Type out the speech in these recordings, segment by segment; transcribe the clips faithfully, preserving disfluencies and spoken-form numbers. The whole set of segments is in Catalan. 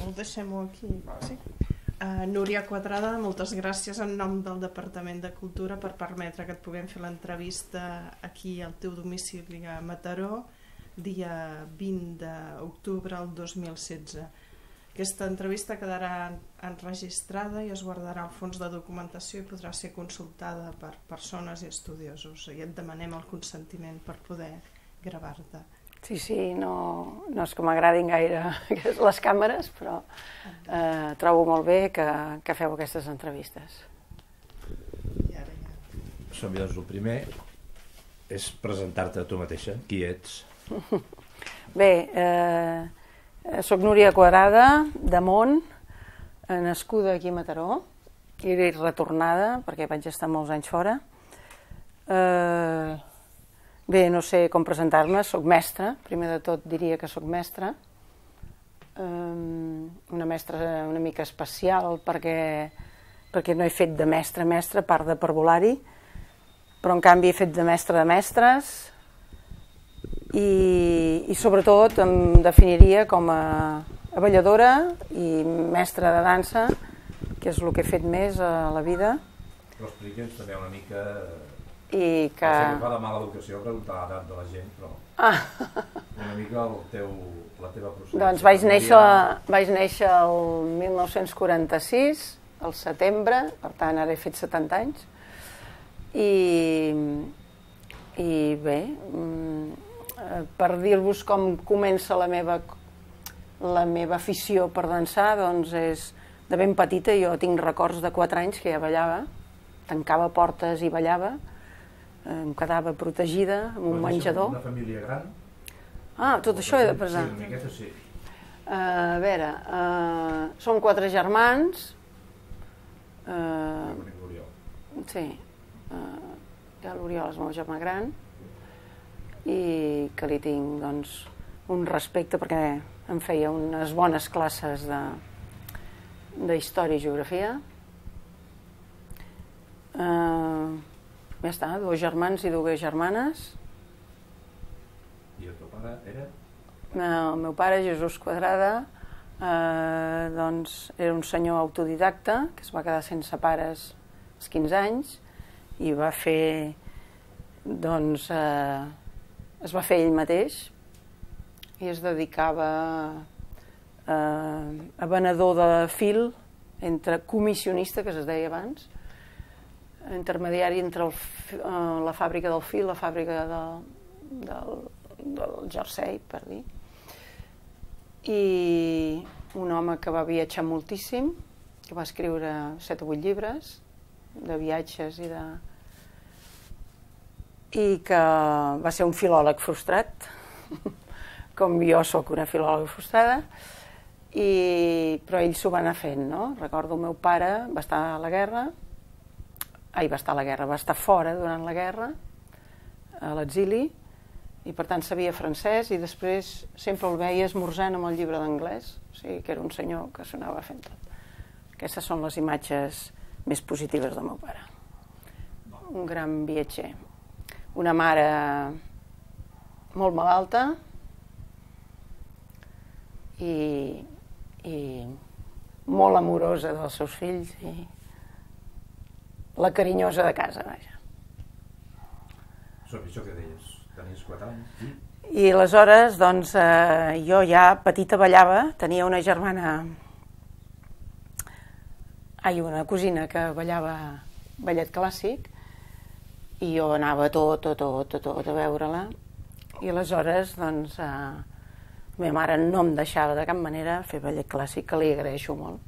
o deixem-ho aquí. Sí? Uh, Núria Quadrada, moltes gràcies en nom del Departament de Cultura per permetre que et puguem fer l'entrevista aquí al teu domicili a Mataró, dia vint d'octubre del dos mil setze. Aquesta entrevista quedarà enregistrada i es guardarà al fons de documentació i podrà ser consultada per persones i estudiosos. I et demanem el consentiment per poder gravar-te. Sí, sí, no, no és que m'agradin gaire les càmeres, però eh, trobo molt bé que, que feu aquestes entrevistes. I ara ja... Som-hi, doncs, el primer és presentar-te a tu mateixa. Qui ets? Bé, eh, soc Núria Quadrada, de Mont, nascuda aquí a Mataró, i retornada, perquè vaig estar molts anys fora. Eh... Bé, no sé com presentar-me, soc mestra, primer de tot diria que soc mestra, um, una mestra una mica especial perquè, perquè no he fet de mestra a mestra, a part de parvulari, però en canvi he fet de mestra de mestres i, i sobretot em definiria com a, a balladora i mestra de dansa, que és el que he fet més a la vida. Però explica'ns també una mica... I que... No sé que fa de mala educació preguntar l'edat de la gent, però ah. una mica el teu, la teva procedència. Doncs vaig néixer, vaig néixer el mil nou-cents quaranta-sis, al setembre, per tant ara he fet setanta anys, i, i bé, per dir-vos com comença la meva, la meva afició per dansar, doncs és de ben petita, jo tinc records de quatre anys que ja ballava, tancava portes i ballava, em quedava protegida en un menjador. Una família gran? Ah, tot això he de pesar. Sí, una miqueta sí. Uh, a veure, uh, som quatre germans. Uh, l'Oriol. Sí, uh, ja l'Oriol és el meu germà gran i que li tinc doncs, un respecte perquè em feia unes bones classes de, de història i geografia. Uh, ja està, dos germans i dues germanes. I el teu pare era? El meu pare, Jesús Quadrada, eh, doncs era un senyor autodidacta que es va quedar sense pares als quinze anys i va fer, doncs, eh, es va fer ell mateix i es dedicava eh, a venedor de fil, entre comissionista, que es deia abans, intermediari entre el, uh, la fàbrica del fil, la fàbrica de, del, del jersei, per dir. I un home que va viatjar moltíssim, que va escriure set o vuit llibres de viatges i de... i que va ser un filòleg frustrat, com jo sóc una filòloga frustrada, i... però ell s'ho va anar fent, no? Recordo el meu pare va estar a la guerra, Ai, va estar a la guerra, va estar fora durant la guerra, a l'exili, i per tant sabia francès i després sempre el veia esmorzant amb el llibre d'anglès, o sigui que era un senyor que s'anava fent tot. Aquestes són les imatges més positives del meu pare. Un gran viatger. Una mare molt malalta i, i molt amorosa dels seus fills i la carinyosa de casa, vaja. Sobre això que deies, tenies quatre anys? I, I aleshores, doncs, eh, jo ja petita ballava, tenia una germana, ai, una cosina que ballava ballet clàssic, i jo anava tot, tot, tot, tot a veure-la, i aleshores, doncs, eh, la meva mare no em deixava de cap manera fer ballet clàssic, que li agraeixo molt.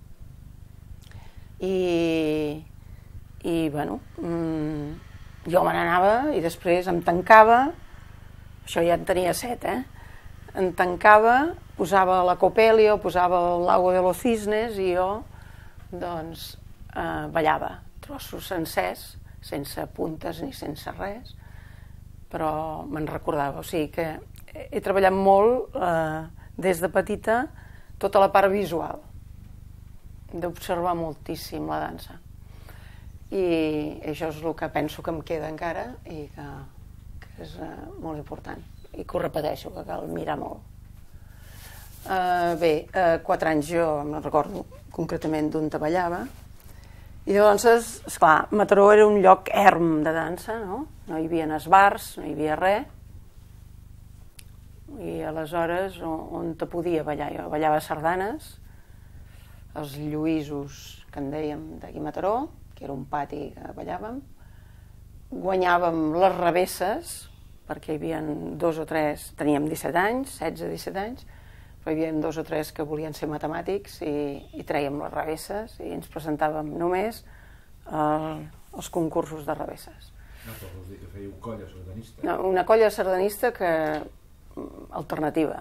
I... i bueno, mmm, jo me n'anava i després em tancava, això ja en tenia set, eh? Em tancava, posava la Coppelia, posava el Lago de los Cisnes i jo, doncs, eh, ballava trossos sencers, sense puntes ni sense res, però me'n recordava, o sigui que he treballat molt eh, des de petita tota la part visual, d'observar moltíssim la dansa. I això és el que penso que em queda encara i que, que és uh, molt important i que ho repeteixo, que cal mirar molt. Uh, bé, uh, quatre anys jo em recordo concretament d'on treballava. I llavors, esclar, Mataró era un lloc erm de dansa, no? No hi havia esbars, no hi havia res. I aleshores, on te podia ballar? Jo ballava sardanes, els lluïsos, que en dèiem, d'aquí Mataró, que era un pati que ballàvem. Guanyàvem les revesses, perquè hi havia dos o tres, teníem disset anys, setze, disset anys, però hi havia dos o tres que volien ser matemàtics i, i trèiem les revesses i ens presentàvem només el, els concursos de revesses. No, però vols dir que fèieu colla sardanista? No, una colla sardanista que... alternativa.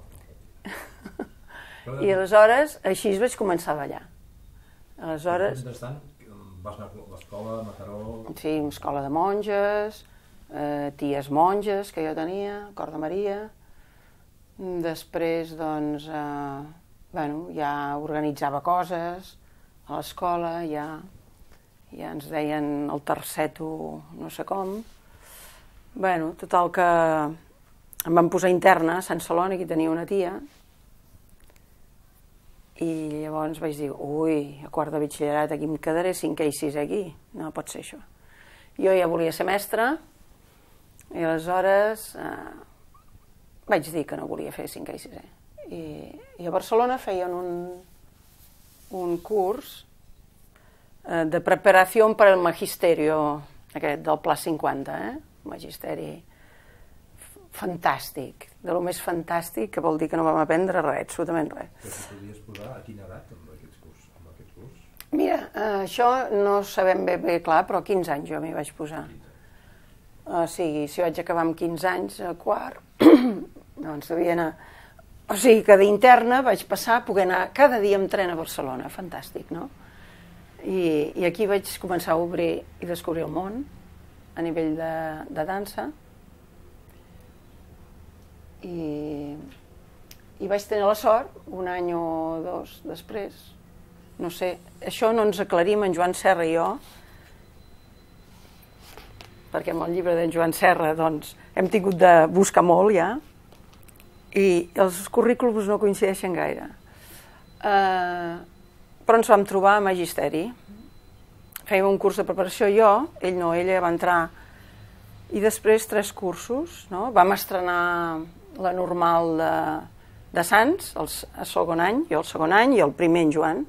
I aleshores, així vaig començar a ballar. Aleshores... Mentrestant, vas anar a l'escola a Mataró... Sí, una escola de monges, eh, ties monges que jo tenia, Cor de Maria. Després, doncs, eh, bueno, ja organitzava coses a l'escola, ja, ja ens deien el terceto no sé com. Bueno, total que em van posar interna a Sant Celoni, que tenia una tia, i llavors vaig dir, ui, a quart de batxillerat aquí em quedaré, cinquè i sisè aquí, no pot ser això. Jo ja volia ser mestra, i aleshores... Eh, vaig dir que no volia fer cinquè i sisè. I, i a Barcelona feien un, un curs eh, de preparació per al magisterio, aquest del Pla cinquanta, eh? Magisteri fantàstic, de lo més fantàstic, que vol dir que no vam aprendre res, absolutament res. Però si podies posar a quina edat amb aquest curs? Amb aquest curs? Mira, eh, això no sabem bé, bé clar, però quinze anys jo m'hi vaig posar. O sigui, si vaig acabar amb quinze anys a quart, doncs devia anar... O sigui que d'interna vaig passar a poder anar cada dia amb tren a Barcelona, fantàstic, no? I, i aquí vaig començar a obrir i descobrir el món a nivell de, de dansa. I, I vaig tenir la sort, un any o dos després, no sé, això no ens aclarim en Joan Serra i jo, perquè amb el llibre d'en Joan Serra doncs, hem tingut de buscar molt ja, i els currículums no coincideixen gaire. Uh, però ens vam trobar a Magisteri. Fèiem un curs de preparació jo, ell no, ella va entrar, i després tres cursos, no? Vam estrenar la normal de, de Sants, el, el segon any, jo el segon any, i el primer en Joan.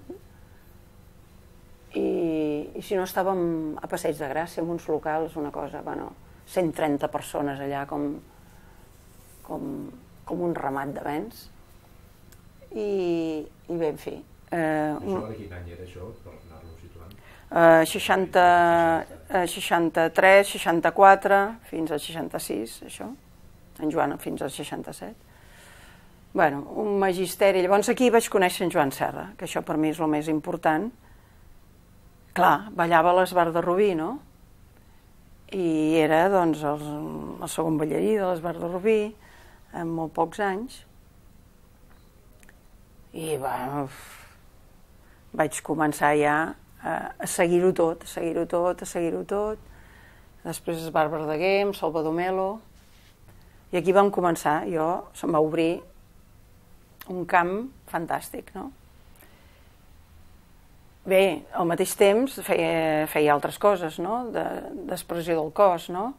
I, i si no estàvem a Passeig de Gràcia, en uns locals, una cosa, bueno, cent trenta persones allà, com, com, com un ramat de vents. I, i bé, en fi. Eh, això de quin any era això, per anar-lo situant? Eh, seixanta, eh, seixanta-tres, seixanta-quatre, fins al seixanta-sis, això. En Joan fins al seixanta-set. Bueno, un magisteri. Llavors aquí vaig conèixer en Joan Serra, que això per mi és el més important. Clar, ballava a l'Esbar de Rubí, no? I era, doncs, el, el segon ballarí de l'Esbar de Rubí, en molt pocs anys. I, bueno, vaig començar ja a, a seguir-ho tot, a seguir-ho tot, a seguir-ho tot. Després Esbar Verdaguer, amb Salvador Melo. I aquí vam començar, jo, se'm va obrir un camp fantàstic, no? Bé, al mateix temps feia, feia altres coses, no? D'expressió del cos, no?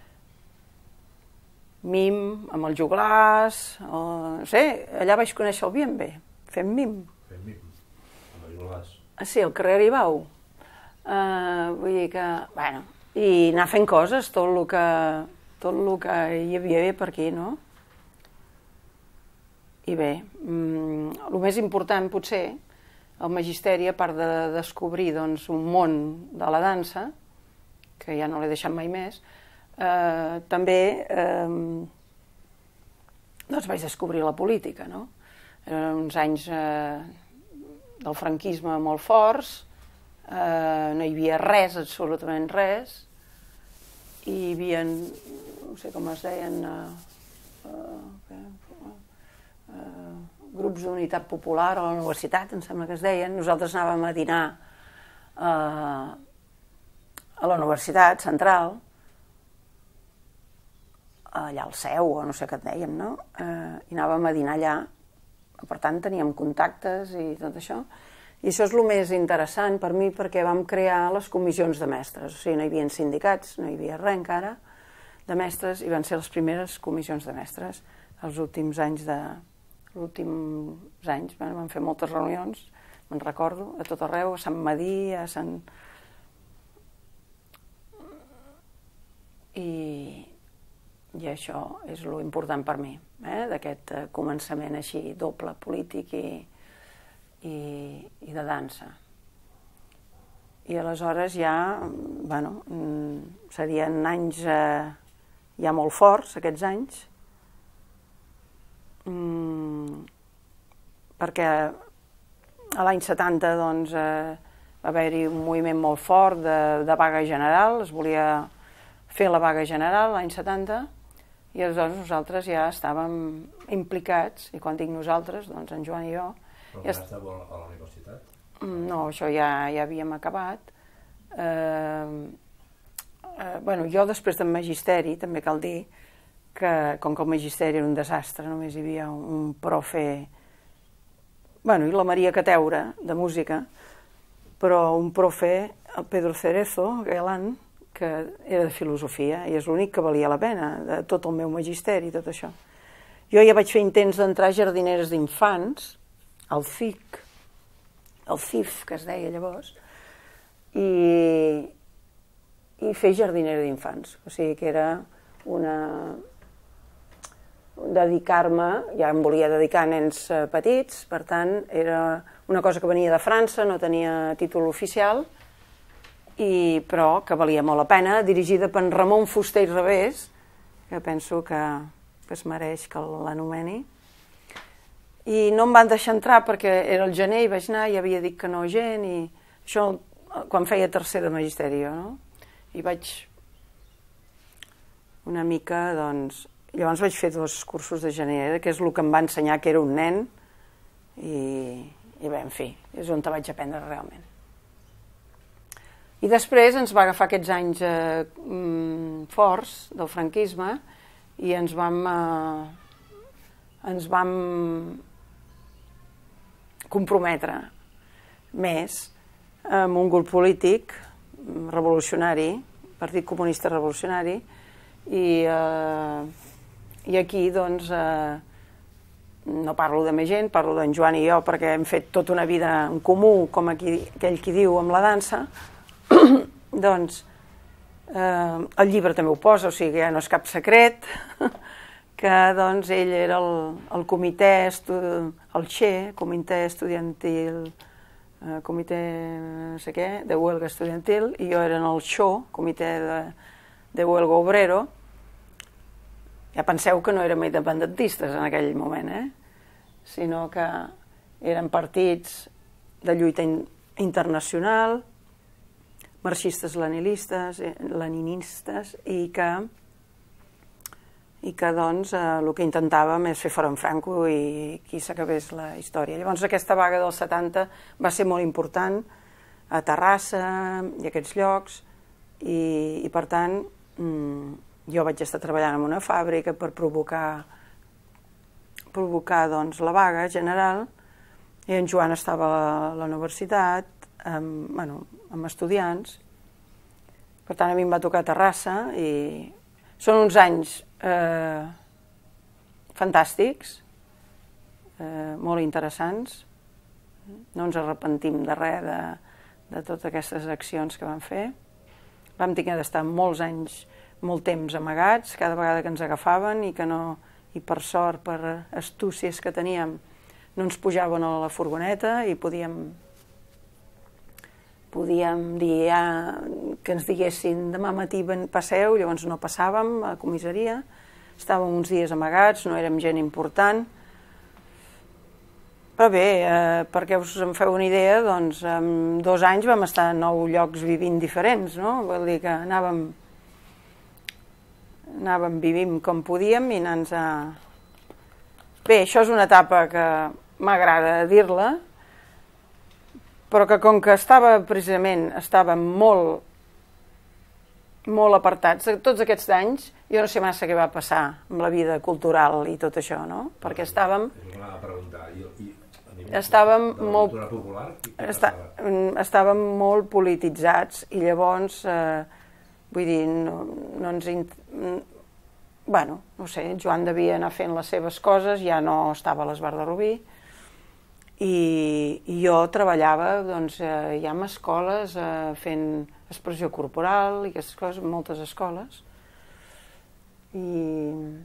Mim, amb el joglars, o, no sé, allà vaig conèixer el Bienve, fent mim. Fent mim, amb el joglars. Sí, al carrer Aribau. Uh, vull dir que, bueno, i anar fent coses, tot el que, tot el que hi havia bé per aquí, no? I bé, mm, el més important potser, el magisteri, a part de descobrir doncs, un món de la dansa, que ja no l'he deixat mai més, eh, també eh, doncs vaig descobrir la política, no? Eren uns anys eh, del franquisme molt forts, eh, no hi havia res, absolutament res, i hi havia, no sé com es deien, eh, eh, eh, grups d'unitat popular a la universitat, em sembla que es deien. Nosaltres anàvem a dinar eh, a la universitat central, allà al Seu, o no sé què et dèiem, no? Eh, I anàvem a dinar allà per tant teníem contactes i tot això. I això és el més interessant per mi perquè vam crear les comissions de mestres, o sigui, no hi havia sindicats, no hi havia res encara de mestres i van ser les primeres comissions de mestres els últims anys de... els últims anys, bueno, vam fer moltes reunions, me'n recordo, a tot arreu, a Sant Madí, a Sant... I, i això és lo important per mi, eh? D'aquest començament així doble, polític i, i, i de dansa. I aleshores ja, bueno, serien anys eh, ja molt forts, aquests anys, mm, perquè a l'any setanta doncs, eh, va haver-hi un moviment molt fort de, de vaga general, es volia fer la vaga general l'any setanta, i aleshores nosaltres ja estàvem implicats, i quan dic nosaltres, doncs en Joan i jo... Però ja estàveu a la universitat? No, això ja, ja havíem acabat. Eh, eh, bueno, jo després del magisteri, també cal dir que com que el magisteri era un desastre, només hi havia un profe... Bueno, i la Maria Cateura, de música, però un profe, el Pedro Cerezo, galant, que era de filosofia, i és l'únic que valia la pena, de tot el meu magisteri i tot això. Jo ja vaig fer intents d'entrar a jardineres d'infants, al C I C, el C I F, que es deia llavors, i, i fer jardinera d'infants. O sigui que era una... dedicar-me, ja em volia dedicar a nens petits, per tant, era una cosa que venia de França, no tenia títol oficial, i, però que valia molt la pena, dirigida per Ramon Fuster i Revés, que penso que, que es mereix que l'anomeni. I no em van deixar entrar perquè era el gener i vaig anar i havia dit que no gent, i això quan feia tercer de magisteri, no? I vaig una mica, doncs... Llavors vaig fer dos cursos de gener, que és el que em va ensenyar que era un nen, i, i bé, en fi, és on te vaig aprendre realment. I després ens va agafar aquests anys eh, forts del franquisme i ens vam, eh, ens vam comprometre més amb un grup polític revolucionari, Partit Comunista Revolucionari, i, eh, i aquí doncs eh, no parlo de més gent, parlo d'en Joan i jo perquè hem fet tota una vida en comú, com aquí, aquell qui diu, amb la dansa. Doncs eh, el llibre també ho posa, o sigui que ja no és cap secret, que doncs ell era el, el comitè, el X E, comitè estudiantil, eh, comitè no sé què, de huelga estudiantil, i jo era en el X O, comitè de, de huelga obrero. Ja penseu que no érem independentistes en aquell moment, eh? Sinó que eren partits de lluita in, internacional, marxistes leninistes, leninistes i que, i que doncs, eh, el que intentàvem és fer fora en Franco i qui s'acabés la història. Llavors aquesta vaga del setanta va ser molt important a Terrassa i aquests llocs, i, i per tant jo vaig estar treballant en una fàbrica per provocar, provocar doncs, la vaga general, i en Joan estava a la universitat, amb, bueno, amb estudiants. Per tant, a mi em va tocar a Terrassa i són uns anys eh, fantàstics, eh, molt interessants. No ens arrepentim de res de, de totes aquestes accions que vam fer. Vam tenir d'estar molts anys, molt temps amagats, cada vegada que ens agafaven, i que no, i per sort, per astúcies que teníem, no ens pujaven a la furgoneta i podíem podíem dir ja, que ens diguessin demà matí passeu, llavors no passàvem a la comissaria, estàvem uns dies amagats, no érem gent important, però bé, eh, perquè us en feu una idea, doncs en dos anys vam estar en nou llocs vivint diferents, no? Vol dir que anàvem anàvem vivint com podíem i anant a... Bé, això és una etapa que m'agrada dir-la, però que com que estava precisament, estava molt molt apartats. Tots aquests anys, jo no sé massa què va passar amb la vida cultural i tot això, no? Perquè estàvem... M'anava a preguntar, i, i a nivell estàvem de la molt, cultura popular, què està, passava? estàvem molt polititzats i llavors, eh, vull dir, no, no ens... Bueno, no sé, Joan devia anar fent les seves coses, ja no estava a l'Esbar de Rubí, i, i jo treballava doncs, eh, ja en escoles eh, fent expressió corporal i aquestes coses, en moltes escoles. I,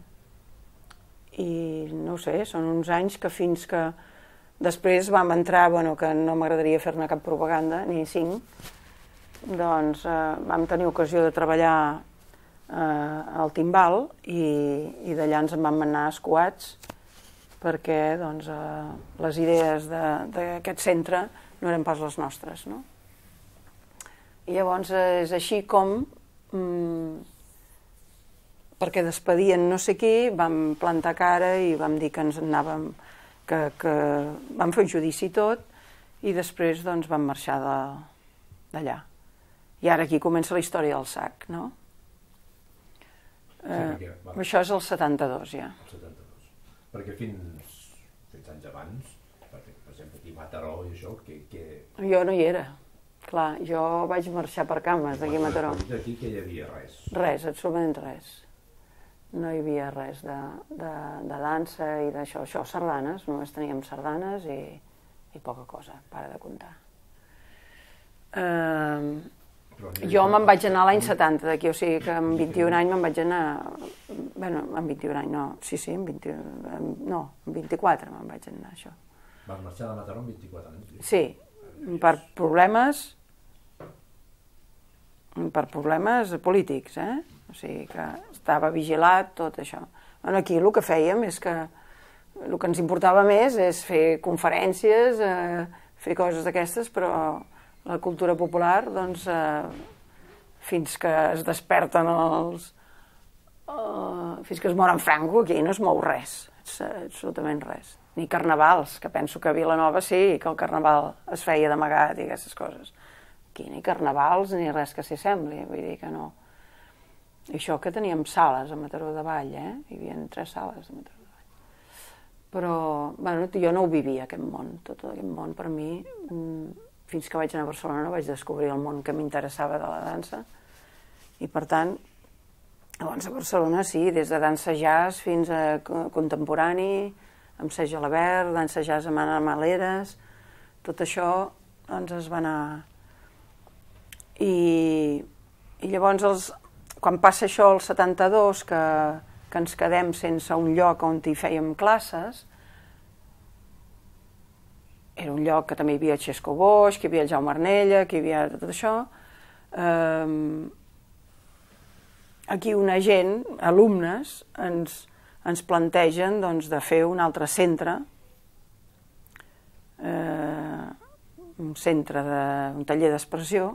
i no sé, són uns anys que fins que després vam entrar, bueno, que no m'agradaria fer-ne cap propaganda, ni cinc, doncs eh, vam tenir ocasió de treballar eh, al Timbal i, i d'allà ens en vam anar escuats perquè doncs, eh, les idees d'aquest centre no eren pas les nostres, no? I llavors és així com, mmm, perquè despedien no sé qui, vam plantar cara i vam dir que ens anàvem, que, que vam fer un judici i tot, i després doncs, vam marxar d'allà. I ara aquí comença la història del sac, no? Sí, perquè, eh, això és el setanta-dos, ja. El setanta-dos. Perquè fins, fins anys abans, perquè, per exemple, aquí a Mataró i això, que... que... Jo no hi era. Clar, jo vaig marxar per cames d'aquí a Mataró. Aquí que hi havia res. Res, absolutament res. No hi havia res de, de, de dansa i d'això. Això, sardanes, només teníem sardanes i, i poca cosa, para de comptar. Eh, jo me'n vaig anar l'any setanta d'aquí, o sigui que amb vint-i-un anys me'n vaig anar... Bueno, amb vint-i-un anys, no, sí, sí, amb vint... no, amb vint-i-quatre me'n vaig anar, això. Vas marxar de Mataró amb vint-i-quatre anys? Sí, per problemes... per problemes polítics, eh? O sigui que estava vigilat, tot això. Bueno, aquí el que fèiem és que el que ens importava més és fer conferències, eh, fer coses d'aquestes, però la cultura popular, doncs, eh, fins que es desperten els... Eh, fins que es mor en Franco, aquí no es mou res, absolutament res. Ni carnavals, que penso que a Vilanova sí, que el carnaval es feia d'amagat i aquestes coses. Aquí ni carnavals ni res que s'hi sembli, vull dir que no. I això que teníem sales a Mataró de Vall, eh? Hi havia tres sales a Mataró de Vall. Però, bueno, jo no ho vivia, aquest món, tot aquest món per mi. Fins que vaig anar a Barcelona vaig descobrir el món que m'interessava de la dansa. I per tant, llavors a Barcelona sí, des de dansa jazz fins a contemporani, amb Sergi Alabert, dansa jazz amb Anna Maleres, tot això doncs es va anar... I, i llavors, els, quan passa això el setanta-dos, que, que ens quedem sense un lloc on hi fèiem classes, era un lloc que també hi havia Xesco Boix, que hi havia el Jaume Arnella, que hi havia tot això. Eh, aquí una gent, alumnes, ens, ens plantegen doncs, de fer un altre centre, eh, un centre, de, un taller d'expressió,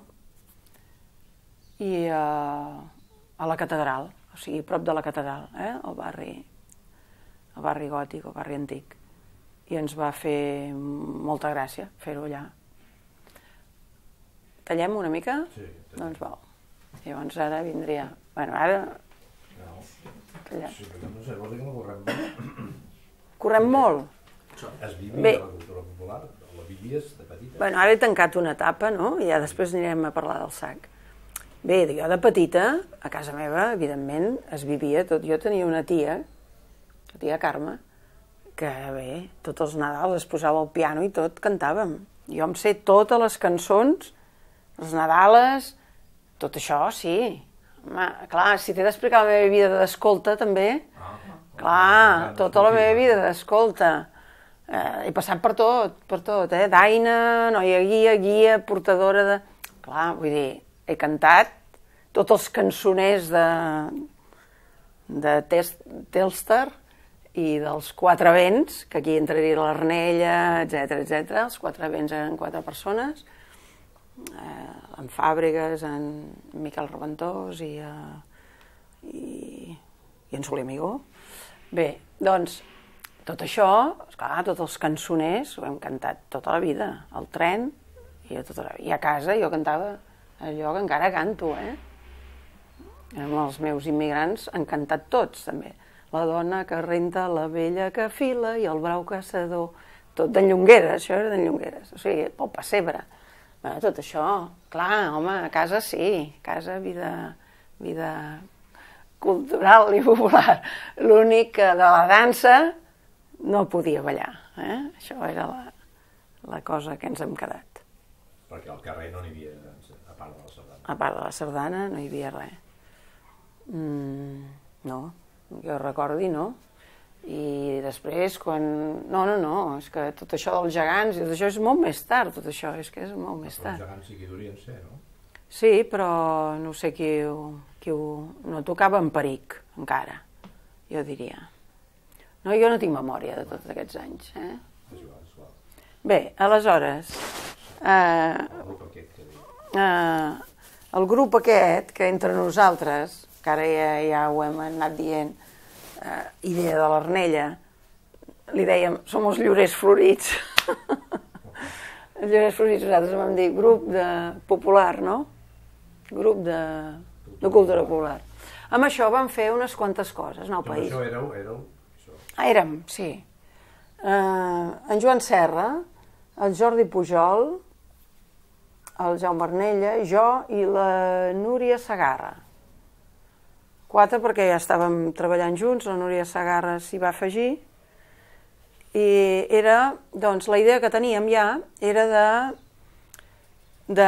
i a, a la catedral, o sigui, a prop de la catedral, eh? el barri, el barri gòtic, el barri antic. I ens va fer molta gràcia fer-ho allà. Tallem una mica? Sí. Doncs val. Llavors ara vindria... Bueno, ara... No. Tallem. Sí, però no sé, vols dir que no correm molt? Correm molt? Es vivia Bé. la cultura popular? La vivies de petita? Bueno, ara he tancat una etapa, no? I ja després anirem a parlar del sac. Bé, jo de petita, a casa meva, evidentment, es vivia tot. Jo tenia una tia, la tia Carme, que bé, tots els Nadals es posava al piano i tot cantàvem. Jo em sé totes les cançons, les Nadales, tot això, sí. Home, clar, si t'he d'explicar la meva vida d'escolta, també, Ah, clar, tota la meva vida d'escolta. Eh, he passat per tot, per tot, eh? Daina, noia guia, guia, portadora de... Clar, vull dir, he cantat tots els cançoners de, de Telstar i dels Quatre Vents, que aquí entraria l'Arnella, etcètera, etcètera. Els Quatre Vents eren quatre persones, eh, en Fàbregas, en Miquel Raventós i, eh, i, i en Soler Amigó. Bé, doncs, tot això, esclar, tots els cançoners ho hem cantat tota la vida, al tren i a, tota la... I a casa jo cantava allò que encara canto, eh? Amb els meus immigrants han cantat tots, també. La dona que renta, la vella que fila i el brau caçador. Tot d'en Llongueres, això era d'en Llongueres. O sigui, pel pessebre. Bé, tot això, clar, home, a casa sí. A casa, vida, vida cultural i popular. L'únic que de la dansa no podia ballar. Eh? Això era la, la cosa que ens hem quedat. Perquè al carrer no n'hi havia, a part de la sardana. A part de la sardana no hi havia res. Mm, no, jo recordi, no. I després, quan... No, no, no, és que tot això dels gegants, i tot això és molt més tard, tot això, és que és molt més tard. Els gegants sí que hi durien ser, no? Sí, però no sé qui ho... Qui ho... No tocava en peric, encara, jo diria. No, jo no tinc memòria de tots aquests anys, eh? És igual, és igual. Bé, aleshores... Eh, El grup aquest que diu. eh, el grup aquest, que entre nosaltres, que ara ja, ja ho hem anat dient, eh, idea de l'Arnella, li dèiem, som els llorers florits. Els llorers florits, nosaltres vam dir grup de popular, no? Grup de, de cultura popular. Amb això vam fer unes quantes coses, no, al No, país. això éreu, éreu... Això. Ah, érem, sí. Eh, en Joan Serra, el Jordi Pujol, el Jaume Arnella, jo i la Núria Segarra. Quatre, perquè ja estàvem treballant junts, la Núria Segarra s'hi va afegir, i era, doncs, la idea que teníem ja era de, de,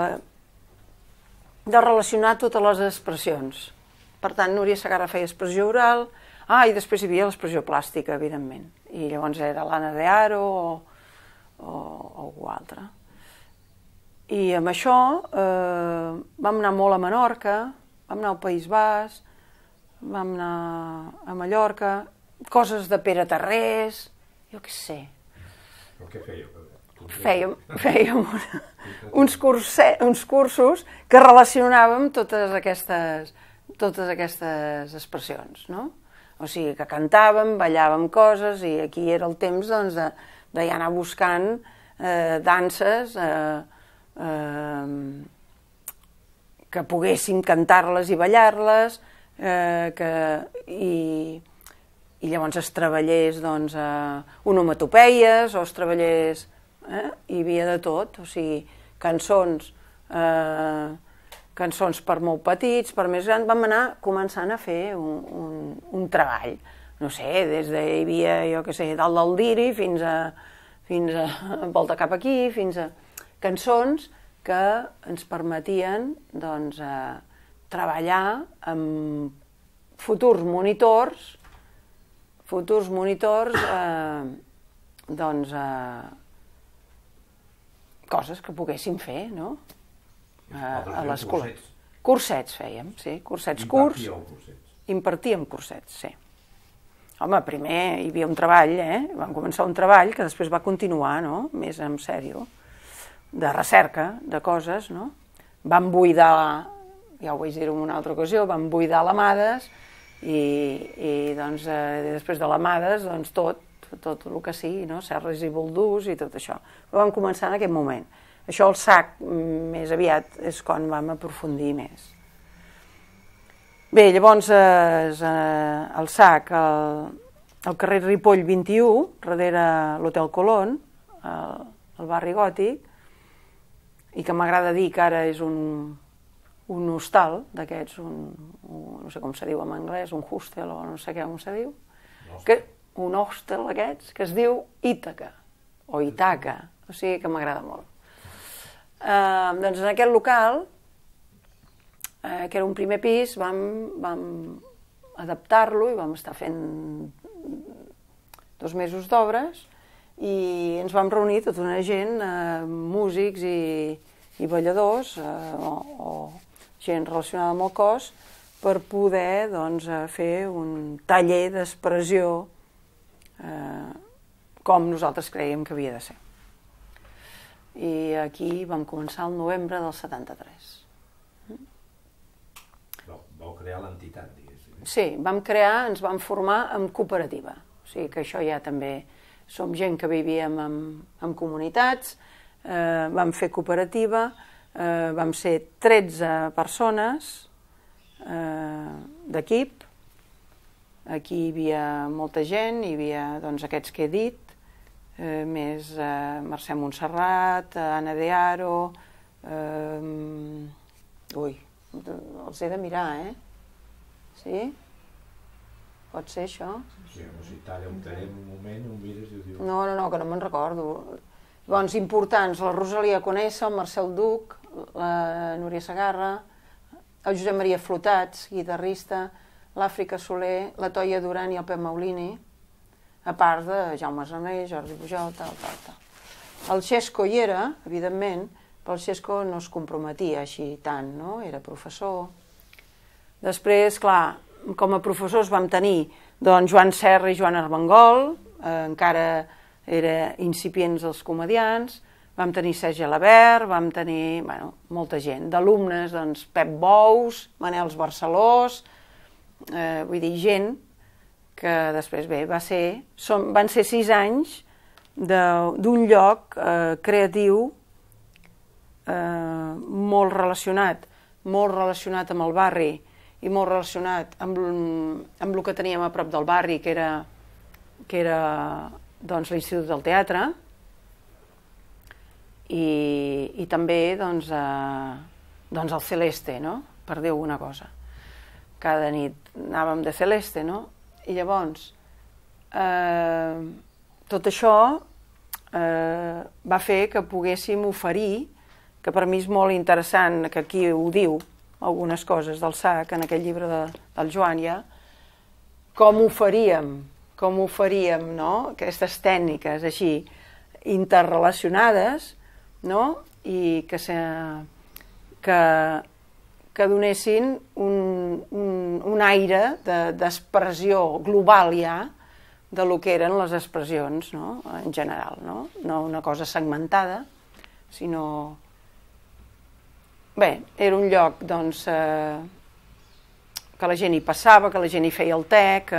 de relacionar totes les expressions. Per tant, Núria Segarra feia expressió oral, ah, i després hi havia l'expressió plàstica, evidentment, i llavors era l'Anna de Aro o, o, o algú altre. I amb això eh, vam anar molt a Menorca, vam anar al País Basc, vam anar a Mallorca, coses de Pere Tarrés, jo què sé. Però què fèieu? Fèiem, fèiem una, uns, curse, uns cursos que relacionàvem totes aquestes, totes aquestes expressions, no? O sigui, que cantàvem, ballàvem coses, i aquí era el temps doncs, de, de ja anar buscant eh, danses, eh, Eh, que poguessin cantar-les i ballar-les, eh, que, i, i llavors es treballés doncs, eh, onomatopeies o es treballés... Eh, hi havia de tot, o sigui, cançons, eh, cançons per molt petits, per més grans, vam anar començant a fer un, un, un treball. No sé, des de hi havia, jo què sé, dalt del Diri fins a, fins a volta cap aquí, fins a... cançons que ens permetien doncs, eh, treballar amb futurs monitors, futurs monitors, eh, doncs, eh, coses que poguéssim fer, no? Eh, a l'escola. Cursets fèiem, sí, cursets curts. Impartíeu cursets. Impartíem cursets, sí. Home, primer hi havia un treball, eh? Vam començar un treball que després va continuar, no? Més en sèrio, de recerca, de coses, no? Vam buidar, ja ho vaig dir en una altra ocasió, vam buidar l'Amades i, i doncs, eh, després de l'Amades, doncs tot, tot el que sigui, no? Serres i Boldús i tot això. Però vam començar en aquest moment. Això el sac més aviat és quan vam aprofundir més. Bé, llavors eh, el sac, el, el carrer Ripoll vint-i-u, darrere l'Hotel Colón, el, el barri gòtic, i que m'agrada dir que ara és un, un hostal d'aquests, un, un, no sé com se diu en anglès, un hostel o no sé què com se diu, que, un hostel d'aquests que es diu Ítaca, o Itaca, o sigui que m'agrada molt. Eh, doncs en aquest local, eh, que era un primer pis, vam, vam adaptar-lo i vam estar fent dos mesos d'obres, i ens vam reunir tota una gent, eh, músics i, i balladors, eh, o, o gent relacionada amb el cos, per poder doncs, fer un taller d'expressió eh, com nosaltres creiem que havia de ser. I aquí vam començar el novembre del setanta-tres. Vau, vau crear l'entitat, diguéssim. Sí, vam crear, ens vam formar en cooperativa. O sigui que això ja també... Som gent que vivíem en, en comunitats, eh, vam fer cooperativa, eh, vam ser tretze persones, d'equip. Aquí hi havia molta gent, hi havia doncs, aquests que he dit, eh, més eh, Mercè Montserrat, Anna de Aro, eh, ui, els he de mirar, eh? Sí? Pot ser això? Sí, no sé, talla un talent un moment, un mires i ho dius... No, no, no, que no me'n recordo. Doncs importants, la Rosalia Conesa, el Marcel Duc, la Núria Segarra, el Josep Maria Flotats, guitarrista, l'Àfrica Soler, la Toia Duran i el Pep Maulini, a part de Jaume René, Jordi Pujol, tal, tal, tal. El Xesco hi era, evidentment, però el Xesco no es comprometia així tant, no? Era professor. Després, clar, com a professors vam tenir doncs, Joan Serra i Joan Armengol, eh, encara eren incipients els comediants, vam tenir Sergi Alabert, vam tenir bueno, molta gent. D'alumnes, doncs, Pep Bous, Manels Barcelós, eh, vull dir, gent que després, bé, va ser, som, van ser sis anys d'un lloc eh, creatiu eh, molt relacionat, molt relacionat amb el barri i molt relacionat amb, amb el que teníem a prop del barri, que era, que era doncs, l'Institut del Teatre, i, i també doncs, eh, doncs el Celeste, no? Per dir alguna cosa. Cada nit anàvem de Celeste, no? I llavors, eh, tot això eh, va fer que poguéssim oferir, que per mi és molt interessant, que aquí ho diu, algunes coses del S A C, en aquell llibre de, del Joan ja, com oferíem, com oferíem, no? Aquestes tècniques així interrelacionades, no? I que, se, que, que donessin un, un, un aire d'expressió de, global ja de lo que eren les expressions, no? En general, no? No una cosa segmentada, sinó... Bé, era un lloc doncs, eh, que la gent hi passava, que la gent hi feia el te, que...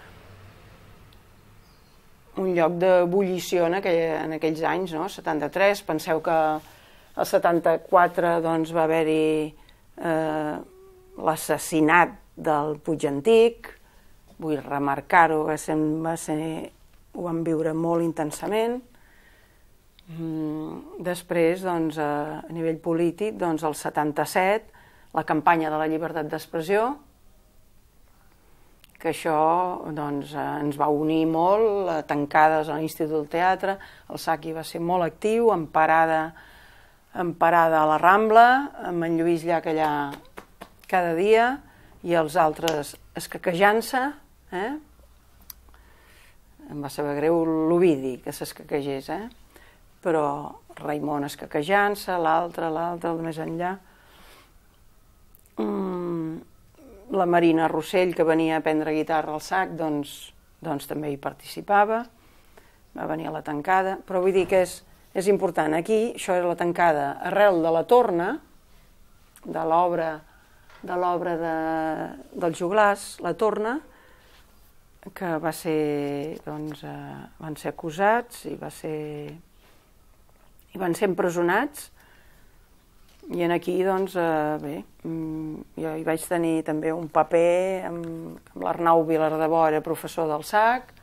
un lloc d'ebullició en, aquell, en aquells anys, no? setanta-tres, penseu que el setanta-quatre doncs, va haver-hi eh, l'assassinat del Puig Antic, vull remarcar-ho, va ser, va ser, ho vam viure molt intensament. Mm, després, doncs, a nivell polític, doncs, el setanta-set, la campanya de la llibertat d'expressió, que això doncs, ens va unir molt, tancades a l'Institut del Teatre, el S A C hi va ser molt actiu, amb parada, amb parada a la Rambla, amb en Lluís Llach allà cada dia, i els altres escaquejant-se, eh? Em va saber greu l'Ovidi, que s'escaquegés, eh? Però Raimon escaquejant-se, l'altre, l'altre, el més enllà. Mm, la Marina Rossell, que venia a aprendre guitarra al S A C, doncs, doncs també hi participava, va venir a la tancada, però vull dir que és, és important. Aquí, això era la tancada arrel de la torna, de l'obra de l'obra de, del Joglars, la torna, que va ser, doncs, eh, van ser acusats i va ser... i van ser empresonats, i en aquí, doncs, eh, bé, jo hi vaig tenir també un paper amb, amb l'Arnau Vilardebó, era professor del S A C,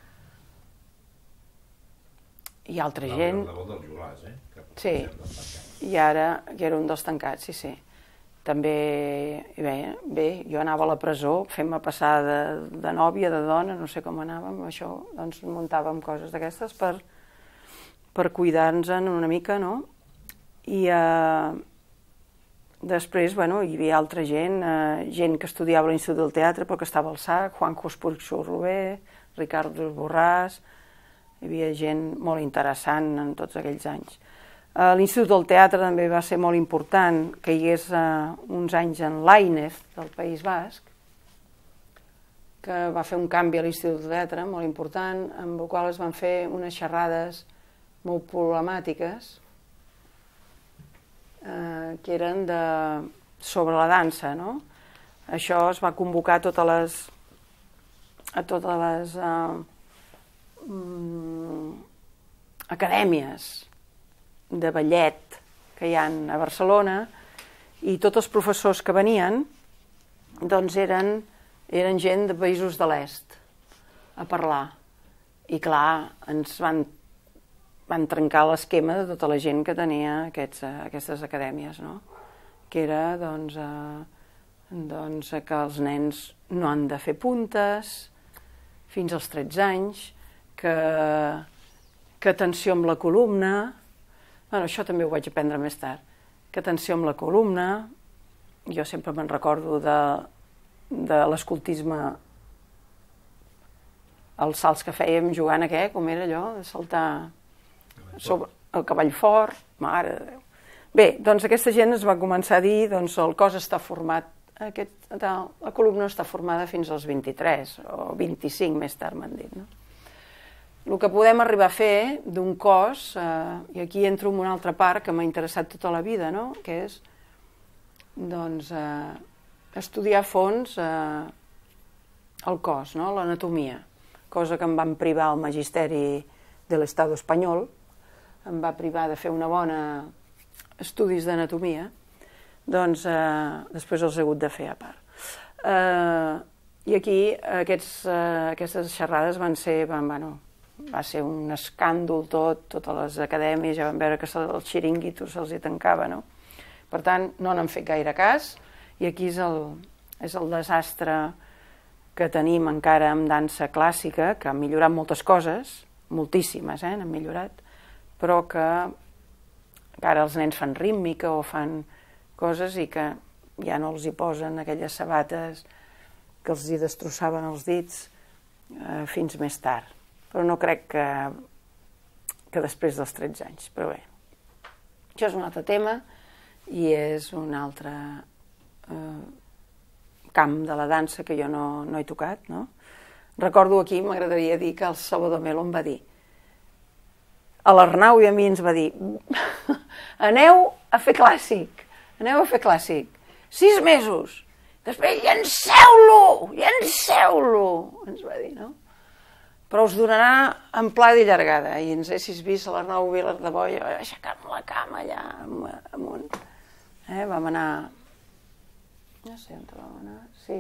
i altra gent... Vilardebó del Joglars, eh? Sí, i ara, que era un dels tancats, sí, sí. També, bé, bé, jo anava a la presó, fent-me passar de, de nòvia, de dona, no sé com anàvem, això, doncs muntàvem coses d'aquestes per... per cuidar-nos una mica, no? I eh, després, bueno, hi havia altra gent, eh, gent que estudiava a l'Institut del Teatre, però que estava al S A C, Juanjo Espurxó-Rubé, Ricardo Borràs, hi havia gent molt interessant en tots aquells anys. A l'Institut del Teatre també va ser molt important que hi hagués eh, uns anys en l'Ainez, del País Basc, que va fer un canvi a l'Institut del Teatre molt important, amb el qual es van fer unes xerrades molt problemàtiques, eh, que eren de, sobre la dansa, no? Això es va convocar a totes les, a totes les eh, mm, acadèmies de ballet que hi ha a Barcelona, i tots els professors que venien doncs eren, eren gent de països de l'est a parlar. I clar, ens van, van trencar l'esquema de tota la gent que tenia aquests, aquestes acadèmies, no? Que era doncs, eh, doncs, que els nens no han de fer puntes fins als tretze anys, que, que atenció amb la columna, bueno, això també ho vaig aprendre més tard, que atenció amb la columna, jo sempre me'n recordo de, de l'escoltisme, els salts que fèiem jugant a què, com era allò, de saltar sobre el cavall fort, mare de Déu. Bé, doncs aquesta gent es va començar a dir, doncs el cos està format, aquest, la columna està formada fins als vint-i-tres o vint-i-cinc més tard m'han dit, no? El que podem arribar a fer d'un cos, eh, i aquí entro en una altra part que m'ha interessat tota la vida, no? Que és doncs, eh, estudiar a fons eh, el cos, no? L'anatomia, cosa que em van privar el magisteri de l'Estado espanyol, em va privar de fer una bona estudis d'anatomia, doncs eh, després els he hagut de fer a part. Eh, I aquí aquests, eh, aquestes xerrades van ser, van, bueno, va ser un escàndol tot, totes les acadèmies ja van veure que el xiringuito se'ls hi tancava, no? Per tant, no n'han fet gaire cas, i aquí és el, és el desastre que tenim encara amb dansa clàssica, que han millorat moltes coses, moltíssimes, eh, han millorat, però que, que ara els nens fan rítmica o fan coses i que ja no els hi posen aquelles sabates que els hi destrossaven els dits eh, fins més tard. Però no crec que, que després dels tretze anys. Però bé, això és un altre tema i és un altre eh, camp de la dansa que jo no, no he tocat, no? Recordo aquí, m'agradaria dir que el Salvador Melo em va dir, a l'Arnau i a mi ens va dir, aneu a fer clàssic, aneu a fer clàssic, sis mesos, després llanceu-lo, llanceu-lo, ens va dir, no? Però us donarà en pla i llargada, i ens haguessis vist a l'Arnau Vilar de Boia, aixecant la cama allà amunt. Eh, vam anar, no sé on vam anar, sí,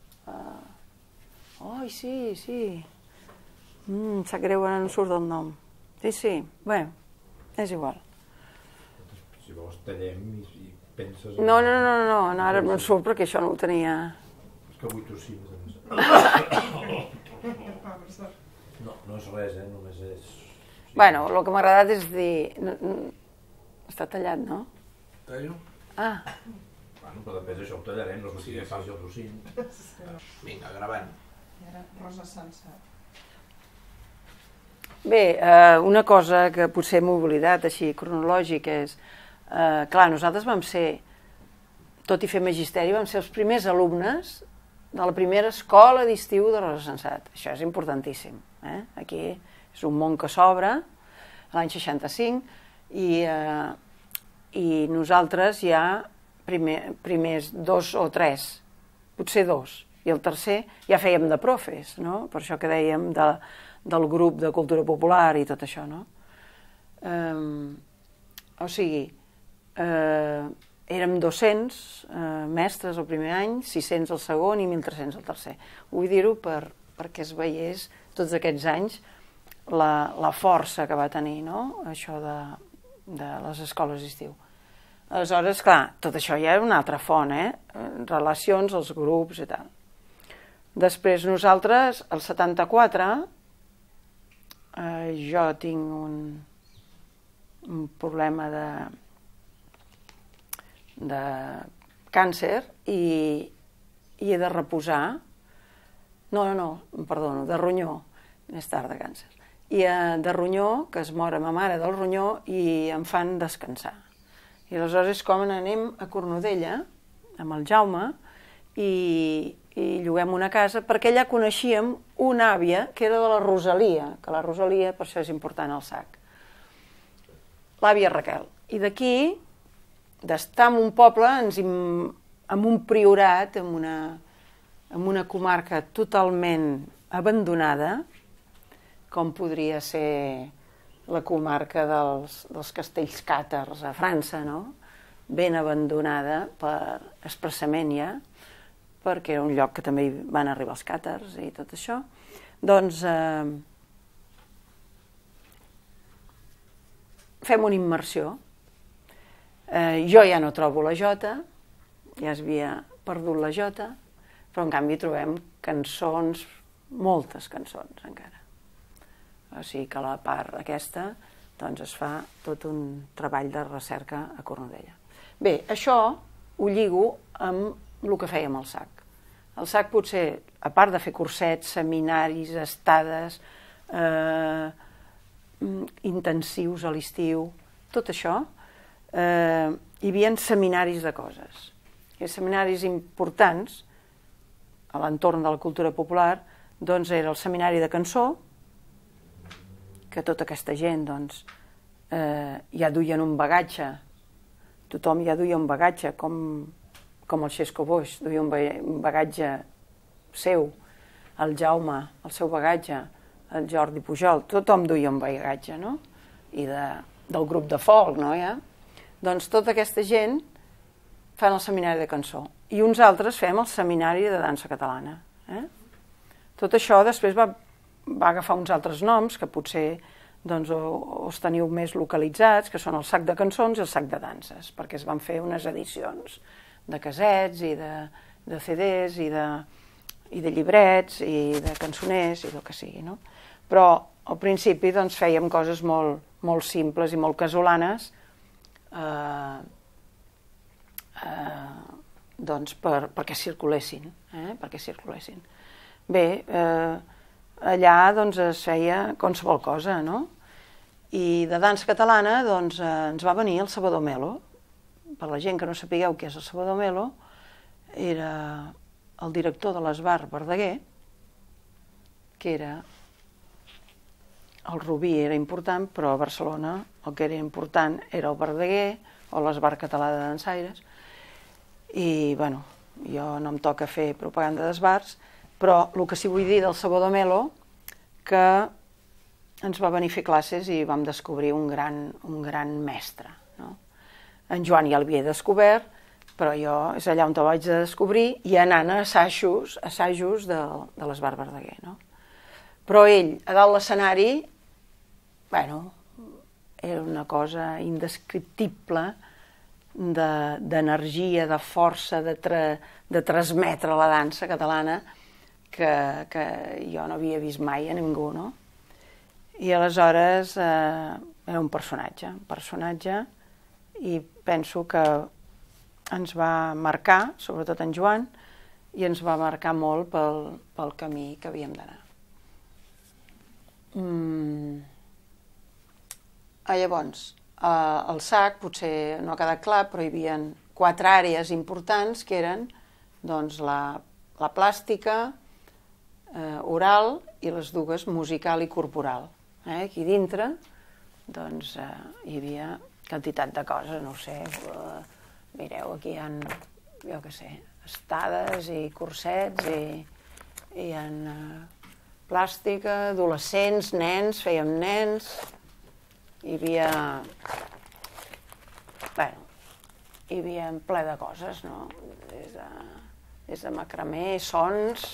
uh... ai, sí, sí, mm, sap greu, ara no surt del nom. Sí, sí, bé, és igual. Si vols tallem i, i penses... No, no, no, no, no, ara no surt perquè això no ho tenia... És que vull tossir. No, no és res, eh, només és... Sí. Bueno, el que m'ha agradat és dir... Està tallat, no? Tallo? Ah. Bueno, però després això ho tallarem, no sigui fals i el tossint. Vinga, gravant. I ara Rosa Sansa. Bé, eh, una cosa que potser m'he oblidat així cronològic és, eh, clar, nosaltres vam ser, tot i fer magisteri, vam ser els primers alumnes de la primera escola d'estiu de Rosa Sensat. Això és importantíssim. Eh? Aquí és un món que s'obre, l'any seixanta-cinc, i, eh, i nosaltres ja, primer, primers dos o tres, potser dos, i el tercer ja fèiem de profes, no? Per això que dèiem de, del grup de cultura popular i tot això, no? Um, o sigui, uh, érem dos-cents uh, mestres el primer any, sis-cents el segon i mil tres-cents el tercer. Vull dir-ho per, perquè es veiés tots aquests anys la, la força que va tenir, no? Això de, de les escoles d'estiu. Aleshores, clar, tot això ja era una altra font, eh? Relacions, els grups i tal. Després nosaltres, el setanta-quatre, eh, jo tinc un, un problema de, de càncer i, i he de reposar. No, no, no, perdono, de ronyó, més tard de càncer. I eh, de ronyó, que es mor ma mare del ronyó i em fan descansar. I aleshores és com anem a Cornudella, amb el Jaume, i, i lloguem una casa, perquè allà coneixíem una àvia que era de la Rosalia, que la Rosalia, per això és important el sac. L'àvia Raquel. I d'aquí, d'estar en un poble, ens im, en un priorat, en una, en una comarca totalment abandonada, com podria ser la comarca dels, dels castells càtars a França, no? Ben abandonada per expressament ja, perquè era un lloc que també hi van arribar els càtars i tot això, doncs eh, fem una immersió. Eh, jo ja no trobo la jota, ja es havia perdut la jota, però en canvi trobem cançons, moltes cançons encara. O sigui que la part aquesta doncs es fa tot un treball de recerca a Cornudella. Bé, això ho lligo amb el que fèiem al S A C. El S A C potser, a part de fer cursets, seminaris, estades, eh, intensius a l'estiu, tot això, eh, hi havia seminaris de coses. I seminaris importants a l'entorn de la cultura popular doncs era el seminari de cançó, que tota aquesta gent doncs, eh, ja duien un bagatge, tothom ja duia un bagatge, com, com el Xesco Boix duia un bagatge seu, el Jaume, el seu bagatge, el Jordi Pujol, tothom duia un bagatge, no? I de, del grup de folk, no, ja? Doncs tota aquesta gent fan el seminari de cançó i uns altres fem el seminari de dansa catalana. Eh? Tot això després va, va agafar uns altres noms que potser doncs, o, o els teniu més localitzats, que són el sac de cançons i el sac de danses, perquè es van fer unes edicions de casets i de, de C Ds i de, i de llibrets i de cançoners i el que sigui. No? Però al principi doncs, fèiem coses molt, molt simples i molt casolanes eh, eh, doncs per, perquè circulessin, eh? perquè circulessin. Bé, eh, allà doncs, es feia qualsevol cosa, no? I de dansa catalana doncs, eh, ens va venir el Salvador Melo. Per la gent que no sapigueu què és el Salvador Melo, era el director de l'Esbar Verdaguer, que era... El Rubí era important, però a Barcelona el que era important era el Verdaguer o l'Esbar Català de Dansaires. I, bueno, jo no em toca fer propaganda d'esbars, però el que sí vull dir del Salvador Melo, que ens va venir a fer classes i vam descobrir un gran, un gran mestre. No? En Joan ja l'havia descobert, però jo és allà on el vaig descobrir i anant a assajos, assajos de, de l'Esbar Verdaguer. No? Però ell, a dalt l'escenari, bueno, era una cosa indescriptible d'energia, de, de força, de, tra, de transmetre la dansa catalana que, que jo no havia vist mai a ningú, no? I aleshores eh, era un personatge, un personatge, i penso que ens va marcar, sobretot en Joan, i ens va marcar molt pel, pel camí que havíem d'anar. Mm. Ah, llavors, eh, el S A C potser no ha quedat clar, però hi havia quatre àrees importants que eren doncs, la, la plàstica, eh, oral i les dues musical i corporal. Eh? Aquí dintre doncs, eh, hi havia quantitat de coses, no ho sé, eh, mireu, aquí hi ha, jo què sé, estades i cursets i hi ha eh, plàstica, adolescents, nens, fèiem nens, hi havia, bueno, hi havia ple de coses, no? Des de, des de macramé, sons,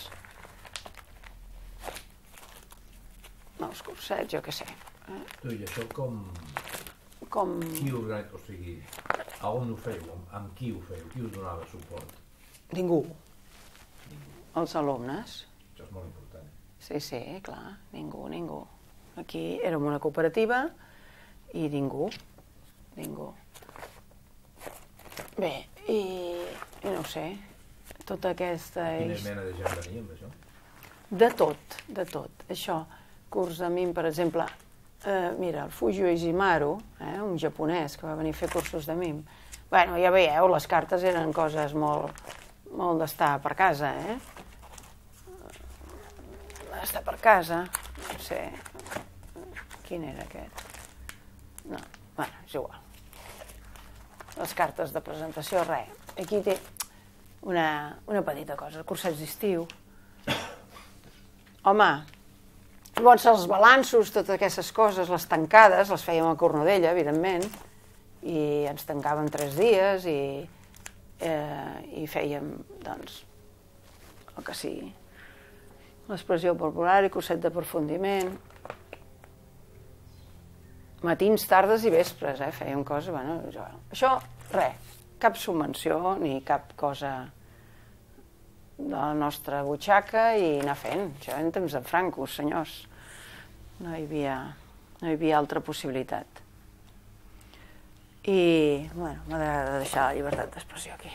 nous cursets, jo què sé. Eh? Tu, i això com... Com... Qui organitza, o sigui, a on ho feu, amb qui ho feu, qui us donava suport? Ningú. Els alumnes. Això és molt important. Sí, sí, clar, ningú, ningú. Aquí érem una cooperativa i ningú, ningú. Bé, i, i no ho sé, tota aquesta... Quina mena de gent venia amb això? De tot, de tot. Això, curs de mim, per exemple, eh, mira, el Fujio Ishimaru, eh, un japonès que va venir a fer cursos de mim. Bueno, ja veieu, les cartes eren coses molt, molt d'estar per casa, eh? Estar per casa, no sé, quin era aquest? No, bueno, és igual. Les cartes de presentació, res. Aquí té una, una petita cosa, cursets d'estiu. Home, llavors els balanços, totes aquestes coses, les tancades, les fèiem a Cornudella, evidentment, i ens tancàvem tres dies i, eh, i fèiem, doncs, el que sigui. L'expressió popular i curset d'aprofundiment. Matins, tardes i vespres, eh? Fèiem coses, bueno, jo... Això, res, cap subvenció ni cap cosa de la nostra butxaca i anar fent. Això en temps de Franco, senyors. No hi havia, no hi havia altra possibilitat. I, bueno, m'ha de deixar la llibertat d'expressió aquí.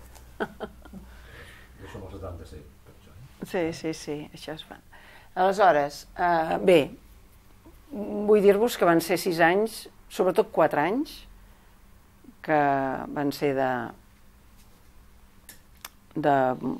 Jo som el setanta-set, per això. Eh? Sí, sí, sí, això es fa. Aleshores, eh, bé, vull dir-vos que van ser sis anys, sobretot quatre anys, que van ser de, de,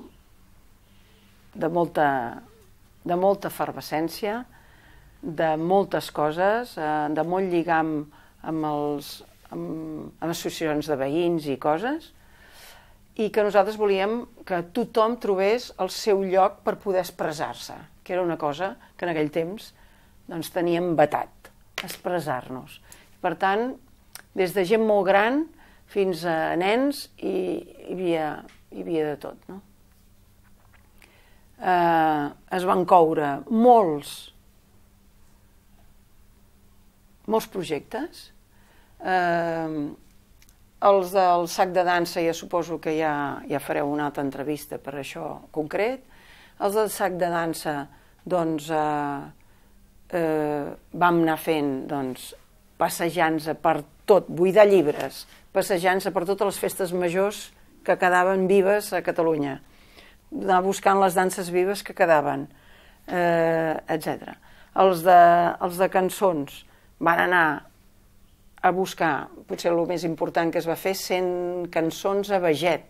de, molta, de molta efervescència, de moltes coses, eh, de molt lligam amb, els, amb, amb associacions de veïns i coses, i que nosaltres volíem que tothom trobés el seu lloc per poder expressar-se, que era una cosa que en aquell temps doncs, teníem vetat, expressar-nos. Per tant, des de gent molt gran fins a nens hi, hi, havia, hi havia de tot. No? Eh, es van coure molts, molts projectes. Eh, els del sac de dansa ja suposo que ja, ja fareu una altra entrevista per això concret. Els del sac de dansa, doncs, eh, eh, vam anar fent doncs, passejant-se per tot, buidar llibres, passejant-se per totes les festes majors que quedaven vives a Catalunya, anar buscant les danses vives que quedaven, eh, etcètera. Els de, els de cançons van anar a buscar, potser el més important que es va fer, cent cançons a Beget.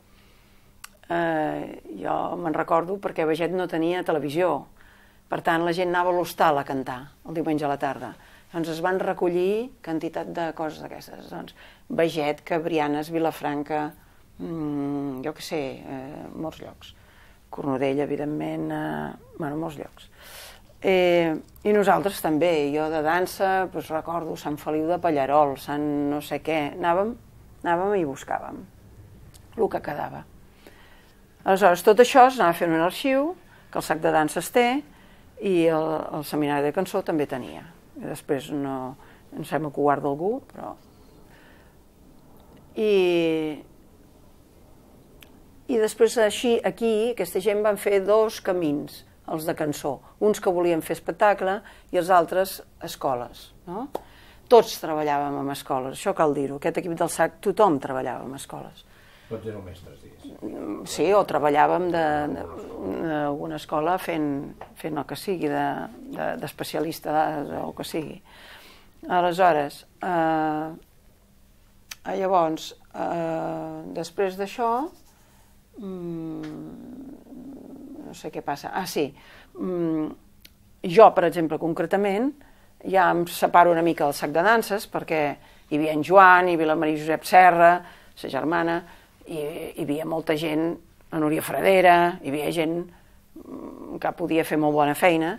Eh, jo me'n recordo perquè Beget no tenia televisió, per tant la gent anava a l'hostal a cantar el diumenge a la tarda. Doncs es van recollir quantitat de coses d'aquestes. Doncs, Beget, Cabrianes, Vilafranca, mmm, jo què sé, eh, molts llocs. Cornudella, evidentment, eh, bueno, molts llocs. Eh, I nosaltres també, jo de dansa, doncs recordo Sant Feliu de Pallerol, Sant no sé què, anàvem, anàvem i buscàvem el que quedava. Aleshores, tot això s'anava fent un arxiu, que el sac de dansa es té, i el, el seminari de cançó també tenia. I després no, em sembla que ho guarda algú, però... I, i després així, aquí, aquesta gent van fer dos camins, els de cançó, uns que volien fer espectacle i els altres escoles. No? Tots treballàvem en escoles, això cal dir-ho, aquest equip del sac tothom treballava en escoles. Tots éreu mestres, digues. Sí, o treballàvem d'alguna escola fent, fent el que sigui, d'especialista de, de, del que sigui. Aleshores, eh, llavors, eh, després d'això, no sé què passa. Ah, sí. Jo, per exemple, concretament, ja em separo una mica del sac de danses perquè hi havia en Joan, hi havia la Maria Josep Serra, sa germana, i hi havia molta gent, la Núria Fradera, hi havia gent que podia fer molt bona feina,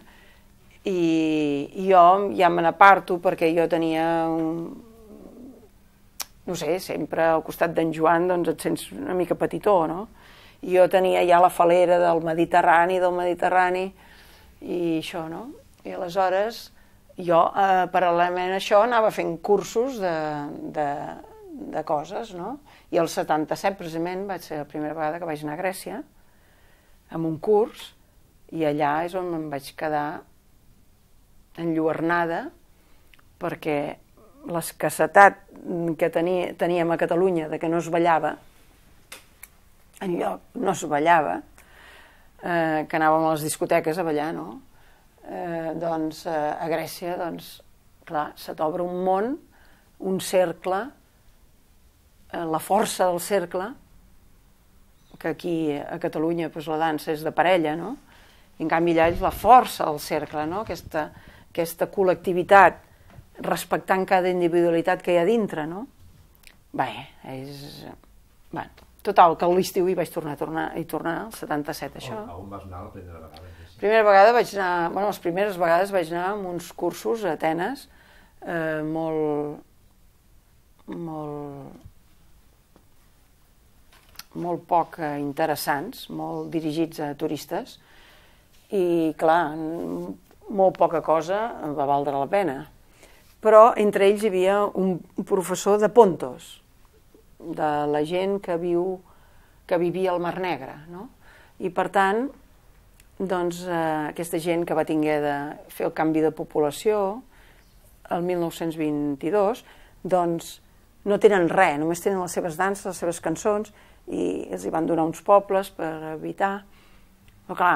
i jo ja me n'aparto perquè jo tenia un... no sé, sempre al costat d'en Joan doncs et sents una mica petitó, no? I jo tenia ja la falera del Mediterrani, del Mediterrani, i això, no? I aleshores jo, eh, paral·lelament a això, anava fent cursos de, de, de coses, no? I el setanta-set, precisament, vaig ser la primera vegada que vaig anar a Grècia, amb un curs, i allà és on em vaig quedar enlluernada, perquè l'escassetat que tenia, teníem a Catalunya de que no es ballava, enlloc no es ballava, eh, que anàvem a les discoteques a ballar, no? Eh, doncs eh, a Grècia, doncs, clar, se t'obre un món, un cercle, eh, la força del cercle, que aquí a Catalunya doncs, la dansa és de parella, no? I en canvi allà és la força del cercle, no? Aquesta, aquesta col·lectivitat, respectant cada individualitat que hi ha dintre, no? Bé, és... Bueno, total, que a l'estiu hi vaig tornar a tornar, i tornar al setanta-set, això. A on vas anar la primera vegada? La primera vegada vaig anar, bueno, les primeres vegades vaig anar amb uns cursos a Atenes, eh, molt, molt, molt poc interessants, molt dirigits a turistes, i clar, molt poca cosa va valdre la pena. Però entre ells hi havia un professor de Pontos, de la gent que viu, que vivia al Mar Negre, no? I per tant, doncs, eh, aquesta gent que va tinguer de fer el canvi de població el mil nou-cents vint-i-dos, doncs no tenen res, només tenen les seves danses, les seves cançons, i els hi van donar uns pobles per evitar. Però clar,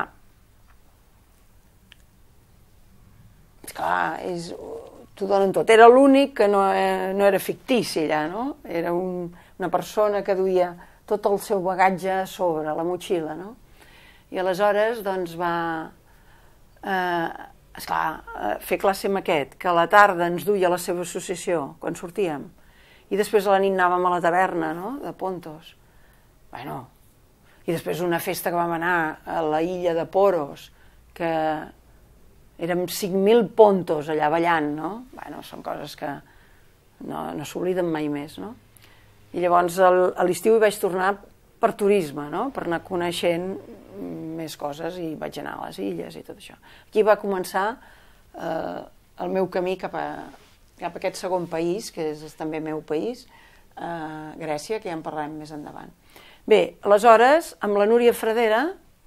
clar, és, t'ho donen tot. Era l'únic que no, no era fictici allà, no? Era un, una persona que duia tot el seu bagatge a sobre, la motxilla, no? I aleshores, doncs, va, eh, esclar, eh, fer classe amb aquest, que a la tarda ens duia a la seva associació, quan sortíem, i després a la nit anàvem a la taverna, no?, de Pontos. Bueno, i després una festa que vam anar a la illa de Poros, que érem cinc mil pontos allà ballant, no? Bueno, són coses que no, no s'obliden mai més, no? I llavors a l'estiu hi vaig tornar per turisme, no? Per anar coneixent més coses, i vaig anar a les illes i tot això. Aquí va començar eh, el meu camí cap a, cap a aquest segon país, que és també meu país, eh, Grècia, que ja en parlarem més endavant. Bé, aleshores, amb la Núria Fradera,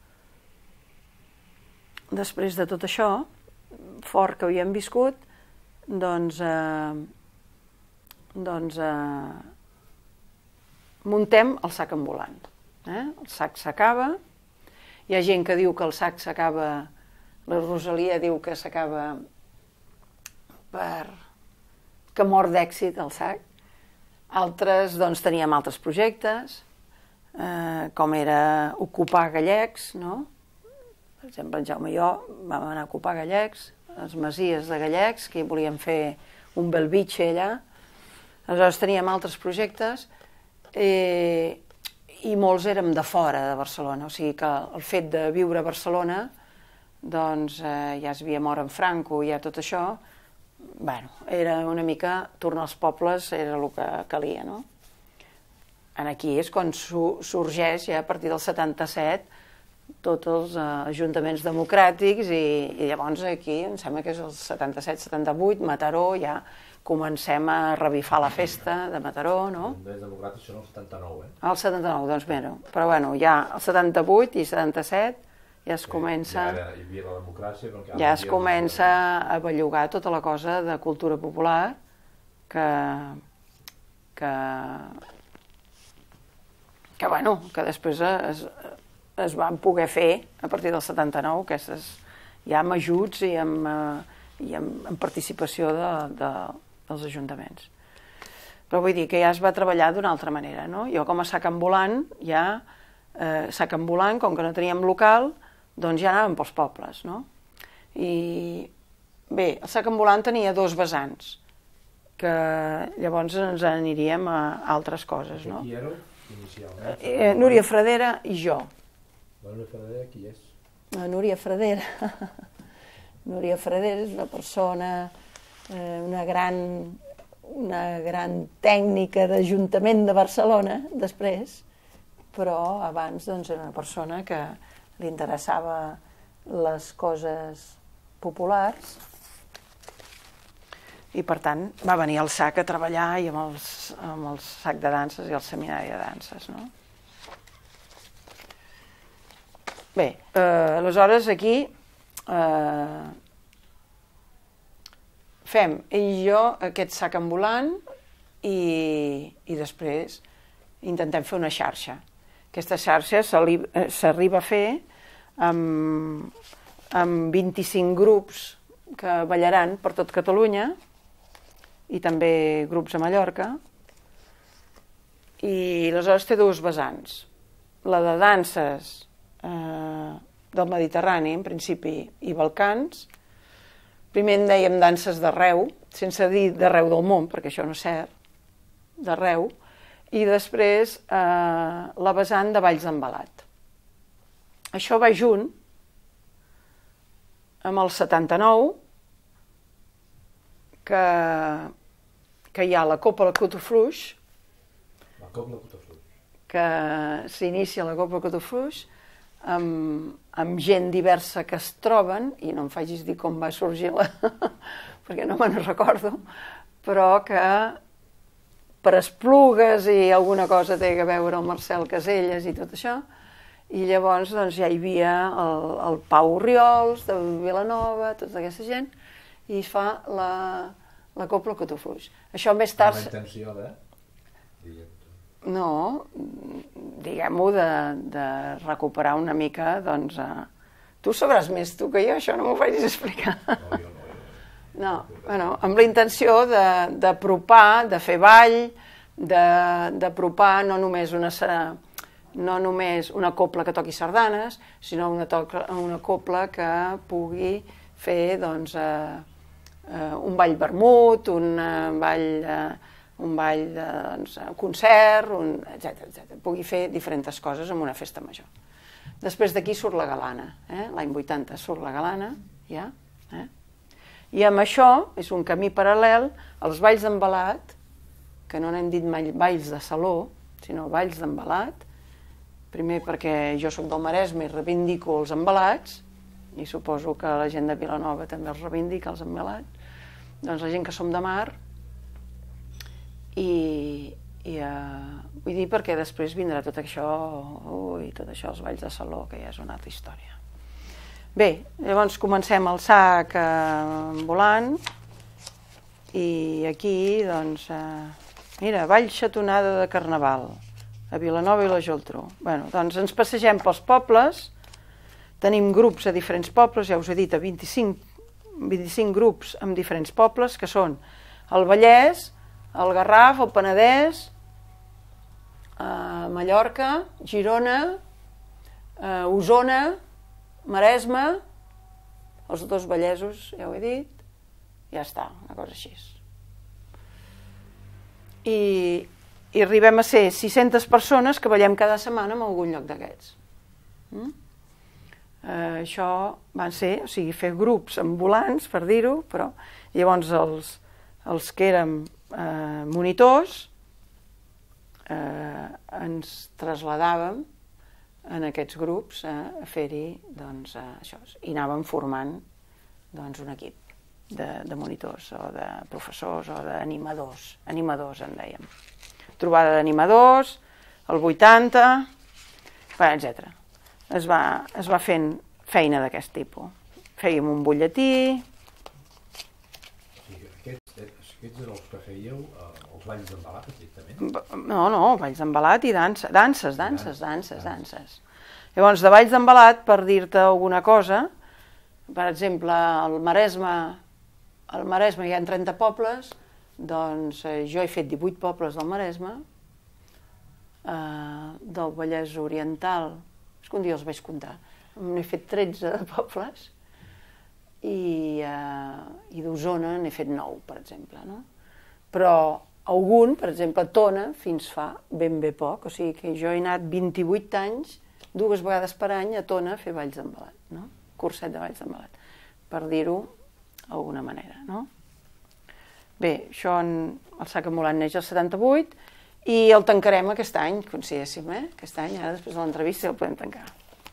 després de tot això, fort que havíem viscut, doncs, eh, doncs eh, muntem el sac ambulant. Eh? El sac s'acaba, hi ha gent que diu que el sac s'acaba, la Rosalia diu que s'acaba per que mor d'èxit el sac. Altres, doncs, teníem altres projectes, eh, com era ocupar gallecs, no? Per exemple, en Jaume i jo vam anar a ocupar gallecs, les masies de gallecs, que volíem fer un belvitge allà. Aleshores teníem altres projectes, eh, i molts érem de fora de Barcelona, o sigui que el fet de viure a Barcelona, doncs eh, ja es havia mort en Franco, ja tot això, bueno, era una mica tornar als pobles, era el que calia, no? Aquí és quan sorgeix, ja a partir del setanta-set, tots els ajuntaments democràtics, i, i llavors aquí, em sembla que és el setanta-set setanta-vuit, Mataró, ja comencem a revifar la festa de Mataró, no? Els ajuntaments democràtics són el setanta-nou, eh? El setanta-nou, doncs bé, però bueno, ja el setanta-vuit i setanta-set ja es comença... Ja hi havia la democràcia... Ja es comença a bellugar tota la cosa de cultura popular que... que... que, bueno, que després es, es van poder fer a partir del setanta-nou, aquestes, ja amb ajuts i amb, i amb, amb participació de, de, dels ajuntaments. Però vull dir que ja es va treballar d'una altra manera, no? Jo com a sac ambulant, ja, eh, sac ambulant, com que no teníem local, doncs ja anàvem pels pobles, no? I bé, el sac ambulant tenia dos vessants, que llavors ens aniríem a altres coses, no? Qui éreu inicialment? Eh, Núria Fradera i jo. La Núria Fradera qui és? La Núria Fradera. Núria Fradera és una persona, eh, una gran, una gran tècnica d'Ajuntament de Barcelona, després, però abans doncs, era una persona que li interessava les coses populars, i per tant va venir al sac a treballar i amb, els, amb el sac de danses i el seminari de danses, no? Bé, eh, aleshores aquí eh, fem ell i jo aquest sac ambulant i, i després intentem fer una xarxa. Aquesta xarxa s'arriba a fer amb, amb vint-i-cinc grups que ballaran per tot Catalunya i també grups a Mallorca, i aleshores té dos vessants. La de danses eh, del Mediterrani, en principi, i Balcans. Primer en dèiem danses d'arreu, sense dir d'arreu del món, perquè això no és cert, d'arreu, i després eh, la vessant de balls d'embalat. Això va junt amb el setanta-nou, que, que hi ha la Copla Cotofluix. La Copla Cotofluix. que s'inicia la Copla Cotofuix amb, amb gent diversa que es troben, i no em facis dir com va sorgir la... perquè no me'n recordo, però que per Esplugues i alguna cosa té a veure el Marcel Caselles i tot això, i llavors doncs, ja hi havia el, el Pau Oriols de Vilanova, tota aquesta gent, i es fa la, la Copla Cotofuix. Això més tard... Amb la intenció de... No, diguem-ho de, de recuperar una mica, doncs... Eh... Tu sabràs més tu que jo, això no m'ho facis explicar. No, jo no, jo no. No, bueno, amb la intenció d'apropar, de fer ball, d'apropar no només una... no només una copla que toqui sardanes, sinó una, toca, una copla que pugui fer doncs, eh, eh, un ball vermut, un eh, ball, eh, un ball de doncs, concert, un, etcètera, etcètera. Pugui fer diferents coses en una festa major. Després d'aquí surt la galana, eh? L'any vuitanta surt la galana, ja. Eh? I amb això és un camí paral·lel als balls d'embalat, que no n'hem dit mai balls de saló, sinó balls d'embalat. Primer perquè jo soc del Maresme i reivindico els embalats, i suposo que la gent de Vilanova també els reivindica, els embalats, doncs la gent que som de mar, i, i eh, vull dir perquè després vindrà tot això, ui, tot això, els balls de saló, que ja és una altra història. Bé, llavors comencem el sac eh, volant, i aquí, doncs, eh, mira, ball xatonada de Carnaval, a Vilanova i la Geltrú. Bueno, doncs ens passegem pels pobles, tenim grups a diferents pobles, ja us he dit, a vint-i-cinc, vint-i-cinc grups amb diferents pobles, que són el Vallès, el Garraf, el Penedès, eh, Mallorca, Girona, eh, Osona, Maresme, els dos Vallesos, ja ho he dit, ja està, una cosa així. I... i arribem a ser sis-centes persones que ballem cada setmana en algun lloc d'aquests. Mm? Eh, això van ser, o sigui, fer grups ambulants, per dir-ho, però llavors els, els que érem eh, monitors eh, ens trasladàvem en aquests grups eh, a fer-hi, doncs, eh, això, i anàvem formant doncs, un equip de, de monitors o de professors o d'animadors, animadors en dèiem. Trobada d'animadors, el vuitanta, etcètera. Es va, es va fent feina d'aquest tipus. Fèiem un butlletí... Sí, aquests, aquests eren els que fèieu, els balls d'embalat, estrictament? No, no, balls d'embalat i dansa, danses, danses, danses, danses. Llavors, de balls d'embalat, per dir-te alguna cosa, per exemple, al Maresme, al Maresme hi ha trenta pobles, doncs eh, jo he fet divuit pobles del Maresme, eh, del Vallès Oriental, és que un dia els vaig comptar, n'he fet tretze de pobles, i, eh, i d'Osona n'he fet nou, per exemple, no? Però algun, per exemple, Tona, fins fa ben bé poc, o sigui que jo he anat vint-i-vuit anys, dues vegades per any a Tona a fer balls d'embalat, no? Curset de balls d'embalat, per dir-ho d'alguna manera, no? Bé, això en el sac ambulant neix el setanta-vuit i el tancarem aquest any, consideréssim, eh? Aquest any, ara després de l'entrevista el podem tancar.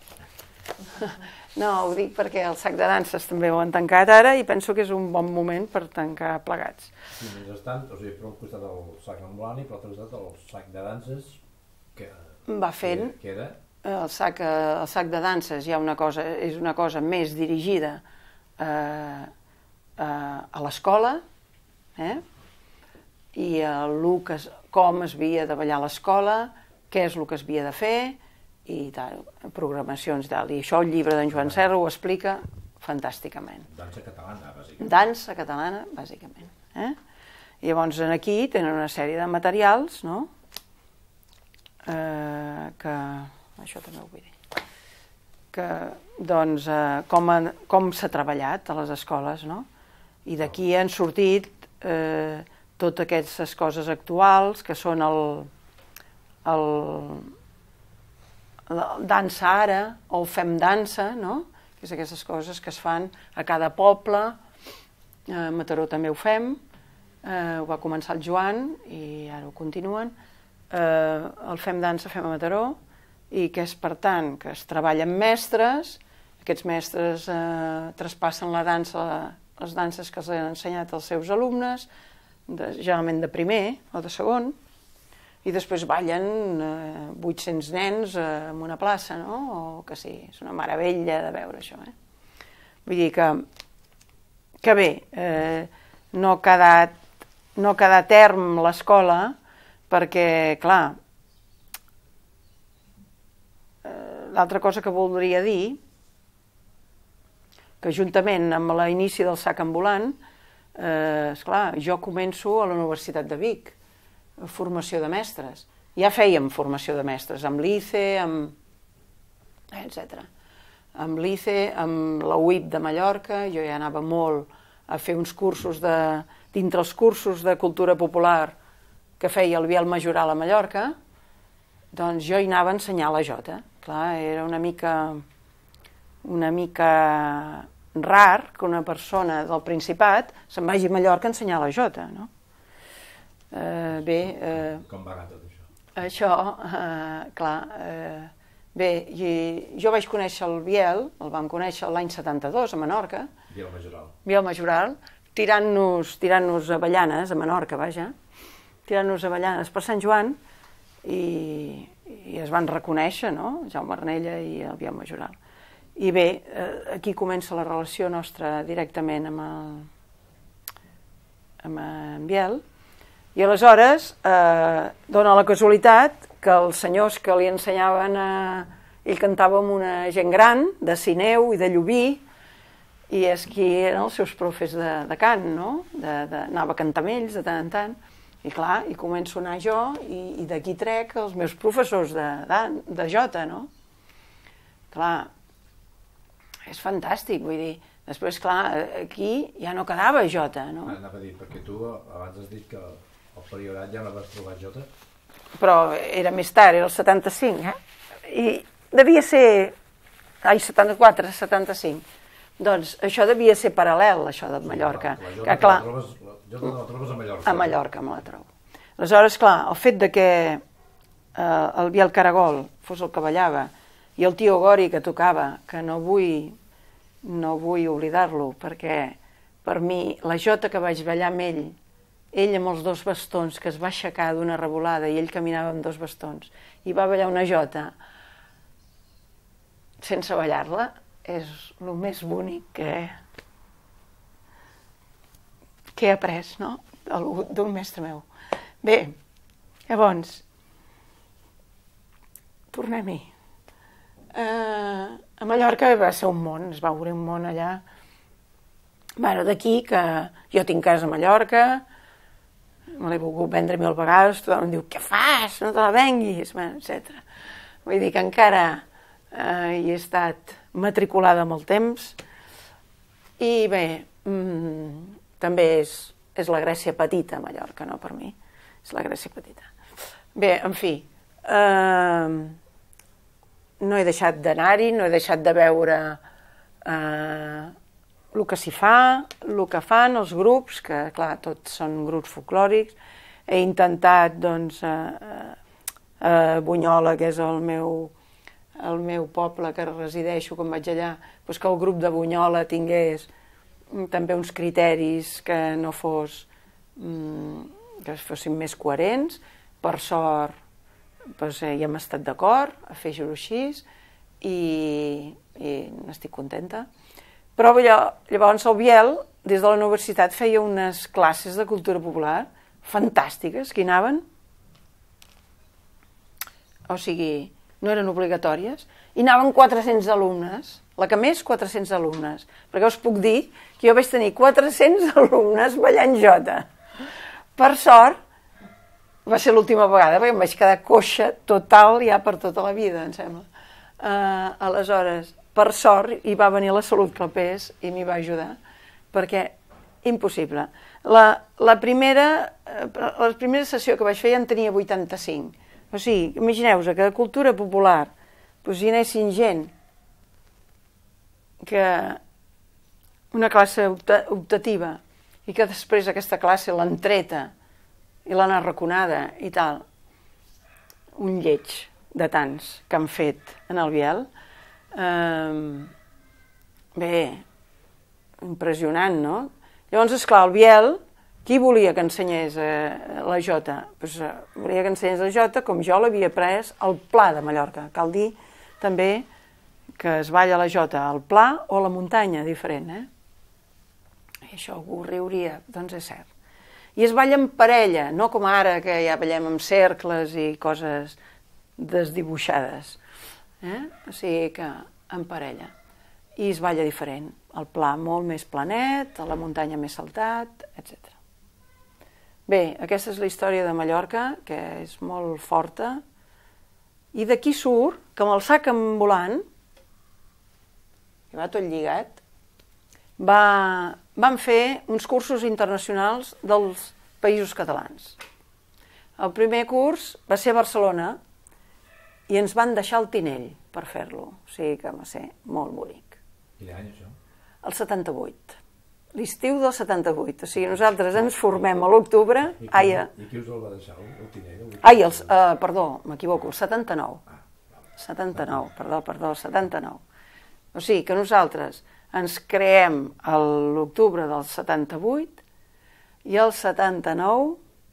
No, ho dic perquè el sac de danses també ho han tancat ara i penso que és un bon moment per tancar plegats. Sí, mentrestant, o sigui, per un costat el sac ambulant i per l'altre costat el sac de danses que va fent. Queda. El sac, el sac de danses hi ha una cosa, és una cosa més dirigida eh, a l'escola, eh? I el que es, com es havia de ballar a l'escola, què és el que es havia de fer, i tal, programacions i tal. I això el llibre d'en Joan Serra ho explica fantàsticament. Dansa catalana, bàsicament. Dansa catalana, bàsicament. Eh? I llavors aquí tenen una sèrie de materials, no? Eh, que... això també ho vull dir. Que, doncs, eh, com, a, com s'ha treballat a les escoles, no? I d'aquí han sortit eh, totes aquestes coses actuals, que són el, el, el dansa ara, o el fem dansa, no? Que és aquestes coses que es fan a cada poble, a Mataró també ho fem, eh, ho va començar el Joan i ara ho continuen, eh, el Fem Dansa Fem a Mataró, i que és, per tant, que es treballa amb mestres, aquests mestres eh, traspassen la dansa, les danses que els han ensenyat als seus alumnes, de, generalment de primer o de segon, i després ballen eh, vuit-cents nens eh, en una plaça, no? O que sí, és una meravella de veure això, eh? Vull dir que, que bé, eh, no ha quedat, no ha quedat term l'escola, perquè, clar, eh, l'altra cosa que voldria dir, que juntament amb l'inici del sac ambulant, eh, esclar, jo començo a la Universitat de Vic, formació de mestres. Ja fèiem formació de mestres, amb l'I C E, amb etcètera. Amb l'I C E, amb la U I P de Mallorca, jo ja anava molt a fer uns cursos de, dintre els cursos de cultura popular que feia el Biel Majoral a Mallorca, doncs jo hi anava a ensenyar la jota. Clar, era una mica, una mica rar que una persona del Principat se'n vagi a Mallorca a ensenyar la jota, no? Eh, bé... Eh, Com va anar tot això? Això, eh, clar... Eh, bé, i jo vaig conèixer el Biel, el vam conèixer l'any setanta-dos a Menorca. Biel Majoral. Biel Majoral, tirant-nos tirant-nos avellanes a Menorca, vaja, tirant-nos avellanes per Sant Joan, i, i es van reconèixer, no?, Jaume Arnella i el Biel Majoral. I bé, eh, aquí comença la relació nostra directament amb el, amb en Biel, i aleshores eh, dona la casualitat que els senyors que li ensenyaven, a... ell cantava amb una gent gran, de Sineu i de Llubí, i és qui eren els seus profes de, de cant, no? De, de, anava a cantar amb ells de tant en tant, i clar, i començo a anar jo, i, i d'aquí trec els meus professors de, de, de jota, no? Clar, és fantàstic, vull dir, després, clar, aquí ja no quedava jota, no? Anava a dir, perquè tu abans has dit que al Priorat ja no vas trobar jota? Però era més tard, era el setanta-cinc, eh? I devia ser... Ai, setanta-quatre, setanta-cinc. Doncs això devia ser paral·lel, això de Mallorca. Sí, clar, la jota te la trobes a Mallorca. A Mallorca me la trobo. Aleshores, clar, el fet de que eh, el Biel Caragol fos el que ballava i el tio Gori que tocava, que no vull, no vull oblidar-lo, perquè per mi la jota que vaig ballar amb ell, ell amb els dos bastons, que es va aixecar d'una revolada i ell caminava amb dos bastons, i va ballar una jota sense ballar-la, és el més bonic que, que he après, no?, d'un mestre meu. Bé, llavors, tornem-hi. Eh, a Mallorca va ser un món, es va obrir un món allà. Bueno, d'aquí que jo tinc casa a Mallorca, me l'he volgut vendre mil vegades, tothom em diu, què fas? No te la venguis, bueno, etcètera. Vull dir que encara eh, hi he estat matriculada amb el temps, i bé, mmm, també és, és la Grècia petita, Mallorca, no per mi, és la Grècia petita. Bé, en fi, eh, no he deixat d'anar-hi, no he deixat de veure eh, el que s'hi fa, el que fan els grups, que clar, tots són grups folclòrics. He intentat, doncs, a, a Bunyola, que és el meu, el meu poble que resideixo quan vaig allà, doncs que el grup de Bunyola tingués també uns criteris que no fos, que fossin més coherents. Per sort, doncs, ja hem estat d'acord a fer-ho així, i, i n'estic contenta. Però llavors el Biel, des de la universitat, feia unes classes de cultura popular fantàstiques, que hi anaven. O sigui, no eren obligatòries. Hi anaven quatre-cents alumnes, la que més, quatre-cents alumnes. Perquè us puc dir que jo vaig tenir quatre-cents alumnes ballant jota. Per sort, va ser l'última vegada, perquè em vaig quedar coixa total ja per tota la vida, em sembla. Uh, aleshores, per sort, hi va venir la Salut Clapés i m'hi va ajudar, perquè impossible. La, la, primera, la primera sessió que vaig fer ja en tenia vuitanta-cinc. O sigui, imagineu-vos que de cultura popular doncs hi anessin gent que una classe optativa i que després aquesta classe l'han treta i l'han arraconada i tal, un lleig de tants que han fet en el Biel. Eh, bé, impressionant, no? Llavors, esclar, el Biel, qui volia que ensenyés eh, la jota? Pues, eh, volia que ensenyés la jota com jo l'havia pres al Pla de Mallorca. Cal dir també que es balla la jota al Pla o a la muntanya, diferent, eh? I això algú riuria, doncs és cert. I es balla en parella, no com ara, que ja ballem amb cercles i coses desdibuixades. Eh? O sigui que en parella. I es balla diferent. El Pla molt més planet, a la muntanya més saltat, etcètera. Bé, aquesta és la història de Mallorca, que és molt forta. I d'aquí surt que amb el sac ambulant, que va tot lligat, va, van fer uns cursos internacionals dels països catalans. El primer curs va ser a Barcelona i ens van deixar el Tinell per fer-lo. O sigui que va ser molt bonic. Quin any, això? El setanta-vuit. L'estiu del setanta-vuit. O sigui, nosaltres ens formem a l'octubre... I, ai, I qui us el va deixar, el Tinell? El ai, els, uh, perdó, m'equivoco, el setanta-nou. Ah, setanta-nou, perdó, perdó, el setanta-nou. O sigui que nosaltres ens creem a l'octubre del setanta-vuit i el setanta-nou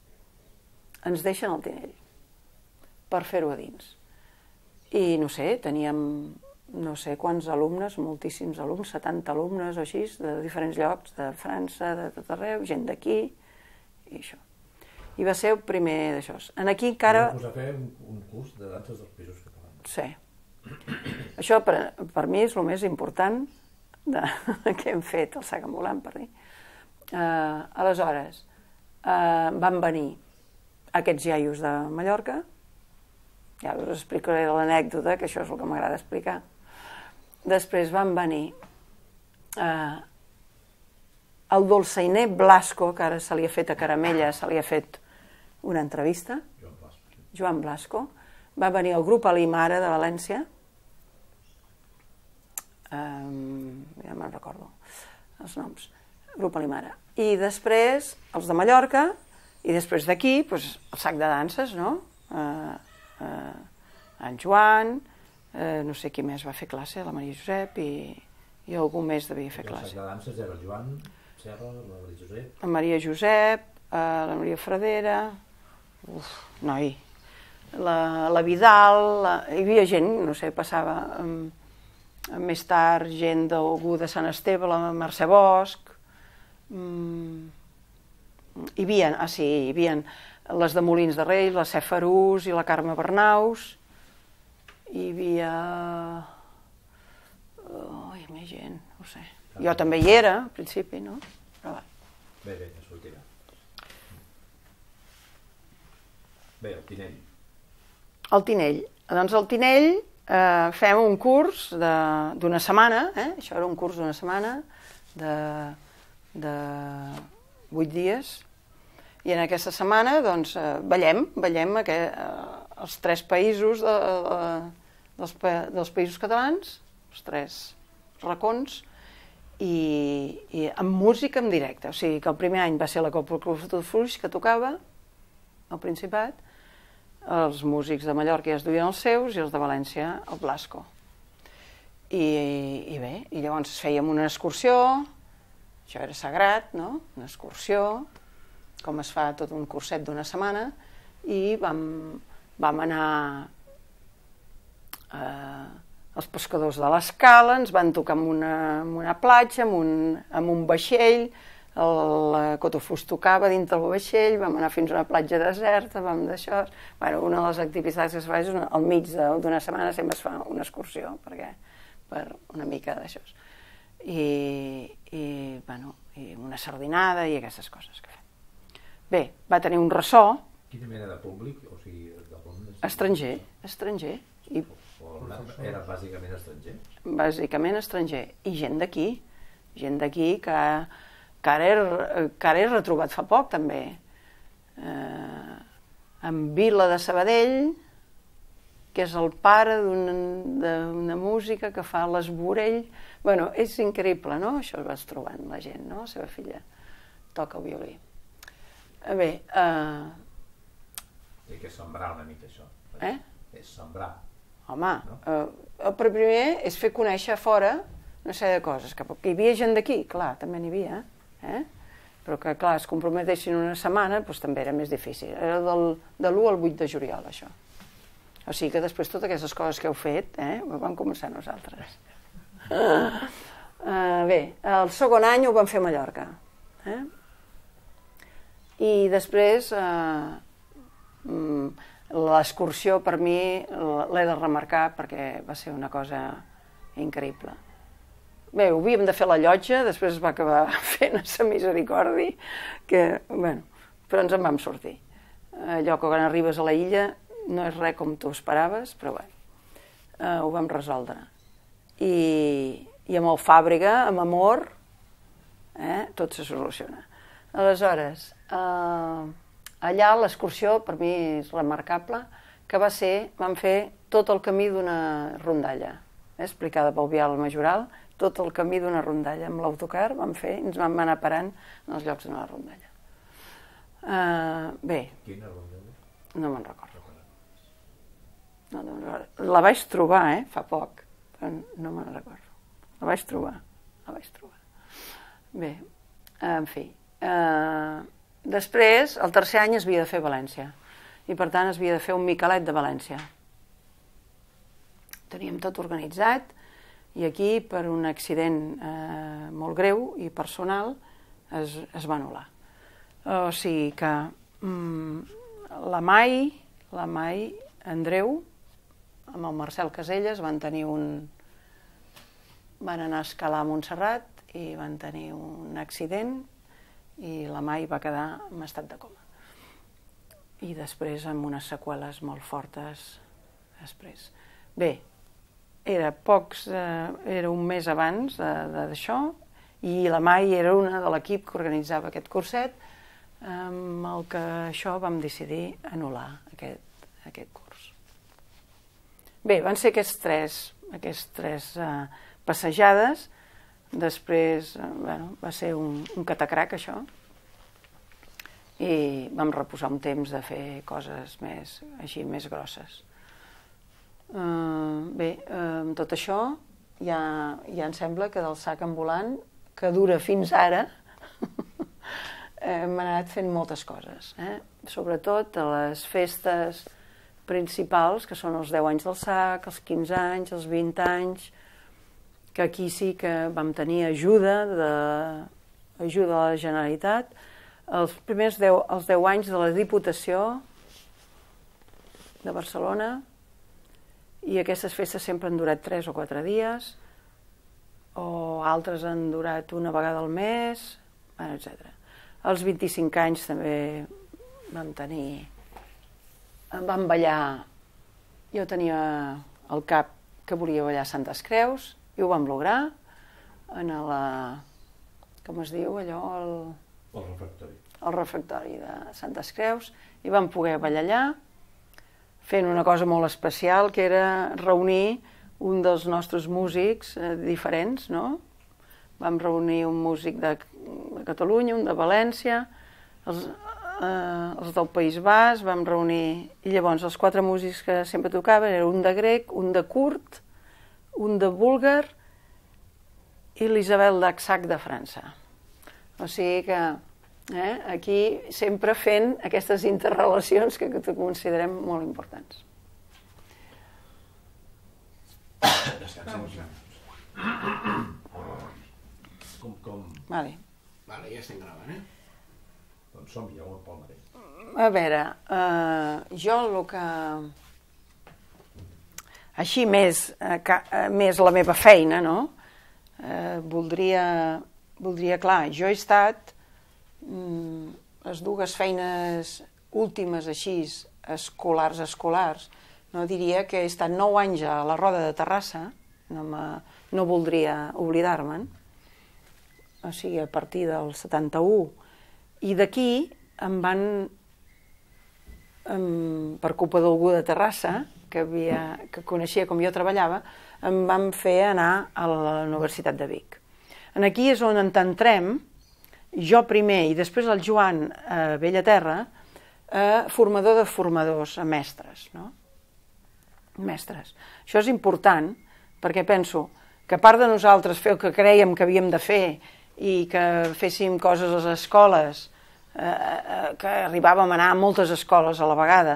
ens deixen el Tinell per fer-ho a dins. I no sé, teníem no sé quants alumnes, moltíssims alumnes, setanta alumnes o així, de diferents llocs, de França, de tot arreu, gent d'aquí, i això. I va ser el primer d'això. En aquí encara... Us va fer un, un curs de danses dels països catalans. Sí. Això per, per mi és el més important de, que hem fet, el sac ambulant, per dir. Uh, aleshores, uh, van venir aquests iaios de Mallorca, ja us explicaré l'anècdota, que això és el que m'agrada explicar. Després van venir eh, el dolçainer Blasco, que ara se li ha fet a Caramella, se li ha fet una entrevista, Joan Blasco. Joan Blasco. Va venir el grup Alimara de València, um, ja me'n recordo els noms, grup Alimara. I després els de Mallorca, i després d'aquí, doncs, el sac de danses, no? Uh, uh, en Joan, uh, no sé qui més va fer classe, la Maria Josep, i, i algú més devia fer classe. El sac de danses era el Joan Serra, la Maria Josep... La Maria Josep, uh, la Maria Fradera, uf, noi, la, la Vidal, la, hi havia gent, no sé, passava um, més tard gent d'algú de Sant Esteve, la Mercè Bosch, um, hi havia, ah sí, hi havia les de Molins de Rei, la Cefarús i la Carme Bernaus, hi havia... Oh, hi ha més gent, no sé. Jo també hi era, al principi, no? Però va. Bé, bé, ja sortirà. Bé, el Tinell. El Tinell. Doncs el Tinell eh, fem un curs d'una setmana, eh? Això era un curs d'una setmana, de, de vuit dies, i en aquesta setmana doncs, eh, ballem, ballem aquest, eh, els tres països de, de, dels, dels països catalans, els tres racons, i, i amb música en directe. O sigui que el primer any va ser la Copla Club Fluix que tocava al Principat, els músics de Mallorca ja es duien els seus i els de València el Blasco. I, i bé, i llavors fèiem una excursió, això era sagrat, no? Una excursió, com es fa tot un curset d'una setmana, i vam, vam anar eh, els pescadors de l'Escala, ens van tocar en una, en una platja, en un, en un vaixell, el Cotofús tocava dintre del vaixell, vam anar fins a una platja deserta, vam d'això... Bueno, una de les activitats que es fa és una, al mig d'una setmana sempre es fa una excursió, perquè, per una mica d'això. I, i, bueno, i una sardinada i aquestes coses que fem. Bé, va tenir un ressò... Quina mena de públic? O sigui, d'alumnes? Estranger, estranger. I, o era bàsicament estranger? Bàsicament estranger. I gent d'aquí, gent d'aquí que... que ara he, que ara he retrobat fa poc, també. Eh, en Vila de Sabadell, que és el pare d'una música que fa l'Esborell. Bueno, és increïble, no? Això es vas trobant la gent, no? La seva filla toca el violí. Eh, bé, eh... I que és sembrar una mica això. Eh? És sembrar. Home, eh, el primer és fer conèixer a fora una sèrie de coses. Que hi havia gent d'aquí, clar, també n'hi havia, eh? Però que, clar, es comprometessin una setmana, doncs també era més difícil. Era del, de l'u al vuit de juliol, això. O sigui que després totes aquestes coses que heu fet, eh, ho vam començar nosaltres. Uh, bé, el segon any ho vam fer a Mallorca. Eh? I després, eh, l'excursió per mi l'he de remarcar perquè va ser una cosa increïble. Bé, ho havíem de fer a la llotja, després es va acabar fent a sa misericòrdia, que, bueno, però ens en vam sortir. Allò que quan arribes a la illa no és res com tu esperaves, però bé, eh, ho vam resoldre. I, i amb el Fàbrega, amb amor, eh, tot se soluciona. Aleshores, eh, allà l'excursió per mi és remarcable, que va ser, vam fer tot el camí d'una rondalla, eh, explicada pel Bial Majoral, tot el camí d'una rondalla. Amb l'autocar vam fer, ens vam anar parant en els llocs d'una rondalla. Uh, bé. Quina rondalla? No me'n recordo. No, no, la vaig trobar, eh, fa poc, però no me'n recordo. La vaig trobar, la vaig trobar. Bé, en fi. Uh, després, el tercer any es havia de fer València, i per tant es havia de fer un Miquelet de València. Teníem tot organitzat, i aquí, per un accident eh, molt greu i personal, es, es va anul·lar. O sigui que mm, la Mai, la Mai, Andreu, amb el Marcel Caselles, van tenir un... van anar a escalar a Montserrat i van tenir un accident i la Mai va quedar en estat de coma. I després amb unes seqüeles molt fortes després. Bé, era pocs, eh, era un mes abans d'això, i la Mai era una de l'equip que organitzava aquest curset, amb el que això vam decidir anul·lar aquest, aquest curs. Bé, van ser aquests tres, aquests tres eh, passejades, després, eh, bueno, va ser un, un catacrac això, i vam reposar un temps de fer coses més, així, més grosses. Uh, bé, uh, amb tot això ja, ja em sembla que del sac ambulant, que dura fins ara, hem anat fent moltes coses, eh? Sobretot a les festes principals, que són els deu anys del sac, els quinze anys, els vint anys, que aquí sí que vam tenir ajuda de, ajuda de la Generalitat, els primers deu, els deu anys de la Diputació de Barcelona, i aquestes festes sempre han durat tres o quatre dies, o altres han durat una vegada al mes, etcètera. Als vint-i-cinc anys també vam tenir... vam ballar... Jo tenia al cap que volia ballar Santes Creus, i ho vam lograr, en la... com es diu allò? El, el refectori. El refectori de Santes Creus, i vam poder ballar allà, fent una cosa molt especial, que era reunir un dels nostres músics eh, diferents, no? Vam reunir un músic de, de Catalunya, un de València, els, eh, els del País Basc, vam reunir... I llavors els quatre músics que sempre tocaven eren un de grec, un de kurd, un de búlgar i l'Isabel d'Axac de França. O sigui que eh, aquí sempre fent aquestes interrelacions que, que considerem molt importants. Descansem. Com, com... Vale. Vale, ja estem gravant, eh? Doncs som-hi, ja ho empalmaré. A veure, eh, jo el que... Així més, eh, ca, eh, més la meva feina, no? Eh, voldria, voldria, clar, jo he estat mm, les dues feines últimes així, escolars, escolars, no diria que he estat nou anys a la Roda de Terrassa, no, me, no voldria oblidar-me'n, o sigui, a partir del setanta-u, i d'aquí em van, em, per culpa d'algú de Terrassa, que, havia, que coneixia com jo treballava, em van fer anar a la Universitat de Vic. En aquí és on ens entrem, jo primer i després el Joan a Bellaterra, a formador de formadors, a mestres, no? Mestres. Això és important perquè penso que a part de nosaltres fer el que crèiem que havíem de fer i que féssim coses a les escoles, eh, que arribàvem a anar a moltes escoles a la vegada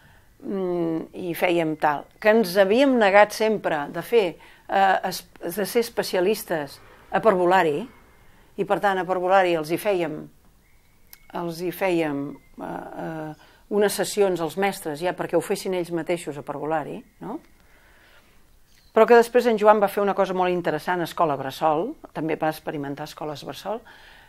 i fèiem tal, que ens havíem negat sempre de fer, eh, de ser especialistes a parvulari, i per tant a parvulari els hi fèiem els hi fèiem eh, eh, unes sessions als mestres ja perquè ho fessin ells mateixos a parvulari, no? Però que després en Joan va fer una cosa molt interessant a Escola Bressol, també va experimentar a Escoles Bressol.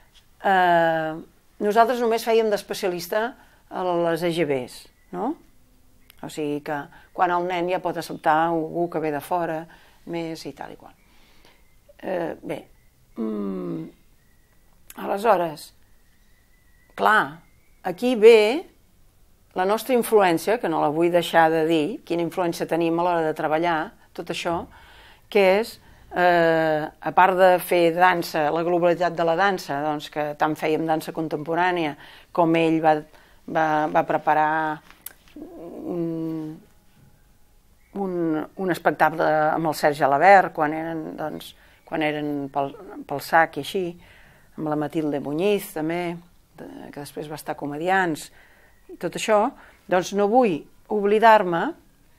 Eh, nosaltres només fèiem d'especialista a les E G Bs, no? O sigui que quan el nen ja pot acceptar algú que ve de fora, més i tal i qual. Eh, bé, mm, aleshores, clar, aquí ve la nostra influència, que no la vull deixar de dir, quina influència tenim a l'hora de treballar, tot això, que és, eh, a part de fer dansa, la globalitat de la dansa, doncs que tant fèiem dansa contemporània, com ell va, va, va preparar un, un, un espectacle amb el Sergi Alabert, quan eren, doncs, quan eren pel, pel sac i així, amb la Matilde Muñiz també, de, que després va estar a Comediants, i tot això, doncs no vull oblidar-me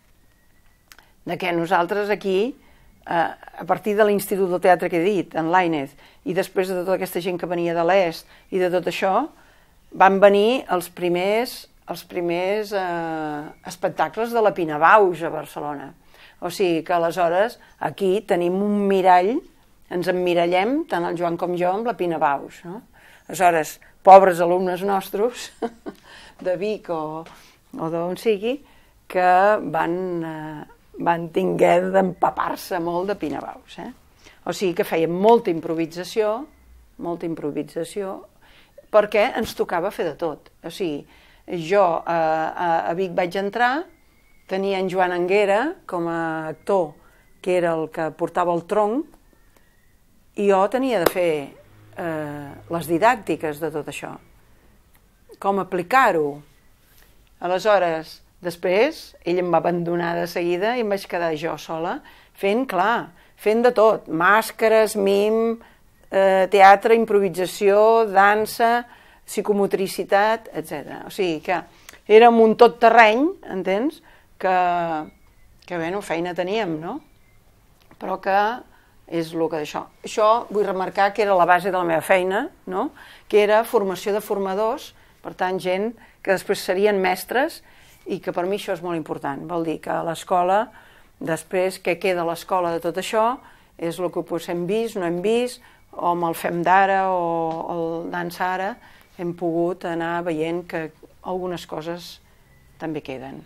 de que nosaltres aquí, eh, a partir de l'Institut del Teatre que he dit, en Lainez, i després de tota aquesta gent que venia de l'est i de tot això, van venir els primers, els primers eh, espectacles de la Pina Bausch a Barcelona. O sigui que aleshores aquí tenim un mirall, ens emmirallem, tant el Joan com jo, amb la Pina Bausch, no? Aleshores, pobres alumnes nostres, de Vic o, o d'on sigui, que van... Eh, van tinguer d'empapar-se molt de Pina Bausch. Eh? O sigui que fèiem molta improvisació, molta improvisació, perquè ens tocava fer de tot. O sigui, jo a, a, a Vic vaig entrar, tenia en Joan Anguera com a actor, que era el que portava el tronc, i jo tenia de fer eh, les didàctiques de tot això. Com aplicar-ho. Aleshores, després, ell em va abandonar de seguida i em vaig quedar jo sola, fent, clar, fent de tot, màscares, mim, eh, teatre, improvisació, dansa, psicomotricitat, etcètera. O sigui que érem un tot terreny, entens? Que, que bueno, feina teníem, no? Però que és el que d'això. Això vull remarcar que era la base de la meva feina, no? Que era formació de formadors, per tant, gent que després serien mestres, i que per mi això és molt important. Vol dir que a l'escola, després, què queda a l'escola de tot això, és el que potser hem vist, no hem vist, o amb el Fem d'Ara o el Dansa Ara, hem pogut anar veient que algunes coses també queden.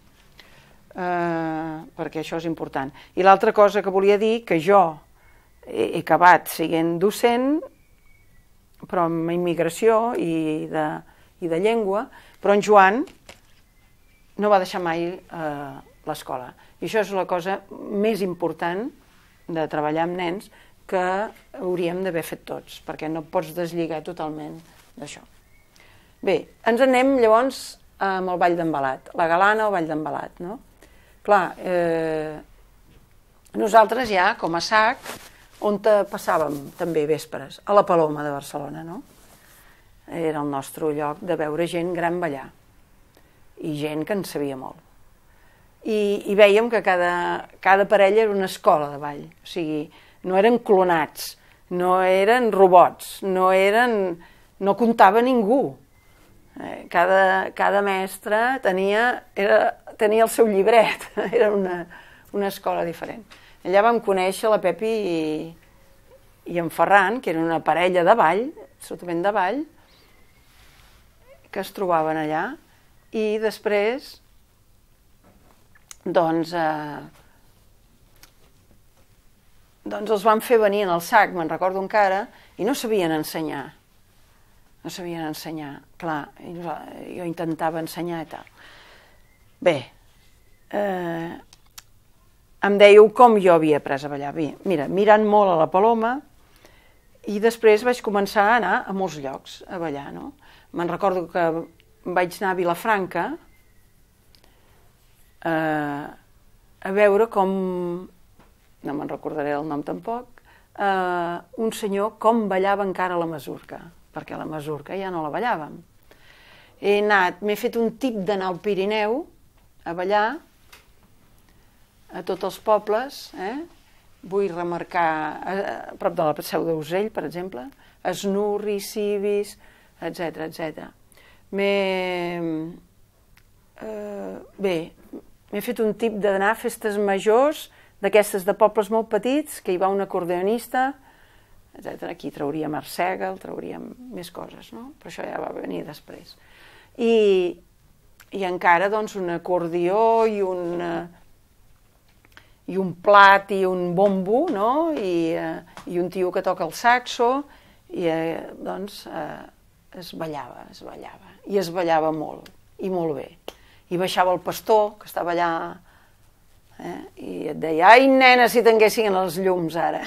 Eh, perquè això és important. I l'altra cosa que volia dir, que jo he, he acabat sent docent, però amb immigració i de, i de llengua, però en Joan no va deixar mai eh, l'escola. I això és la cosa més important de treballar amb nens que hauríem d'haver fet tots, perquè no pots deslligar totalment d'això. Bé, ens anem llavors amb el Ball d'Embalat, la galana o Ball d'Embalat, no? Clar, eh, nosaltres ja, com a S A C, on passàvem també vespres? A la Paloma de Barcelona, no? Era el nostre lloc de veure gent gran ballar. I gent que en sabia molt. I, i vèiem que cada, cada parella era una escola de ball. O sigui, no eren clonats, no eren robots, no eren... no comptava ningú. Eh, cada, cada mestre tenia, era, tenia el seu llibret, era una, una escola diferent. Allà vam conèixer la Pepi i, i en Ferran, que era una parella de ball, absolutament de ball, que es trobaven allà. I després, doncs, eh, doncs els van fer venir en el S A C, me'n recordo encara, i no sabien ensenyar. No sabien ensenyar, clar, jo intentava ensenyar i tal. Bé, eh, em dèieu com jo havia après a ballar. Bé, mira, mirant molt a la Paloma, i després vaig començar a anar a molts llocs a ballar, no? Me'n recordo que vaig anar a Vilafranca eh, a veure com, no me'n recordaré el nom tampoc, eh, un senyor com ballava encara la masurca, perquè la masurca ja no la ballàvem. He anat, m'he fet un tip d'anar al Pirineu a ballar a tots els pobles, eh? Vull remarcar, a prop de la Seu d'Urgell, per exemple, Esnurri, Civis, etcètera, etcètera. M'he... Eh, bé, m'he fet un tip d'anar a festes majors, d'aquestes de pobles molt petits, que hi va un acordeonista, etcètera. Aquí trauríem Arsèguel, trauríem més coses, no? Però això ja va venir després. I, i encara, doncs, un acordió i un... Eh, i un plat i un bombo, no? I, eh, i un tio que toca el saxo, i eh, doncs eh, es ballava, es ballava, i es ballava molt, i molt bé. I baixava el pastor, que estava allà, eh? I et deia, ai nena, si tinguessin els llums ara.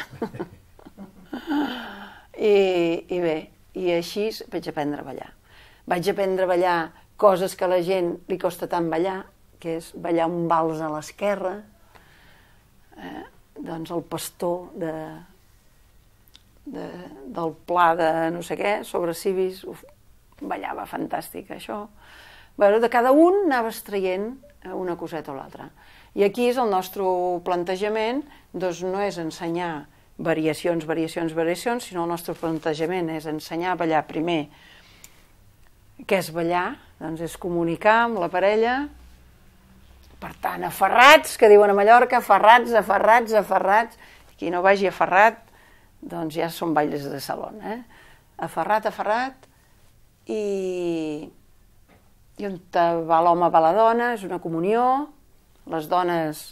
I, I bé, i així vaig aprendre a ballar. Vaig aprendre a ballar coses que a la gent li costa tant ballar, que és ballar un vals a l'esquerra, Eh, doncs el pastor de, de, del pla de no sé què, sobre civis, uf, ballava fantàstic això. Bueno, de cada un anaves traient una coseta o l'altra. I aquí és el nostre plantejament, doncs no és ensenyar variacions, variacions, variacions, sinó el nostre plantejament és ensenyar a ballar primer. Què és ballar? Doncs és comunicar amb la parella. Per tant, aferrats, que diuen a Mallorca, aferrats, aferrats, aferrats. Qui no vagi aferrat, doncs ja són balles de saló, eh? Aferrat, aferrat, i, i on va l'home va la dona, és una comunió, les dones,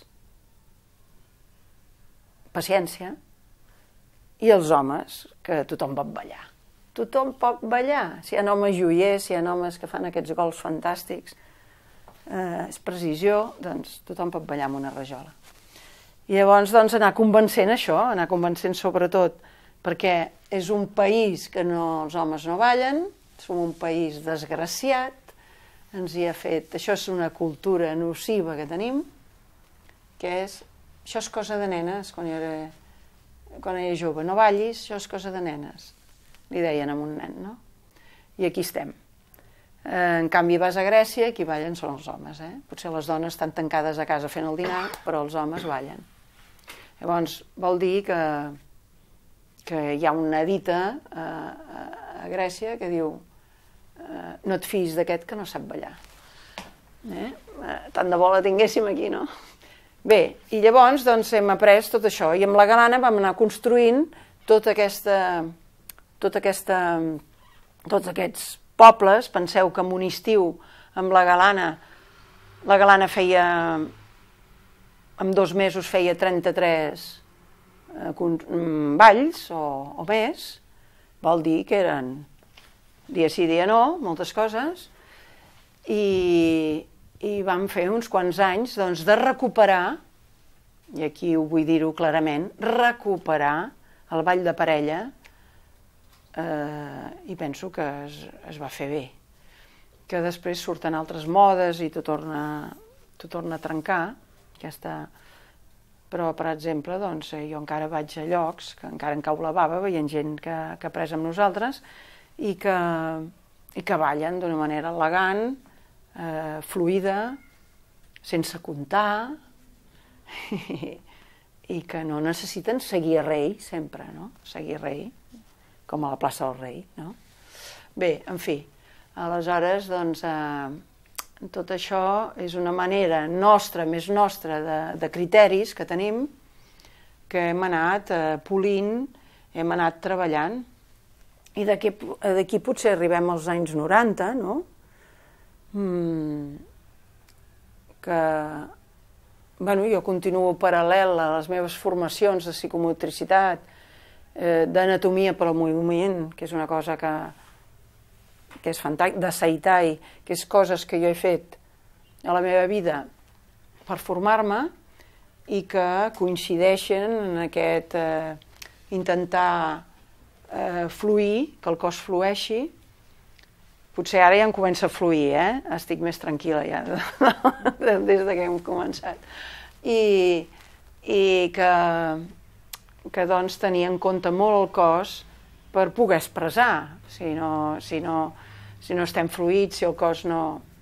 paciència, i els homes, que tothom pot ballar. Tothom pot ballar, si hi ha homes joiers, si hi ha homes que fan aquests gols fantàstics, Eh, és precisió, doncs tothom pot ballar amb una rajola. I llavors doncs anar convencent això, anar convencent sobretot perquè és un país que no, els homes no ballen, som un país desgraciat, ens hi ha fet, això és una cultura nociva que tenim, que és, això és cosa de nenes, quan era, quan era jove, no ballis, això és cosa de nenes, li deien a un nen, no? I aquí estem. En canvi vas a Grècia i qui ballen són els homes, eh? Potser les dones estan tancades a casa fent el dinar, però els homes ballen. Llavors vol dir que, que hi ha una dita a, a, a Grècia que diu eh, no et fiïs d'aquest que no sap ballar. Eh? Eh, tant de bo la tinguéssim aquí, no? Bé, i llavors doncs, hem après tot això i amb la Galana vam anar construint tota aquesta, tota aquesta, tots aquests pobles. Penseu que en un estiu amb la Galana, la Galana feia, en dos mesos feia trenta-tres eh, balls o, o més, vol dir que eren dia sí, dia no, moltes coses, i, i vam fer uns quants anys doncs, de recuperar, i aquí ho vull dir-ho clarament, recuperar el ball de parella. Uh, i penso que es, es va fer bé, que després surten altres modes i t'ho torna, t'ho torna a trencar, aquesta... però per exemple doncs, jo encara vaig a llocs que encara em cau la bava veient gent que, que ha pres amb nosaltres i que, i que ballen d'una manera elegant, eh, fluida, sense comptar i, i que no necessiten seguir rei sempre, no? Seguir rei com a la plaça del Rei, no? Bé, en fi, aleshores, doncs, eh, tot això és una manera nostra, més nostra, de, de criteris que tenim, que hem anat eh, polint, hem anat treballant, i d'aquí potser arribem als anys noranta, no? Mm, que, bueno, jo continuo paral·lel a les meves formacions de psicomotricitat, d'anatomia per al moviment, que és una cosa que, que és fantàstica, de Saitai, que és coses que jo he fet a la meva vida per formar-me i que coincideixen en aquest eh, intentar eh, fluir, que el cos flueixi, Potser ara ja em comença a fluir, eh? Estic més tranquil·la ja des que hem començat. I, i que, que doncs tenir en compte molt el cos per poder expressar. Si no, si no, si no estem fluïts, si el cos no,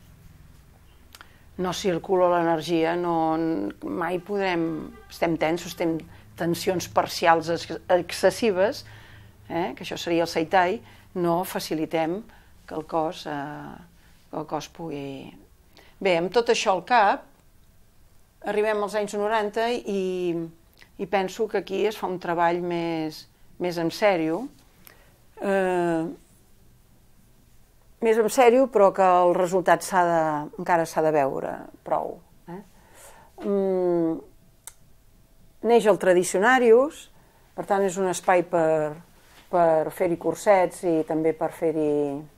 no circula l'energia, no, mai podrem... Estem tensos, estem tensions parcials excessives, eh? Que això seria el seitai, no facilitem que el cos, eh, que el cos pugui... Bé, amb tot això al cap, arribem als anys noranta i, i penso que aquí es fa un treball més, més en sèrio, eh, més en sèrio, però que el resultat s'ha de, encara s'ha de veure prou. Eh? Mm, neix el Tradicionarius, per tant és un espai per, per fer-hi cursets i també per fer-hi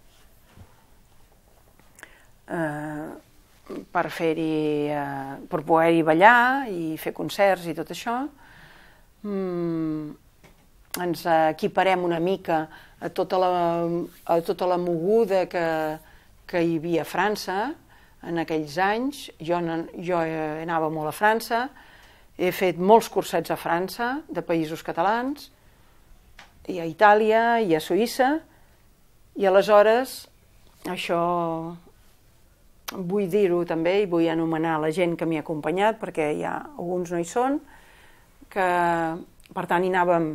eh, per fer-hi eh, per poder-hi ballar i fer concerts i tot això. Mm, ens equiparem una mica a tota la, a tota la moguda que, que hi havia a França en aquells anys. Jo, jo anava molt a França, he fet molts cursets a França, de països catalans, i a Itàlia, i a Suïssa, i aleshores això vull dir-ho també, i vull anomenar la gent que m'hi ha acompanyat, perquè ja alguns no hi són, que per tant hi anàvem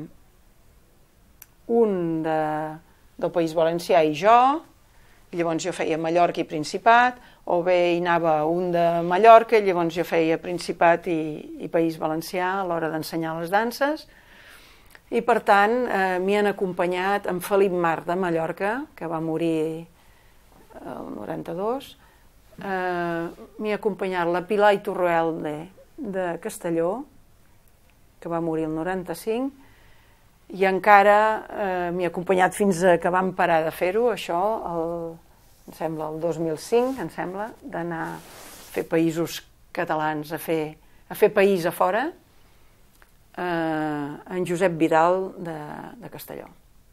un de, del País Valencià i jo, i llavors jo feia Mallorca i Principat, o bé hi anava un de Mallorca i llavors jo feia Principat i, i País Valencià a l'hora d'ensenyar les danses, i per tant eh, m'hi han acompanyat en Felip Mar de Mallorca, que va morir el noranta-dos, eh, m'hi ha acompanyat la Pilar Iturralde de Castelló, que va morir el noranta-cinc, i encara eh, m'hi ha acompanyat fins a que vam parar de fer-ho, això, el, em sembla, el dos mil cinc, em sembla, d'anar a fer països catalans, a fer, a fer país a fora, eh, en Josep Vidal de, de Castelló,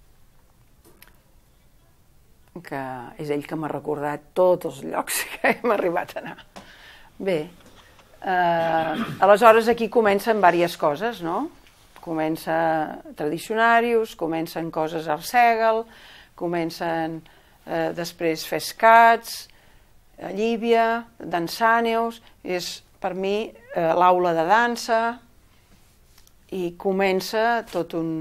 que és ell que m'ha recordat tots els llocs que hem arribat a anar. Bé, eh, aleshores aquí comencen diverses coses, no? Comença Tradicionarius, comencen coses a Arsèguel, comencen eh, després Fescats, a Llívia, Dansàneus, és per mi eh, l'aula de dansa, i comença tot un...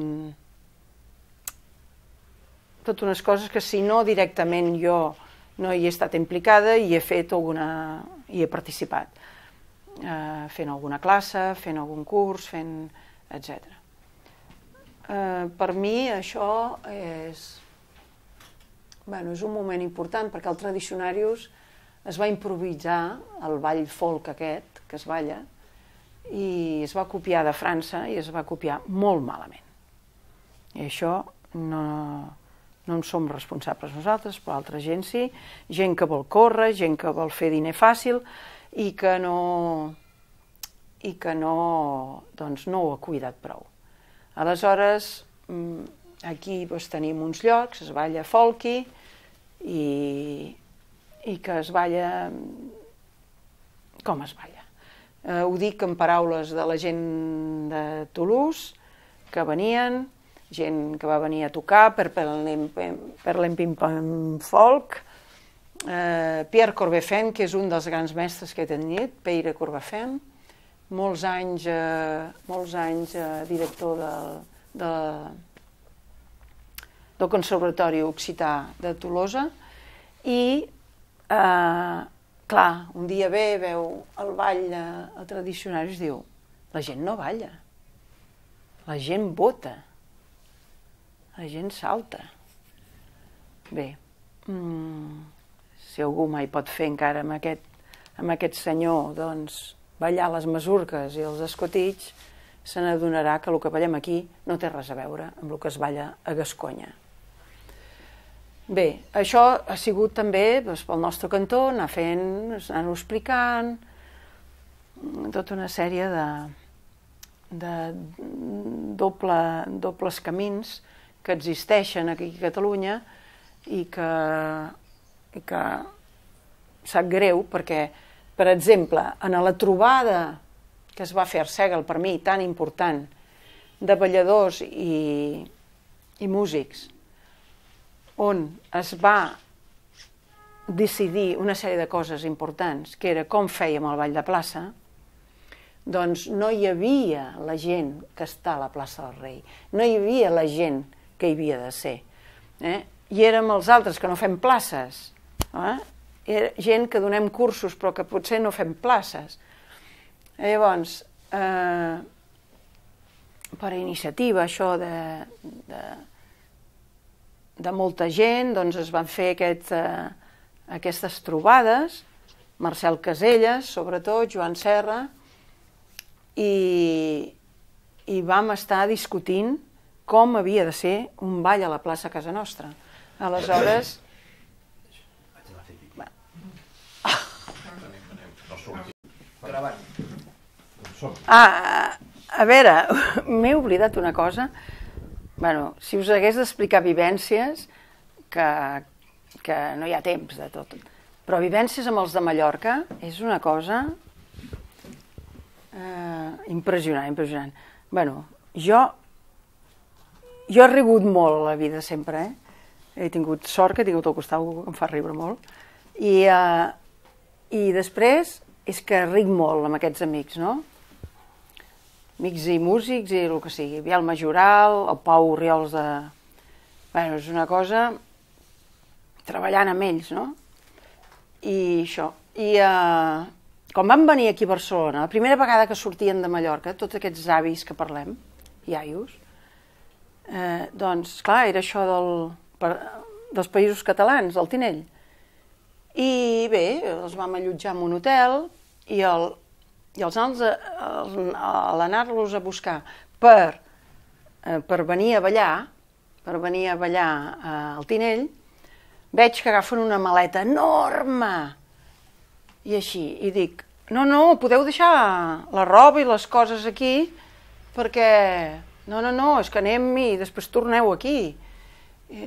tot unes coses que si no directament jo no hi he estat implicada i he fet alguna... hi he participat, eh, fent alguna classe, fent algun curs, fent... etcètera. Eh, per mi això és, bueno, és un moment important perquè el Tradicionarius es va improvisar el ball folk aquest que es balla i es va copiar de França i es va copiar molt malament. I això no, no en som responsables nosaltres, però altra gent sí, gent que vol córrer, gent que vol fer diner fàcil i que no... i que no, doncs, no ho ha cuidat prou. Aleshores, aquí doncs, tenim uns llocs, es balla folky i, i que es balla com es balla. Eh, ho dic en paraules de la gent de Toulouse, que venien, gent que va venir a tocar per l'Empimpam Folk, eh, Pierre Corbefin, que és un dels grans mestres que he tenit, Peire Corbefin, molts anys, eh, molts anys eh, director del, de, del Conservatori Occità de Tolosa i, eh, clar, un dia ve, veu el ball eh, tradicional i es diu, la gent no balla, la gent vota, la gent salta. Bé, mm, si algú mai pot fer encara amb aquest, amb aquest senyor, doncs, ballar les masurques i els escotits, se n'adonarà que el que ballem aquí no té res a veure amb el que es balla a Gasconya. Bé, això ha sigut també doncs, pel nostre cantó, anar fent, anar-ho explicant, tota una sèrie de, de doble, dobles camins que existeixen aquí a Catalunya i que i que sap greu perquè, per exemple, en la trobada que es va fer a Arsèguel, per mi tan important, de balladors i, i músics, on es va decidir una sèrie de coses importants, que era com fèiem el ball de plaça, doncs no hi havia la gent que està a la plaça del Rei, no hi havia la gent que hi havia de ser. Eh? I érem els altres que no fem places, eh? Era gent que donem cursos però que potser no fem places. Llavors, eh, per iniciativa, això de, de, de molta gent, doncs es van fer aquest, eh, aquestes trobades, Marcel Caselles, sobretot, Joan Serra, i, i vam estar discutint com havia de ser un ball a la plaça a casa nostra. Aleshores... Ah, a veure, m'he oblidat una cosa. Bueno, si us hagués d'explicar vivències, que, que no hi ha temps de tot, però vivències amb els de Mallorca és una cosa eh, impressionant, impressionant. Bueno, jo, jo he rigut molt a la vida sempre, eh? He tingut sort que he tingut al costat algú que em fa riure molt. I, eh, i després és que ric molt amb aquests amics, no? Amics i músics i el que sigui. Biel Majoral, el Pau Oriols de... Bueno, és una cosa... treballant amb ells, no? I això. I eh, quan van venir aquí a Barcelona, la primera vegada que sortien de Mallorca, tots aquests avis que parlem, iaios, eh, doncs, clar, era això del, per, dels països catalans, del Tinell. I bé, els vam allotjar en un hotel i, el, i els nans, a l'anar-los a buscar per, eh, per venir a ballar, per venir a ballar al Tinell, veig que agafen una maleta enorme i així, i dic, no, no, podeu deixar la roba i les coses aquí perquè, no, no, no, és que anem i després torneu aquí. I,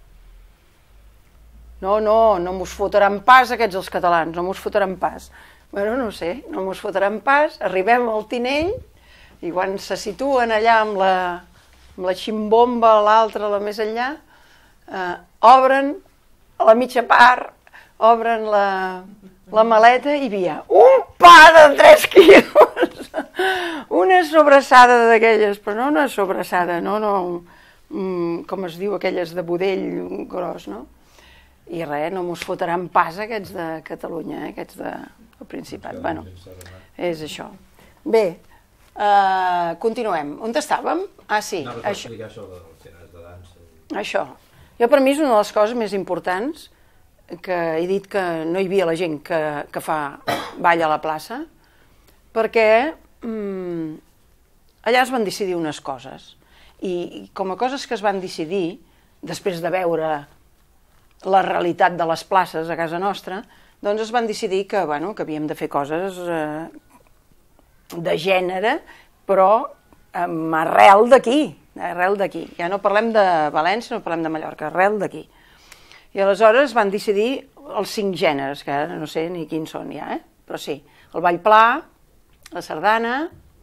no, no, no mos fotran pas aquests els catalans, no mos fotran pas. Bueno, no sé, no mos fotran pas, arribem al Tinell i quan se situen allà amb la, amb la ximbomba, l'altra, la més enllà, eh, obren a la mitja part, obren la, la maleta i hi havia un pa de tres quilos, una sobrassada d'aquelles, però no una sobrassada, no, no, com es diu, aquelles de budell gros, no? I res, no mos fotran pas aquests de Catalunya, eh, aquests del Principat. Bueno, és això. Bé, uh, continuem. On estàvem? Ah, sí. No, però això... explicar això dels gèneres de dansa. Això. Jo, per mi, és una de les coses més importants que he dit que no hi havia la gent que, que fa ball a la plaça, perquè mm, allà es van decidir unes coses. I com a coses que es van decidir, després de veure la realitat de les places a casa nostra, doncs es van decidir que, bueno, que havíem de fer coses eh, de gènere, però amb arrel d'aquí, arrel d'aquí. Ja no parlem de València, no parlem de Mallorca, arrel d'aquí. I aleshores van decidir els cinc gèneres, que ara no sé ni quins són ja, eh? Però sí, el ball pla, la sardana,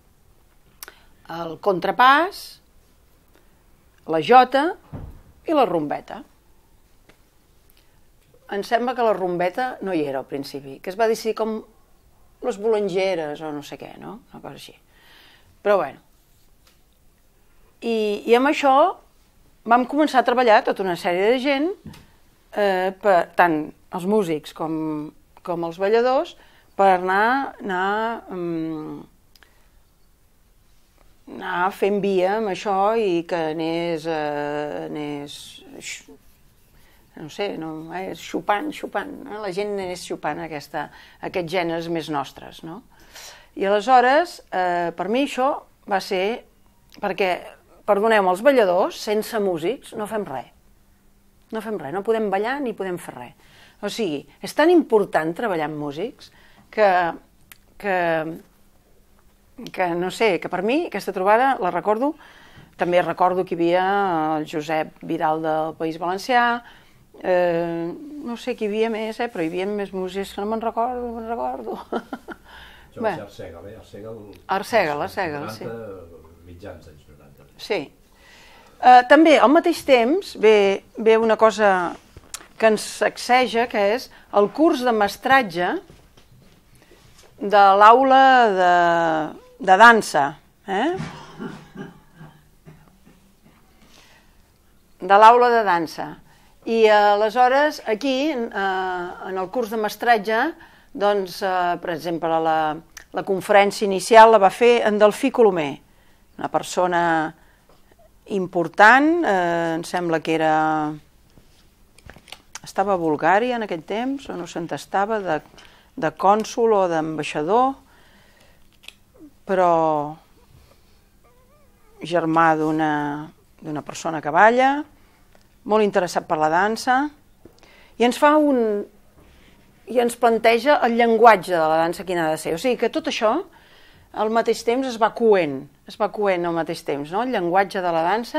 el contrapàs, la jota i la rumbeta. Em sembla que la rumbeta no hi era al principi, que es va decidir com les bolangeres o no sé què, no? Una cosa així. Però bueno. I, i amb això vam començar a treballar tota una sèrie de gent, eh, per, tant els músics com, com els balladors, per anar, anar, um, anar fent via amb això i que anés, eh, anés no sé, no, eh, xupant, xupant, eh? La gent anés xupant aquesta, aquests gèneres més nostres, no? I aleshores, eh, per mi això va ser, perquè, perdoneu, els balladors, sense músics, no fem res. No fem res, no podem ballar ni podem fer res. O sigui, és tan important treballar amb músics que, que, que no sé, que per mi aquesta trobada la recordo, també recordo que hi havia el Josep Vidal del País Valencià, Eh, no sé qui hi havia més, eh, però hi havia més músics que no me'n recordo, no me'n recordo. Això va ser Arsègal, eh? Arsègal... Arsègal, Arsègal, sí. Mitjans anys noranta. Sí. Eh, també, al mateix temps, ve, ve una cosa que ens sacseja, que és el curs de mestratge de l'aula de, de dansa. Eh? De l'aula de dansa. I aleshores, aquí, eh, en el curs de mestratge, doncs, eh, per exemple, la, la conferència inicial la va fer en Delfí Colomer, una persona important, eh, em sembla que era... Estava a Bulgària en aquell temps, o no se'n estava, de, de cònsol o d'ambaixador, però germà d'una d'una persona que balla, molt interessat per la dansa, i ens fa un... i ens planteja el llenguatge de la dansa quin ha de ser. O sigui que tot això al mateix temps es va coent, es va coent al mateix temps, no? El llenguatge de la dansa.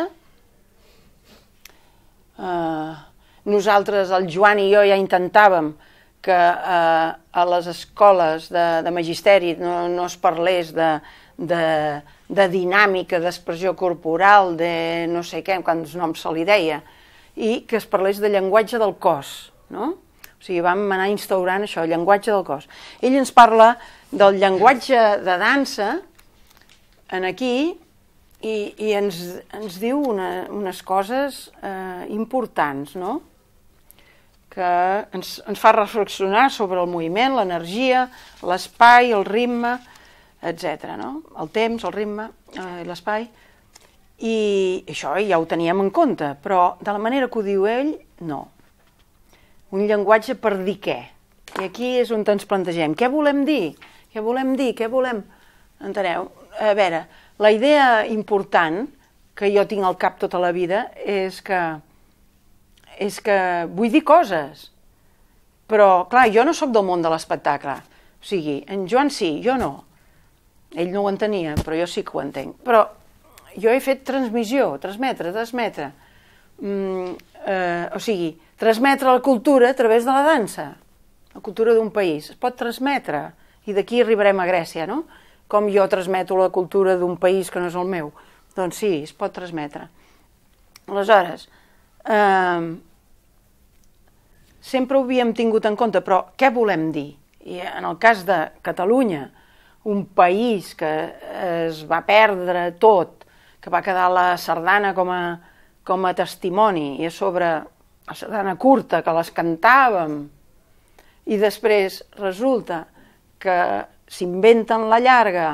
Uh, nosaltres, el Joan i jo, ja intentàvem que uh, a les escoles de, de magisteri no, no es parlés de, de, de dinàmica, d'expressió corporal, de no sé què, quants noms se li deia, i que es parlés de llenguatge del cos, no? O sigui, vam anar instaurant això, el llenguatge del cos. Ell ens parla del llenguatge de dansa en aquí i, i ens, ens diu una, unes coses eh, importants, no? Que ens, ens fa reflexionar sobre el moviment, l'energia, l'espai, el ritme, etcètera, no? El temps, el ritme, eh, l'espai. I això ja ho teníem en compte, però de la manera que ho diu ell, no. Un llenguatge per dir què. I aquí és on ens plantegem. Què volem dir? Què volem dir? Què volem... Enteneu? A veure, la idea important que jo tinc al cap tota la vida és que és que vull dir coses. Però, clar, jo no sóc del món de l'espectacle. O sigui, en Joan sí, jo no. Ell no ho entenia, però jo sí que ho entenc. Però jo he fet transmissió, transmetre, transmetre. Mm, eh, o sigui, transmetre la cultura a través de la dansa. La cultura d'un país. Es pot transmetre. I d'aquí arribarem a Grècia, no? Com jo transmeto la cultura d'un país que no és el meu. Doncs sí, es pot transmetre. Aleshores, eh, sempre ho havíem tingut en compte, però què volem dir? I en el cas de Catalunya, un país que es va perdre tot, que va quedar la sardana com a, com a testimoni, i a sobre la sardana curta, que les cantàvem, i després resulta que s'inventen la llarga,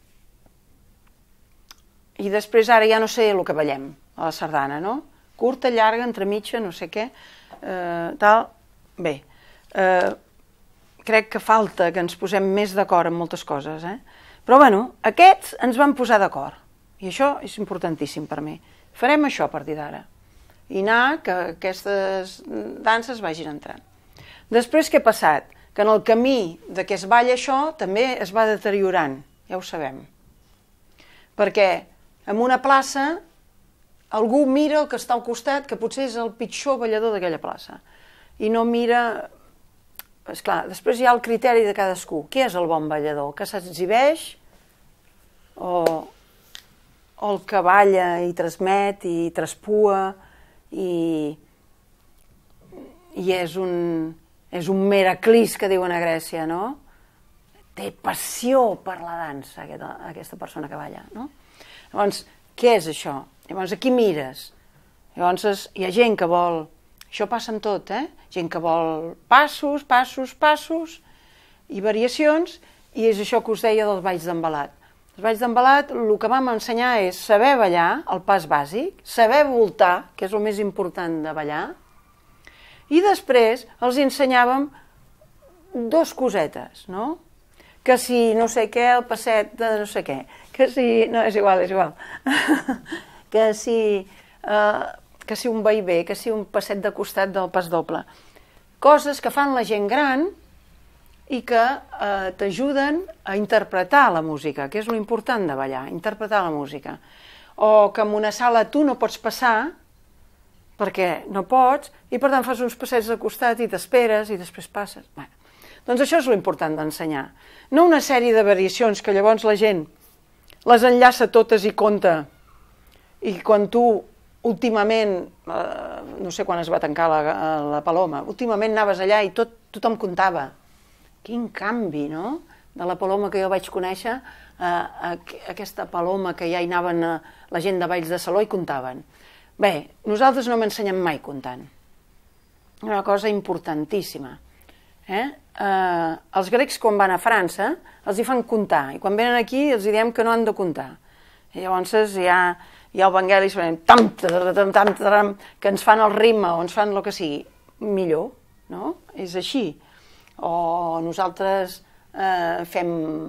i després ara ja no sé el que ballem, a la sardana, no? Curta, llarga, entremitja, no sé què, eh, tal... Bé, eh, crec que falta que ens posem més d'acord en moltes coses, eh? Però, bueno, aquests ens van posar d'acord, i això és importantíssim per mi. Farem això a partir d'ara, i anar que aquestes danses vagin entrant. Després, què ha passat? Que en el camí de que es balla això també es va deteriorant, ja ho sabem. Perquè en una plaça algú mira el que està al costat, que potser és el pitjor ballador d'aquella plaça, i no mira... Esclar, després hi ha el criteri de cadascú. Qui és el bon ballador? El que s'exhibeix o, o el que balla i transmet i traspua i, i és un, és un miraclis, que diuen a Grècia, no? Té passió per la dansa, aquesta, aquesta persona que balla, no? Llavors, què és això? Llavors, a qui mires? Llavors, hi ha gent que vol... Això passa en tot, eh? Gent que vol passos, passos, passos i variacions, i és això que us deia dels balls d'embalat. Els balls d'embalat, el que vam ensenyar és saber ballar, el pas bàsic, saber voltar, que és el més important de ballar, i després els ensenyàvem dos cosetes, no? Que si no sé què, el passet de no sé què, que si... No, és igual, és igual. Que si... Eh, que si un vaivé, que si un passet de costat del pas doble. Coses que fan la gent gran i que eh, t'ajuden a interpretar la música, que és l'important de ballar, interpretar la música. O que en una sala tu no pots passar perquè no pots, i per tant fas uns passeigs de costat i t'esperes i després passes. Bueno, doncs això és l'important d'ensenyar. No una sèrie de variacions que llavors la gent les enllaça totes i compta, i quan tu últimament, eh, no sé quan es va tancar la, la Paloma, últimament anaves allà i tot, tothom comptava. Quin canvi, no?, de la Paloma que jo vaig conèixer, eh, aquesta Paloma que ja hi anaven eh, la gent de Valls de Saló i comptaven. Bé, nosaltres no m'ensenyem mai comptant. Una cosa importantíssima. Eh? Eh, els grecs quan van a França els hi fan comptar, i quan venen aquí els diem que no han de comptar. I llavors hi ha, hi ha evangelis tam, tam, tam, tam, que ens fan el ritme o ens fan el que sigui. Millor, no? És així. O nosaltres eh, fem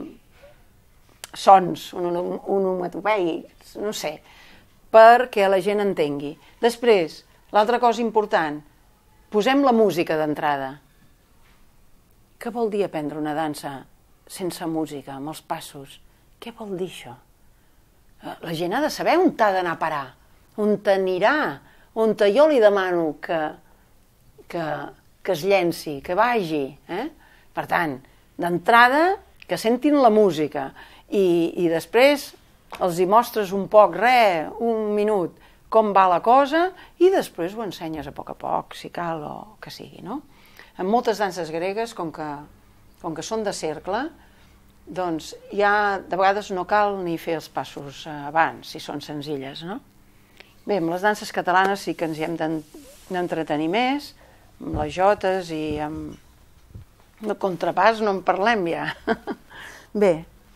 sons onomatopeics, no sé, perquè la gent entengui. Després, l'altra cosa important, posem la música d'entrada. Què vol dir aprendre una dansa sense música, amb els passos? Què vol dir això? La gent ha de saber on t'ha d'anar a parar, on t'anirà, on jo li demano que, que, que es llenci, que vagi. Eh? Per tant, d'entrada, que sentin la música i, i després els hi mostres un poc, res, un minut, com va la cosa i després ho ensenyes a poc a poc, si cal o que sigui, no? En moltes danses gregues, com que, com que són de cercle, doncs ja de vegades no cal ni fer els passos abans, si són senzilles, no? Bé, amb les danses catalanes sí que ens hi hem d'entretenir més, amb les jotes i amb el contrapàs no en parlem ja. Bé,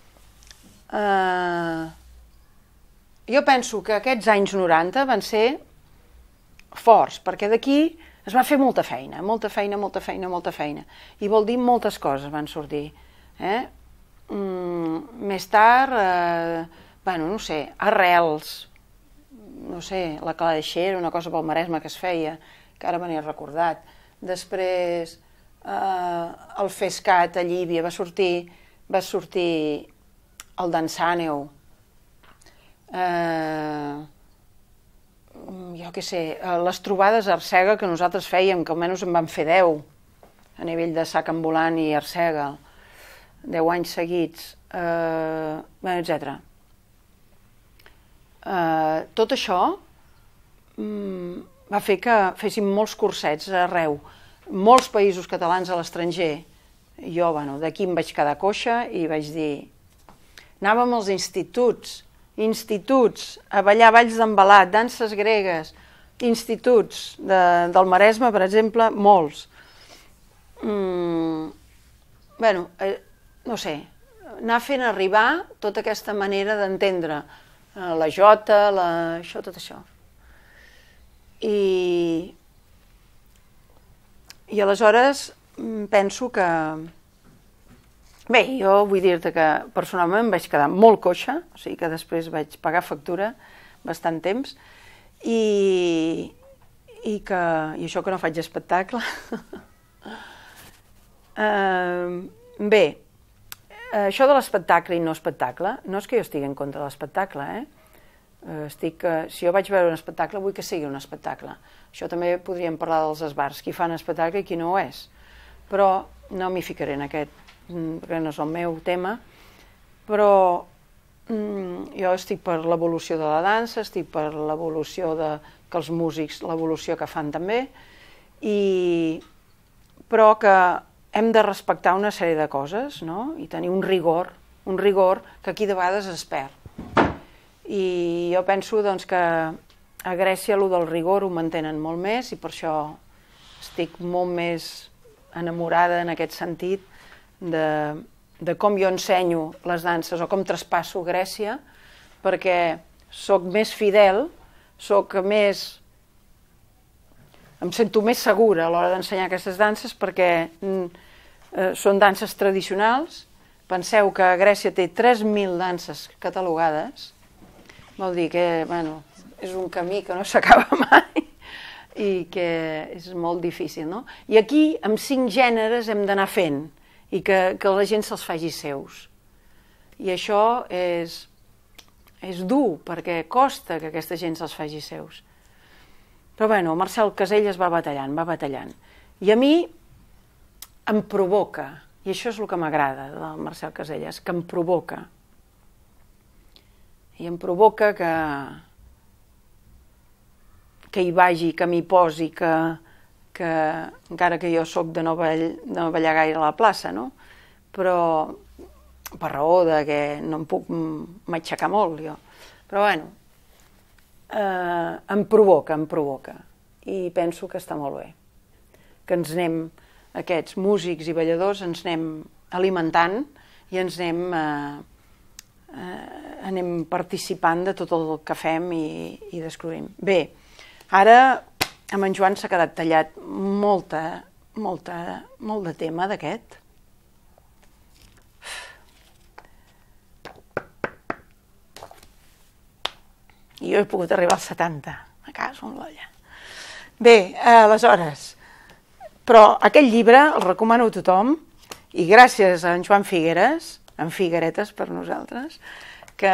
eh, jo penso que aquests anys noranta van ser forts, perquè d'aquí es va fer molta feina, molta feina, molta feina, molta feina. I vol dir moltes coses van sortir. Eh? Mm, més tard, eh, bueno, no sé, arrels, no sé, la cladeixera, una cosa pel Maresme que es feia, que ara me n'he recordat. Després, eh, el Fescat a Llívia va sortir, va sortir el Dansàneu, eh, jo què sé, les trobades a Arsèguel que nosaltres fèiem, que almenys en vam fer deu, a nivell de sac ambulant i Arsèguel, deu anys seguits, eh, etcètera. Eh, tot això mm, va fer que féssim molts cursets arreu, molts països catalans a l'estranger. Jo, bueno, d'aquí em vaig quedar coixa i vaig dir... Anàvem als instituts, instituts, a ballar balls d'embalat, danses gregues, instituts de, del Maresme, per exemple, molts. Mm, bueno, eh, no sé, anar fent arribar tota aquesta manera d'entendre eh, la jota, la, això, tot això. I, i aleshores penso que... Bé, jo vull dir-te que personalment em vaig quedar molt coixa, o sigui que després vaig pagar factura bastant temps, i, i, que, i això que no faig espectacle. uh, bé, això de l'espectacle i no espectacle, no és que jo estigui en contra de l'espectacle, eh? Uh, estic, uh, si jo vaig veure un espectacle, vull que sigui un espectacle. Això també podríem parlar dels esbars, qui fan espectacle i qui no ho és. Però no m'hi ficaré en aquest, perquè no és el meu tema, però mm, jo estic per l'evolució de la dansa, estic per l'evolució de que els músics, l'evolució que fan també, i, però que hem de respectar una sèrie de coses, no? I tenir un rigor, un rigor que aquí de vegades es perd. I jo penso doncs, que a Grècia allò del rigor ho mantenen molt més i per això estic molt més enamorada en aquest sentit de, de com jo ensenyo les danses o com traspasso Grècia, perquè sóc més fidel, sóc més... em sento més segura a l'hora d'ensenyar aquestes danses perquè eh, són danses tradicionals. Penseu que Grècia té tres mil danses catalogades, vol dir que bueno, és un camí que no s'acaba mai i que és molt difícil, no? I aquí, amb cinc gèneres, hem d'anar fent i que, que la gent se'ls faci seus. I això és, és dur, perquè costa que aquesta gent se'ls faci seus. Però bueno, Marcel Caselles va batallant, va batallant. I a mi em provoca, i això és el que m'agrada del Marcel Caselles, que em provoca. I em provoca que, que hi vagi, que m'hi posi, que, que encara que jo sóc de no, ball, de no ballar gaire a la plaça, no? Però per raó de que no em puc m'aixecar molt, jo. Però bueno, eh, em provoca, em provoca. I penso que està molt bé. Que ens anem, aquests músics i balladors, ens anem alimentant i ens anem, eh, eh, anem participant de tot el que fem i, i descobrim. Bé, ara amb en Joan s'ha quedat tallat molta, molta, molt de tema d'aquest. I jo he pogut arribar als setanta, a casa, on l'olla. Bé, aleshores, però aquest llibre el recomano a tothom i gràcies a en Joan Figueres, en Figueretes per nosaltres, que...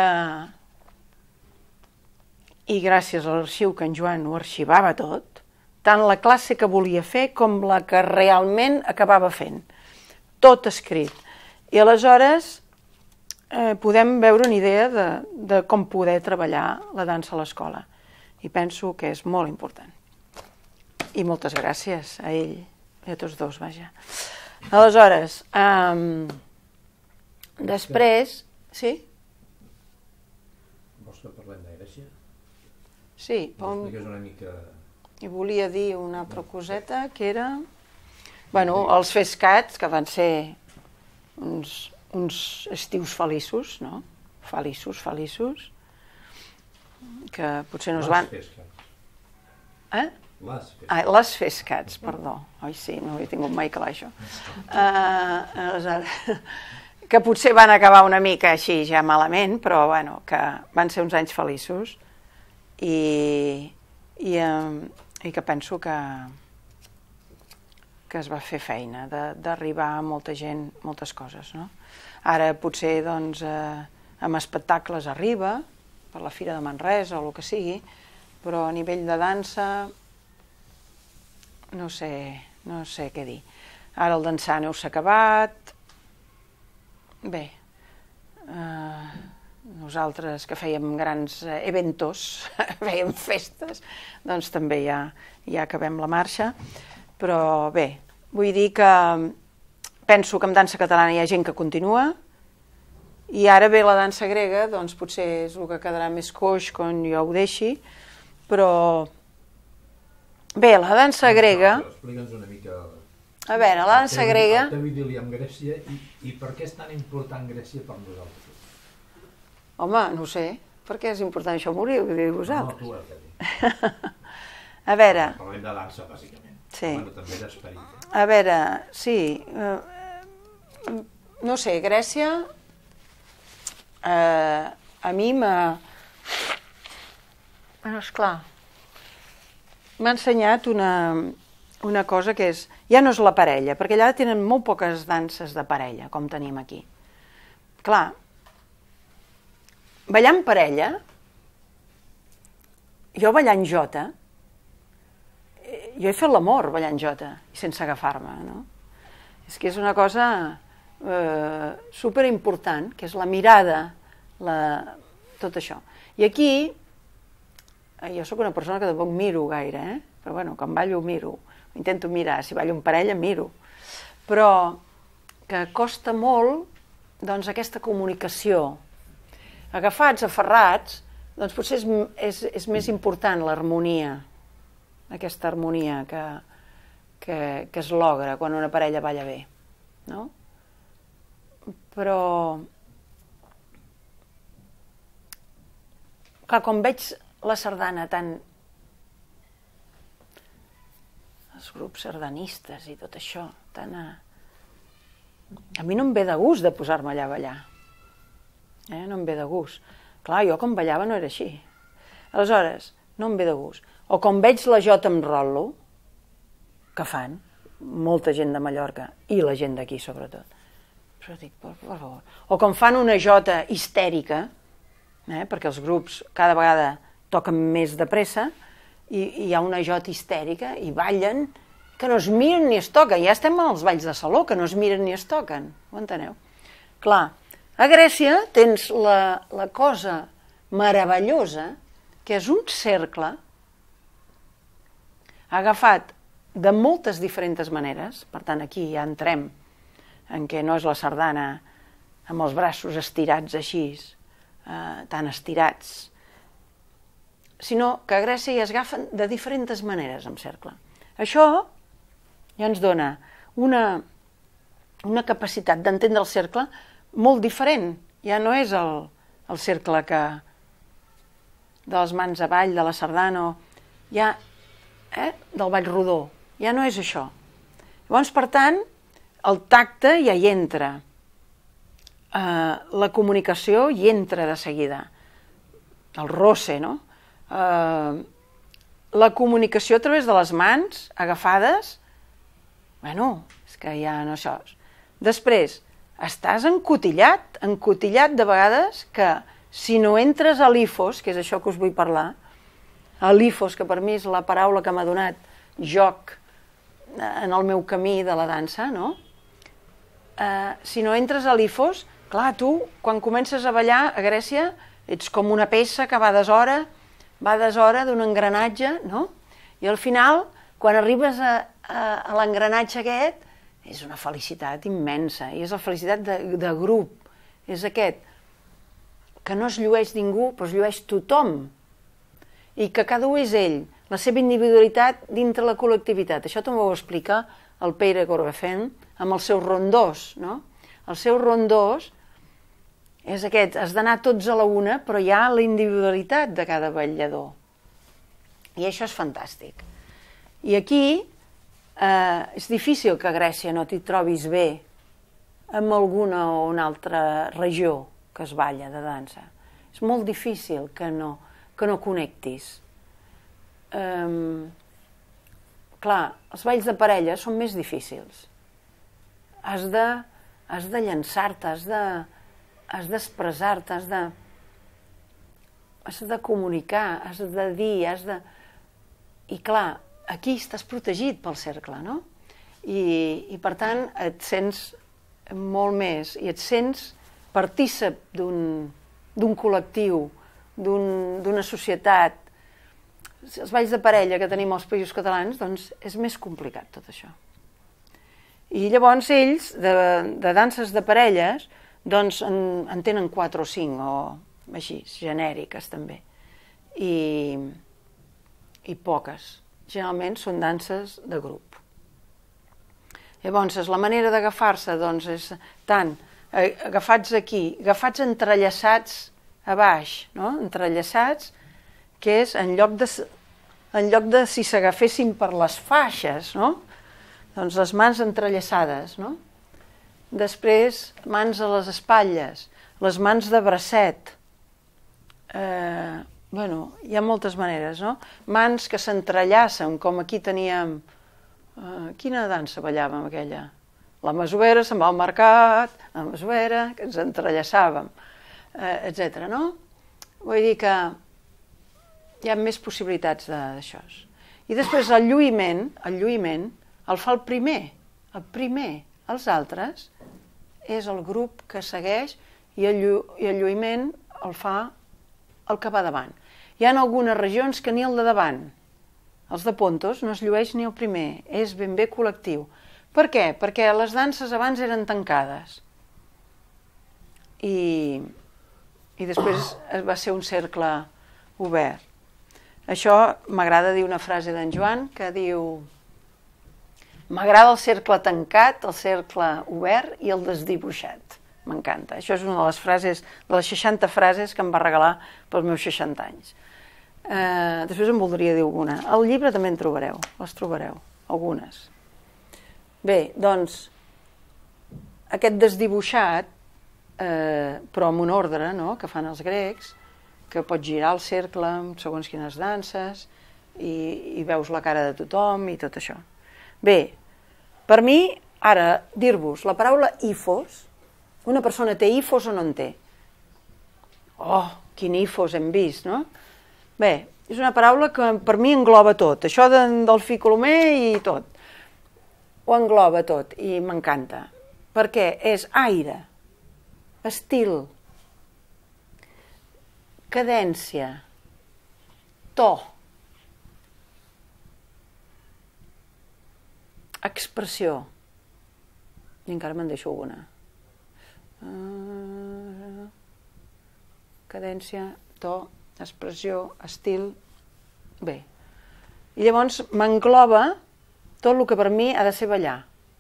i gràcies a l'arxiu que en Joan ho arxivava tot, tant la classe que volia fer com la que realment acabava fent. Tot escrit. I aleshores eh, podem veure una idea de, de com poder treballar la dansa a l'escola. I penso que és molt important. I moltes gràcies a ell i a tots dos, vaja. Aleshores, um, després... Sí? Vols que parlem de Grècia? Sí. M'ho expliques una mica... I volia dir una altra coseta, que era... Bueno, els Fescats, que van ser uns, uns estius feliços, no? Feliços, feliços, que potser no es van... Les Fescats. Eh? Les Fescats. Ah, les Fescats, perdó. Oi, sí, no ho he tingut mai clar, això. Uh, aleshores, que potser van acabar una mica així ja malament, però bueno, que van ser uns anys feliços i, i, um, i que penso que, que es va fer feina d'arribar a molta gent, moltes coses, no? Ara potser doncs, eh, amb espectacles arriba, per la Fira de Manresa o el que sigui, però a nivell de dansa no sé, no sé què dir. Ara el Dansàneu s'ha acabat. Bé, eh, nosaltres que fèiem grans eventos, fèiem festes, doncs també ja, ja acabem la marxa. Però bé, vull dir que penso que en dansa catalana hi ha gent que continua i ara ve la dansa grega, doncs potser és el que quedarà més coix quan jo ho deixi, però bé, la dansa grega... Explica'ns una mica... A veure, la dansa grega... El teu idili amb Grècia i, i per què és tan important Grècia per nosaltres? Home, no ho sé. Per què és important això? M'ho hauríeu de dir vosaltres. No, tu has de dir. A veure... Parlem de dansa, bàsicament. Sí. Bueno, també d'esperit. A veure, sí... Eh, no sé, Grècia... Eh, a mi m'ha... Bueno, esclar... M'ha ensenyat una, una cosa que és... Ja no és la parella, perquè allà tenen molt poques danses de parella, com tenim aquí. Clar, ballant parella, jo ballant jota, jo he fet l'amor ballant jota, sense agafar-me, no? És que és una cosa eh, superimportant, que és la mirada, la, tot això. I aquí... Jo sóc una persona que tampoc miro gaire, eh? Però bueno, quan ballo miro, intento mirar, si ballo en parella miro. Però que costa molt, doncs, aquesta comunicació. Agafats, aferrats, doncs potser és, és, és més important l'harmonia, aquesta harmonia que, que, que es logra quan una parella balla bé, no? Però... Clar, quan veig la sardana tan... els grups sardanistes i tot això, tan a... a mi no em ve de gust de posar-me allà a ballar. Eh? No em ve de gust. Clar, jo quan ballava no era així. Aleshores, no em ve de gust. O quan veig la jota amb rol·lo, que fan, molta gent de Mallorca, i la gent d'aquí sobretot. Però dic, per, per favor. O quan fan una jota histèrica, eh? Perquè els grups cada vegada toquen més de pressa, i, i hi ha una jota histèrica i ballen, que no es miren ni es toquen. Ja estem als balls de saló, que no es miren ni es toquen. Ho enteneu? Clar, a Grècia tens la, la cosa meravellosa, que és un cercle agafat de moltes diferents maneres. Per tant, aquí ja entrem en què no és la sardana amb els braços estirats així, eh, tan estirats, sinó que a Grècia ja es agafen de diferents maneres amb cercle. Això ja ens dona una, una capacitat d'entendre el cercle molt diferent. Ja no és el, el cercle que de les mans avall, de la sardana, ja, eh, del ball rodó. Ja no és això. Llavors, per tant, el tacte ja hi entra. Eh, la comunicació hi entra de seguida. El roce, no? Eh, la comunicació a través de les mans agafades, bueno, és que ja no això. Després, estàs encotillat, encotillat de vegades que si no entres a l'ifos, que és això que us vull parlar, a l'ifos, que per mi és la paraula que m'ha donat joc en el meu camí de la dansa, no? Eh, si no entres a l'ifos, clar, tu, quan comences a ballar a Grècia, ets com una peça que va deshora, va deshora d'un engranatge, no? I al final, quan arribes a, a, a l'engranatge aquest, és una felicitat immensa, i és la felicitat de, de grup, és aquest, que no es llueix ningú, però es llueix tothom, i que cada un és ell, la seva individualitat dintre la col·lectivitat. Això també ho explica el Pere Gorgafèn amb els seus rondós, no? Els seus rondós és aquest, has d'anar tots a la una, però hi ha la individualitat de cada ballador. I això és fantàstic. I aquí eh, és difícil que a Grècia no t'hi trobis bé amb alguna o una altra regió que es balla de dansa. És molt difícil que no, que no connectis. Um, clar, els balls de parella són més difícils. Has de, has de llançar-te, has de, has d'expressar-te, has de, has de comunicar, has de dir, has de... I clar, aquí estàs protegit pel cercle, no? I, i per tant et sents molt més, i et sents partícip d'un d'un col·lectiu, d'una societat. Els balls de parella que tenim als països catalans, doncs és més complicat tot això. I llavors ells, de, de danses de parelles, doncs en, en tenen quatre o cinc, o així, genèriques també. I, i poques. Generalment són danses de grup. Llavors, la manera d'agafar-se doncs, és tant agafats aquí, agafats entrellaçats a baix, no? Entrellaçats, que és en lloc de, en lloc de si s'agafessin per les faixes, no? Doncs les mans entrellaçades, no? Després, mans a les espatlles, les mans de bracet. Eh, bueno, hi ha moltes maneres, no? Mans que s'entrellacen, com aquí teníem... Eh, quina dansa ballàvem aquella? La masovera, se'n va al mercat, la masovera, que ens entrellaçàvem, eh, etcètera, no? Vull dir que hi ha més possibilitats d'això. I després el lluïment, el lluïment el fa el primer, el primer. Els altres és el grup que segueix i el, llu i el lluïment el fa el que va davant. Hi ha algunes regions que ni el de davant, els de Pontos, no es llueix ni el primer, és ben bé col·lectiu. Per què? Perquè les danses abans eren tancades i, i després va ser un cercle obert. Això m'agrada dir una frase d'en Joan que diu: m'agrada el cercle tancat, el cercle obert i el desdibuixat. M'encanta. Això és una de les frases, de les seixanta frases que em va regalar pels meus seixanta anys. Eh, després em voldria dir alguna. Al llibre també en trobareu, les trobareu, algunes. Bé, doncs, aquest desdibuixat, eh, però amb un ordre, no?, que fan els grecs, que pots girar el cercle amb segons quines danses i, i veus la cara de tothom i tot això. Bé, per mi, ara, dir-vos la paraula ifos, una persona té ifos o no en té? Oh, quin ifos hem vist, no? Bé, És una paraula que per mi engloba tot, això de, del fi colomer i tot. Ho engloba tot i m'encanta, perquè és aire, estil, cadència, to, expressió, i encara me'n deixo alguna. Uh, cadència, to, expressió, estil, bé. I llavors m'engloba tot el que per mi ha de ser ballar.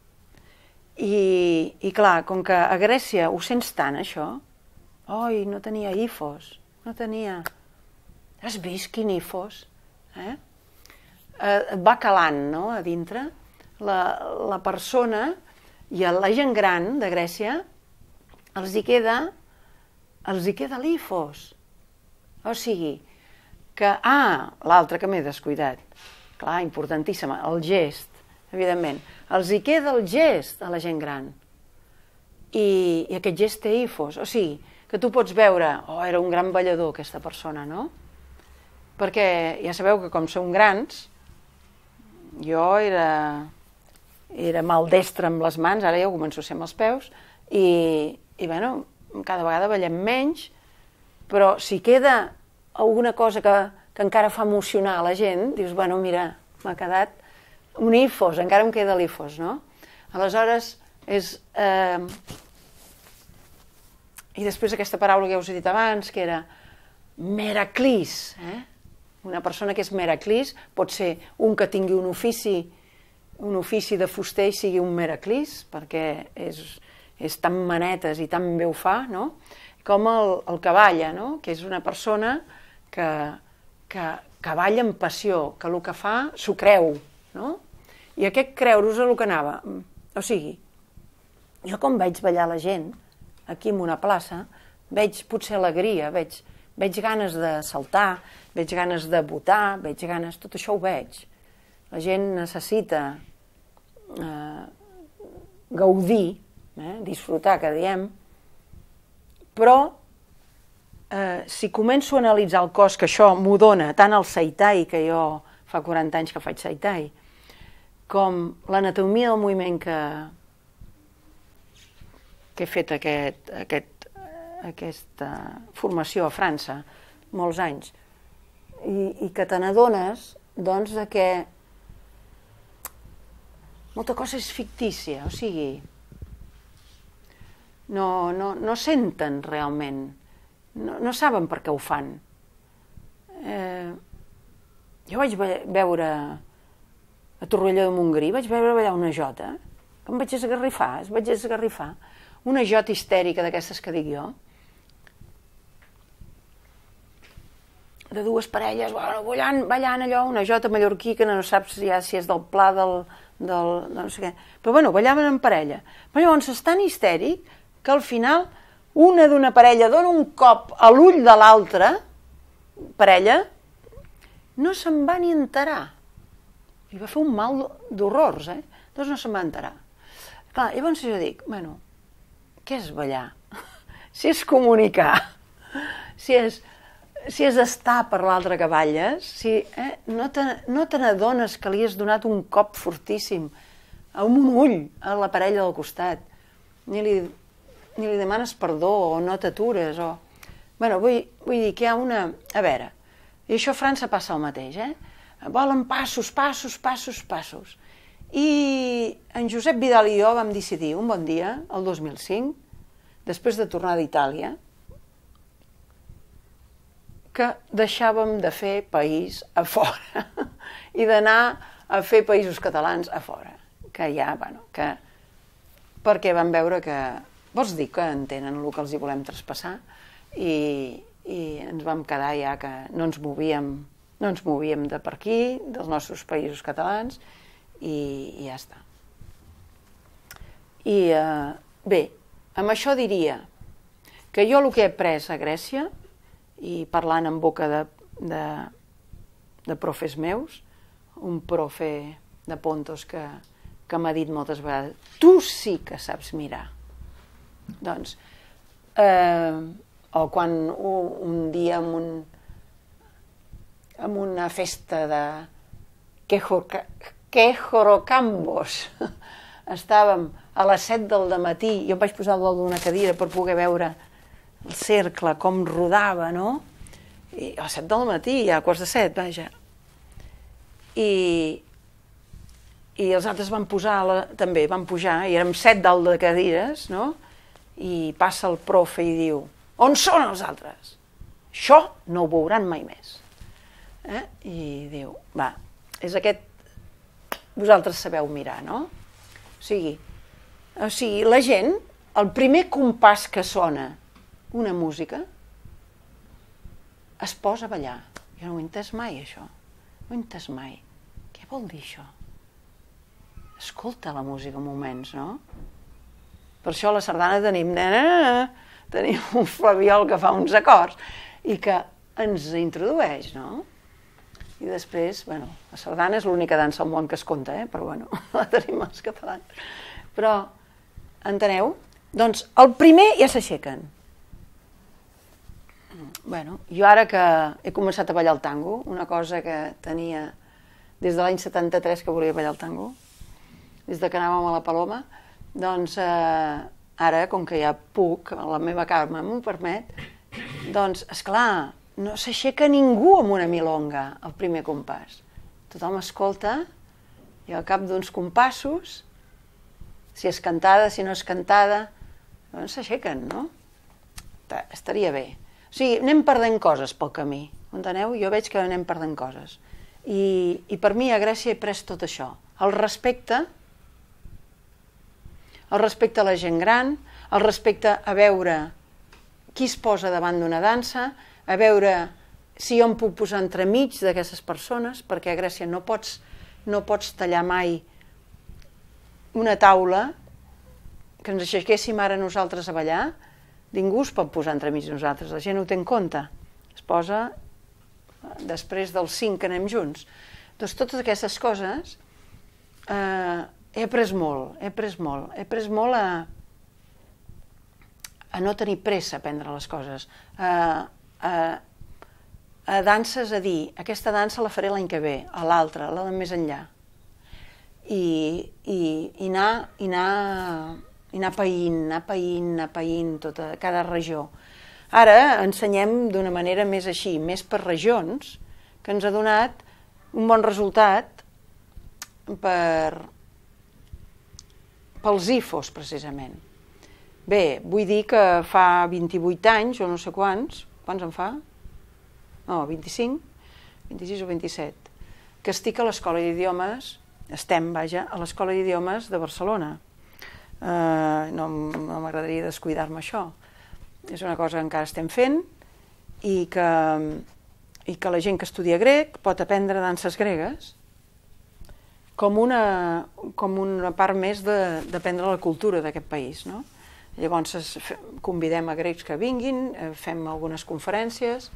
I, i clar, com que a Grècia ho sents tant, això, oi, no tenia ifos, no tenia... Has vist quin ifos? Eh? Eh, et va calant, no?, a dintre. La, la persona i la gent gran de Grècia els hi queda, els hi queda l'ifos. O sigui, que... Ah, l'altre que m'he descuidat. Clar, importantíssima, el gest, evidentment. Els hi queda el gest a la gent gran. I, i aquest gest té ifos. O sigui, que tu pots veure, oh, era un gran ballador aquesta persona, no? Perquè ja sabeu que com som grans, jo era, era maldestre amb les mans, ara ja ho començo a ser amb els peus, i, i bueno, cada vegada ballem menys, però si queda alguna cosa que, que encara fa emocionar a la gent, dius, bueno, mira, m'ha quedat un ifos, encara em queda l'ifos, no? Aleshores, és... Eh... I després aquesta paraula que ja us he dit abans, que era meraclis, eh? Una persona que és meraclis pot ser un que tingui un ofici, un ofici de fuster i sigui un meraclis, perquè és, és tan manetes i tan bé ho fa, no? Com el, el que balla, no? Que és una persona que, que, que balla amb passió, que el que fa s'ho creu, no? I aquest creure-us el que anava. O sigui, jo com veig ballar la gent, aquí en una plaça, veig potser alegria, veig, veig ganes de saltar, veig ganes de votar, veig ganes... Tot això ho veig. La gent necessita eh, gaudir, eh, disfrutar, que diem, però eh, si començo a analitzar el cos, que això m'ho dona tant el seitai, que jo fa quaranta anys que faig seitai, com l'anatomia del moviment que, que he fet aquest, aquest, aquesta formació a França, molts anys, i, i que te n'adones, doncs, de que molta cosa és fictícia, o sigui, no, no, no senten realment, no, no saben per què ho fan. Eh, jo vaig veure a Torroella de Montgrí, vaig veure ballar una jota, que em vaig esgarrifar, es vaig esgarrifar, una jota histèrica d'aquestes que dic jo, de dues parelles, bueno, ballant, ballant allò, una jota mallorquí que no saps ja si és del pla del, del, no sé què, però bueno, ballaven en parella. Però llavors és tan histèric que al final una d'una parella dona un cop a l'ull de l'altra parella, no se'n va ni enterar. Li va fer un mal d'horrors, eh? Doncs no se'n va enterar. Clar, llavors jo dic, bueno, què és ballar? Si és comunicar, si és... si és estar per l'altre que balles, si eh, no te, no te n'adones que li has donat un cop fortíssim a un ull a la parella del costat, ni li, ni li demanes perdó o no t'atures, o... Bueno, vull, vull dir que hi ha una... A veure, i això a França passa el mateix, eh? Volen passos, passos, passos, passos. I en Josep Vidal i jo vam decidir un bon dia, el dos mil cinc, després de tornar d'Itàlia, que deixàvem de fer país a fora i d'anar a fer països catalans a fora. Que ja, bueno, que... Perquè vam veure que... Vols dir que entenen el que els hi volem traspassar? I, i ens vam quedar ja que no ens movíem, no ens movíem de per aquí, dels nostres països catalans, i, i ja està. I eh, bé, amb això diria que jo el que he après a Grècia, i parlant en boca de, de, de profes meus, un profe de Pontos que, que m'ha dit moltes vegades, tu sí que saps mirar. Doncs, eh, o quan un, un dia amb un, en una festa de Quejorocambos. Estàvem a les set del matí, jo em vaig posar al dalt d'una cadira per poder veure el cercle, com rodava, no? I a les set del matí, a quarts de set, vaja. I, i els altres van posar, la, també van pujar, i érem set dalt de cadires, no? I passa el profe i diu, on són els altres? Això no ho veuran mai més. Eh? I diu, va, és aquest, vosaltres sabeu mirar, no? O sigui, o sigui, la gent, el primer compàs que sona una música, es posa a ballar. Jo no ho he entès mai, això. No ho he entès mai. Què vol dir això? Escolta la música en moments, no? Per això a la sardana tenim, tenim un flabiol que fa uns acords i que ens introdueix, no? I després, bueno, la sardana és l'única dansa al món que es conta, eh? Però bueno, la tenim els catalans. Però, enteneu? Doncs el primer ja s'aixequen. Bueno, jo ara que he començat a ballar el tango, una cosa que tenia des de l'any setanta-tres que volia ballar el tango, des de que anàvem a la Paloma, doncs eh, ara, com que ja puc, la meva Carme m'ho permet, doncs, esclar, no s'aixeca ningú amb una milonga al primer compàs. Tothom escolta i al cap d'uns compassos, si és cantada, si no és cantada, doncs s'aixequen, no? Estaria bé. O sigui, anem perdent coses pel camí, enteneu? Jo veig que anem perdent coses. I, i per mi a Grècia he pres tot això. El respecte, el respecte a la gent gran, el respecte a veure qui es posa davant d'una dansa, a veure si jo em puc posar entremig d'aquestes persones, perquè a Grècia no pots, no pots tallar mai una taula que ens aixequéssim ara nosaltres a ballar, ningú es pot posar entremig nosaltres, la gent ho té en compte, es posa després dels cinc que anem junts. Doncs totes aquestes coses eh, he après molt, he après molt, he après molt a, a no tenir pressa a aprendre les coses, a, a, a danses a dir, aquesta dansa la faré l'any que ve, a l'altra, la de més enllà, i, i, i anar, i anar, i anar païnt, anar païnt, anar païnt tota, cada regió. Ara ensenyem d'una manera més així, més per regions, que ens ha donat un bon resultat per, pels I F Os, precisament. Bé, vull dir que fa vint-i-vuit anys, o no sé quants, quants en fa? No, vint-i-cinc, vint-i-sis o vint-i-set, que estic a l'Escola d'Idiomes, estem, vaja, a l'Escola d'Idiomes de Barcelona. Uh, no no m'agradaria descuidar-me això. És una cosa que encara estem fent i que, i que la gent que estudia grec pot aprendre danses gregues com una, com una part més d'aprendre la cultura d'aquest país, no? Llavors convidem a grecs que vinguin, fem algunes conferències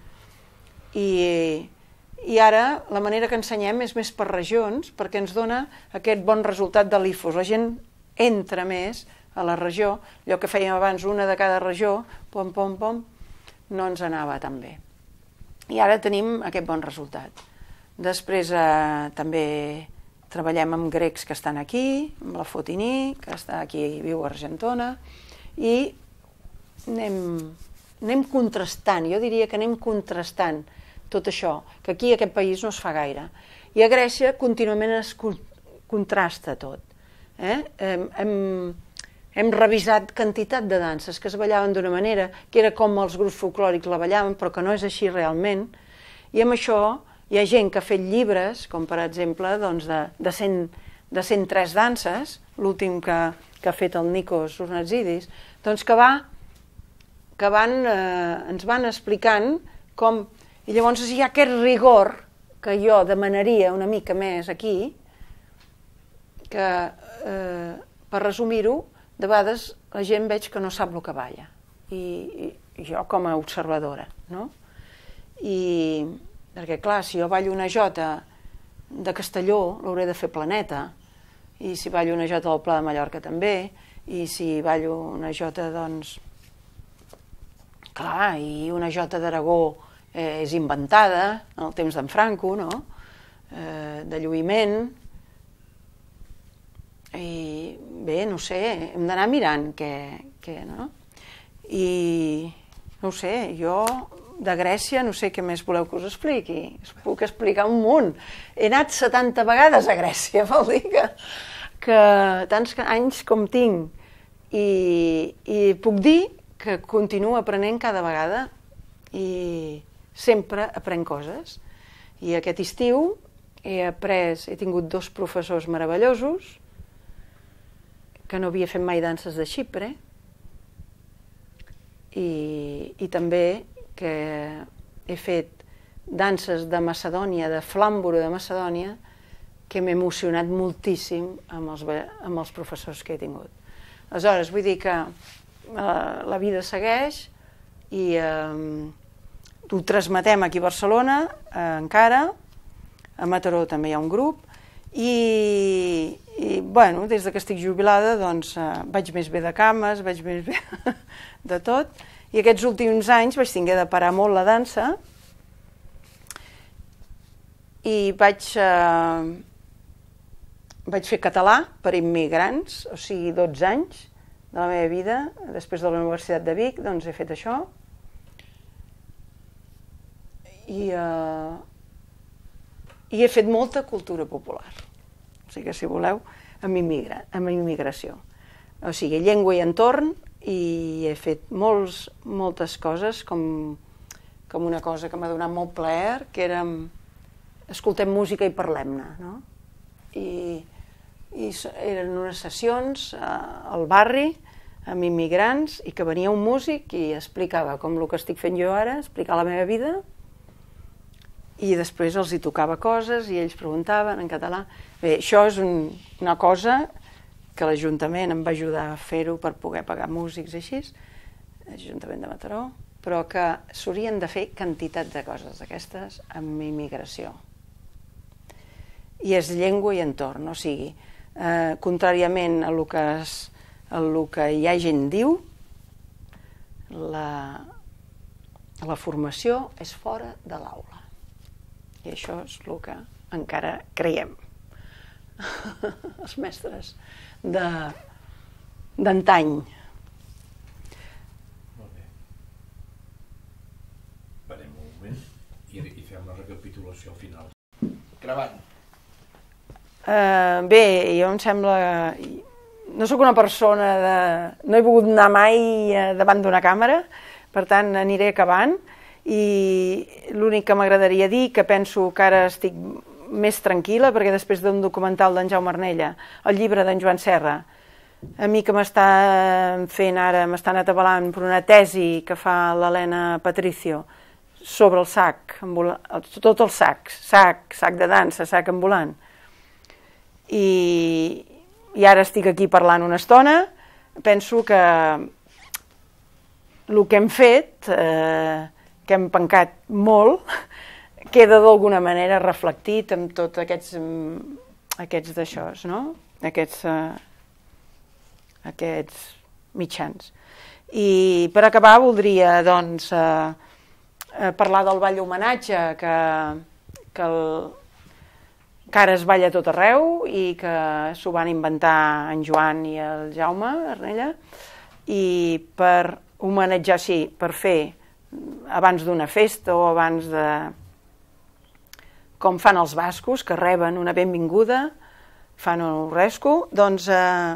i, i ara la manera que ensenyem és més per regions perquè ens dona aquest bon resultat de l'I F O S. La gent entra més a la regió, allò que fèiem abans una de cada regió, pom, pom, pom, no ens anava tan bé. I ara tenim aquest bon resultat. Després eh, també treballem amb grecs que estan aquí, amb la Fotini, que està aquí, viu a Argentona, i anem, anem contrastant, jo diria que anem contrastant tot això, que aquí a aquest país no es fa gaire. I a Grècia contínuament es contrasta tot. Eh? Hem, hem, hem revisat quantitat de danses que es ballaven d'una manera, que era com els grups folclòrics la ballaven, però que no és així realment. I amb això hi ha gent que ha fet llibres, com per exemple doncs de, de, cent, de cent tres danses, l'últim que, que ha fet el Nikos Urnatzidis, doncs que, va, que van, eh, ens van explicant com... I llavors hi ha aquest rigor que jo demanaria una mica més aquí, que, eh, per resumir-ho, de vegades la gent veig que no sap el que balla, i, i jo com a observadora, no? I perquè, clar, si jo ballo una jota de Castelló, l'hauré de fer planeta, i si ballo una jota del Pla de Mallorca també, i si ballo una jota, doncs, clar, i una jota d'Aragó, eh, és inventada en el temps d'en Franco, no? Eh, de lluïment. I bé, no sé, hem d'anar mirant què, què, no? I no ho sé, jo de Grècia no sé què més voleu que us expliqui. Us puc explicar un munt. He anat setanta vegades a Grècia, vol dir que, que tants anys com tinc. I, i puc dir que continuo aprenent cada vegada i sempre aprenc coses. I aquest estiu he après, he tingut dos professors meravellosos que no havia fet mai danses de Xipre i, i també que he fet danses de Macedònia, de Flàmboro de Macedònia, que m'he emocionat moltíssim amb els, amb els professors que he tingut. Aleshores, vull dir que eh, la vida segueix i eh, ho transmetem aquí a Barcelona, eh, encara, a Mataró també hi ha un grup, i, i bueno, des que estic jubilada doncs eh, vaig més bé de cames, vaig més bé de tot, i aquests últims anys vaig tinguer de parar molt la dansa i vaig, eh, vaig fer català per immigrants, o sigui, dotze anys de la meva vida. Després de la Universitat de Vic, doncs he fet això. I, eh, i he fet molta cultura popular. O sigui que, si voleu, amb, immigra, amb immigració. O sigui, llengua i entorn, i he fet molts, moltes coses, com, com una cosa que m'ha donat molt plaer, que era escoltem música i parlem-ne, no? I, i eren unes sessions eh, al barri amb immigrants i que venia un músic i explicava com el que estic fent jo ara, explicar la meva vida, i després els hi tocava coses i ells preguntaven en català. Bé, això és un, una cosa que l'Ajuntament em va ajudar a fer-ho per poder pagar músics i així, l'Ajuntament de Mataró, però que s'haurien de fer quantitat de coses d'aquestes amb immigració. I és llengua i entorn, o sigui, eh, contràriament a lo que, es, a lo que hi ha gent diu, la, la formació és fora de l'aula. I això és el que encara creiem. Els mestres d'antany. Molt bé. Parem un moment i, i fem la recapitulació final. Gravant. Uh, bé, jo em sembla... No sóc una persona de... No he volgut anar mai davant d'una càmera, per tant aniré acabant, i l'únic que m'agradaria dir, que penso que ara estic més tranquil·la, perquè després d'un documental d'en Jaume Arnella, el llibre d'en Joan Serra, a mi que m'està fent ara, m'estan atabalant per una tesi que fa l'Helena Patricio sobre el sac, tot el sac, sac, sac de dansa, sac ambulant. I, i ara estic aquí parlant una estona, penso que el que hem fet, eh, que hem pencat molt, queda d'alguna manera reflectit en tots aquests, aquests d'aixòs, no? Aquests, eh, aquests mitjans. I per acabar voldria doncs, eh, parlar del ball d'homenatge que, que, el, que ara es balla a tot arreu i que s'ho van inventar en Joan i el Jaume Arnella, i per homenatjar, sí, per fer abans d'una festa o abans de... com fan els bascos, que reben una benvinguda, fan un resco, doncs eh,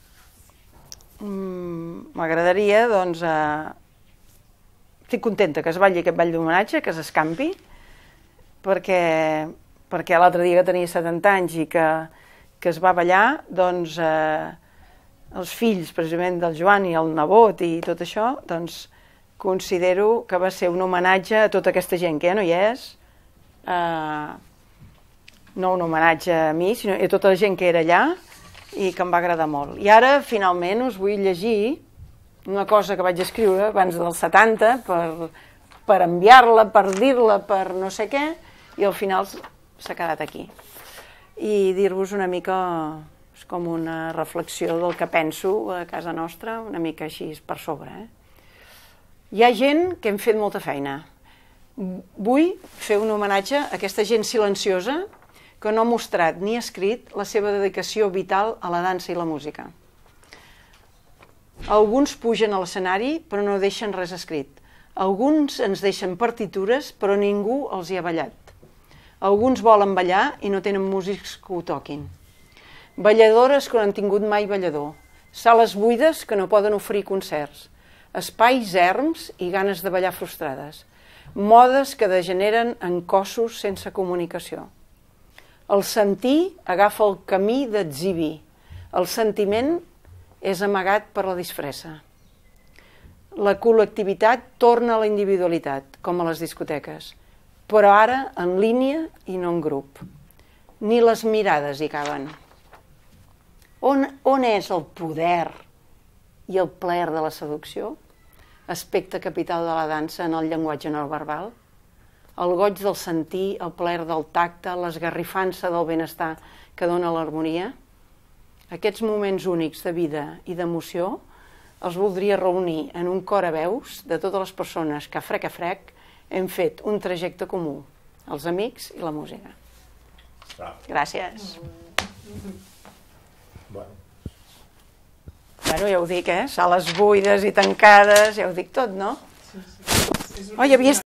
m'agradaria, doncs, eh, estic contenta que es balli aquest ball d'homenatge, que s'escampi, perquè, perquè l'altre dia que tenia setanta anys i que, que es va ballar, doncs eh, els fills, precisament del Joan i el nebot i tot això, doncs considero que va ser un homenatge a tota aquesta gent que ja no hi és, eh, no un homenatge a mi, sinó a tota la gent que era allà i que em va agradar molt. I ara, finalment, us vull llegir una cosa que vaig escriure abans dels setanta per, per enviar-la, per dir-la, per no sé què, i al final s'ha quedat aquí. I dir-vos una mica, és com una reflexió del que penso a casa nostra, una mica així per sobre. Eh? Hi ha gent que hem fet molta feina Vull fer un homenatge a aquesta gent silenciosa que no ha mostrat ni escrit la seva dedicació vital a la dansa i la música. Alguns pugen a l'escenari però no deixen res escrit. Alguns ens deixen partitures però ningú els hi ha ballat. Alguns volen ballar i no tenen músics que ho toquin. Balladores que no han tingut mai ballador. Sales buides que no poden oferir concerts. Espais erms i ganes de ballar frustrades. Modes que degeneren en cossos sense comunicació. El sentir agafa el camí d'exhibir. El sentiment és amagat per la disfressa. La col·lectivitat torna a la individualitat, com a les discoteques, però ara en línia i no en grup. Ni les mirades hi caben. On, on és el poder i el plaer de la seducció? Aspecte capital de la dansa en el llenguatge no verbal? El goig del sentir, el plaer del tacte, l'esgarrifança del benestar que dona l'harmonia? Aquests moments únics de vida i d'emoció els voldria reunir en un cor a veus de totes les persones que, frec a frec, hem fet un trajecte comú, els amics i la música. Gràcies. Bueno. Bueno, ja ho dic, eh? Sales buides i tancades, ja ho dic tot, no? Sí, sí. Oh, hi havia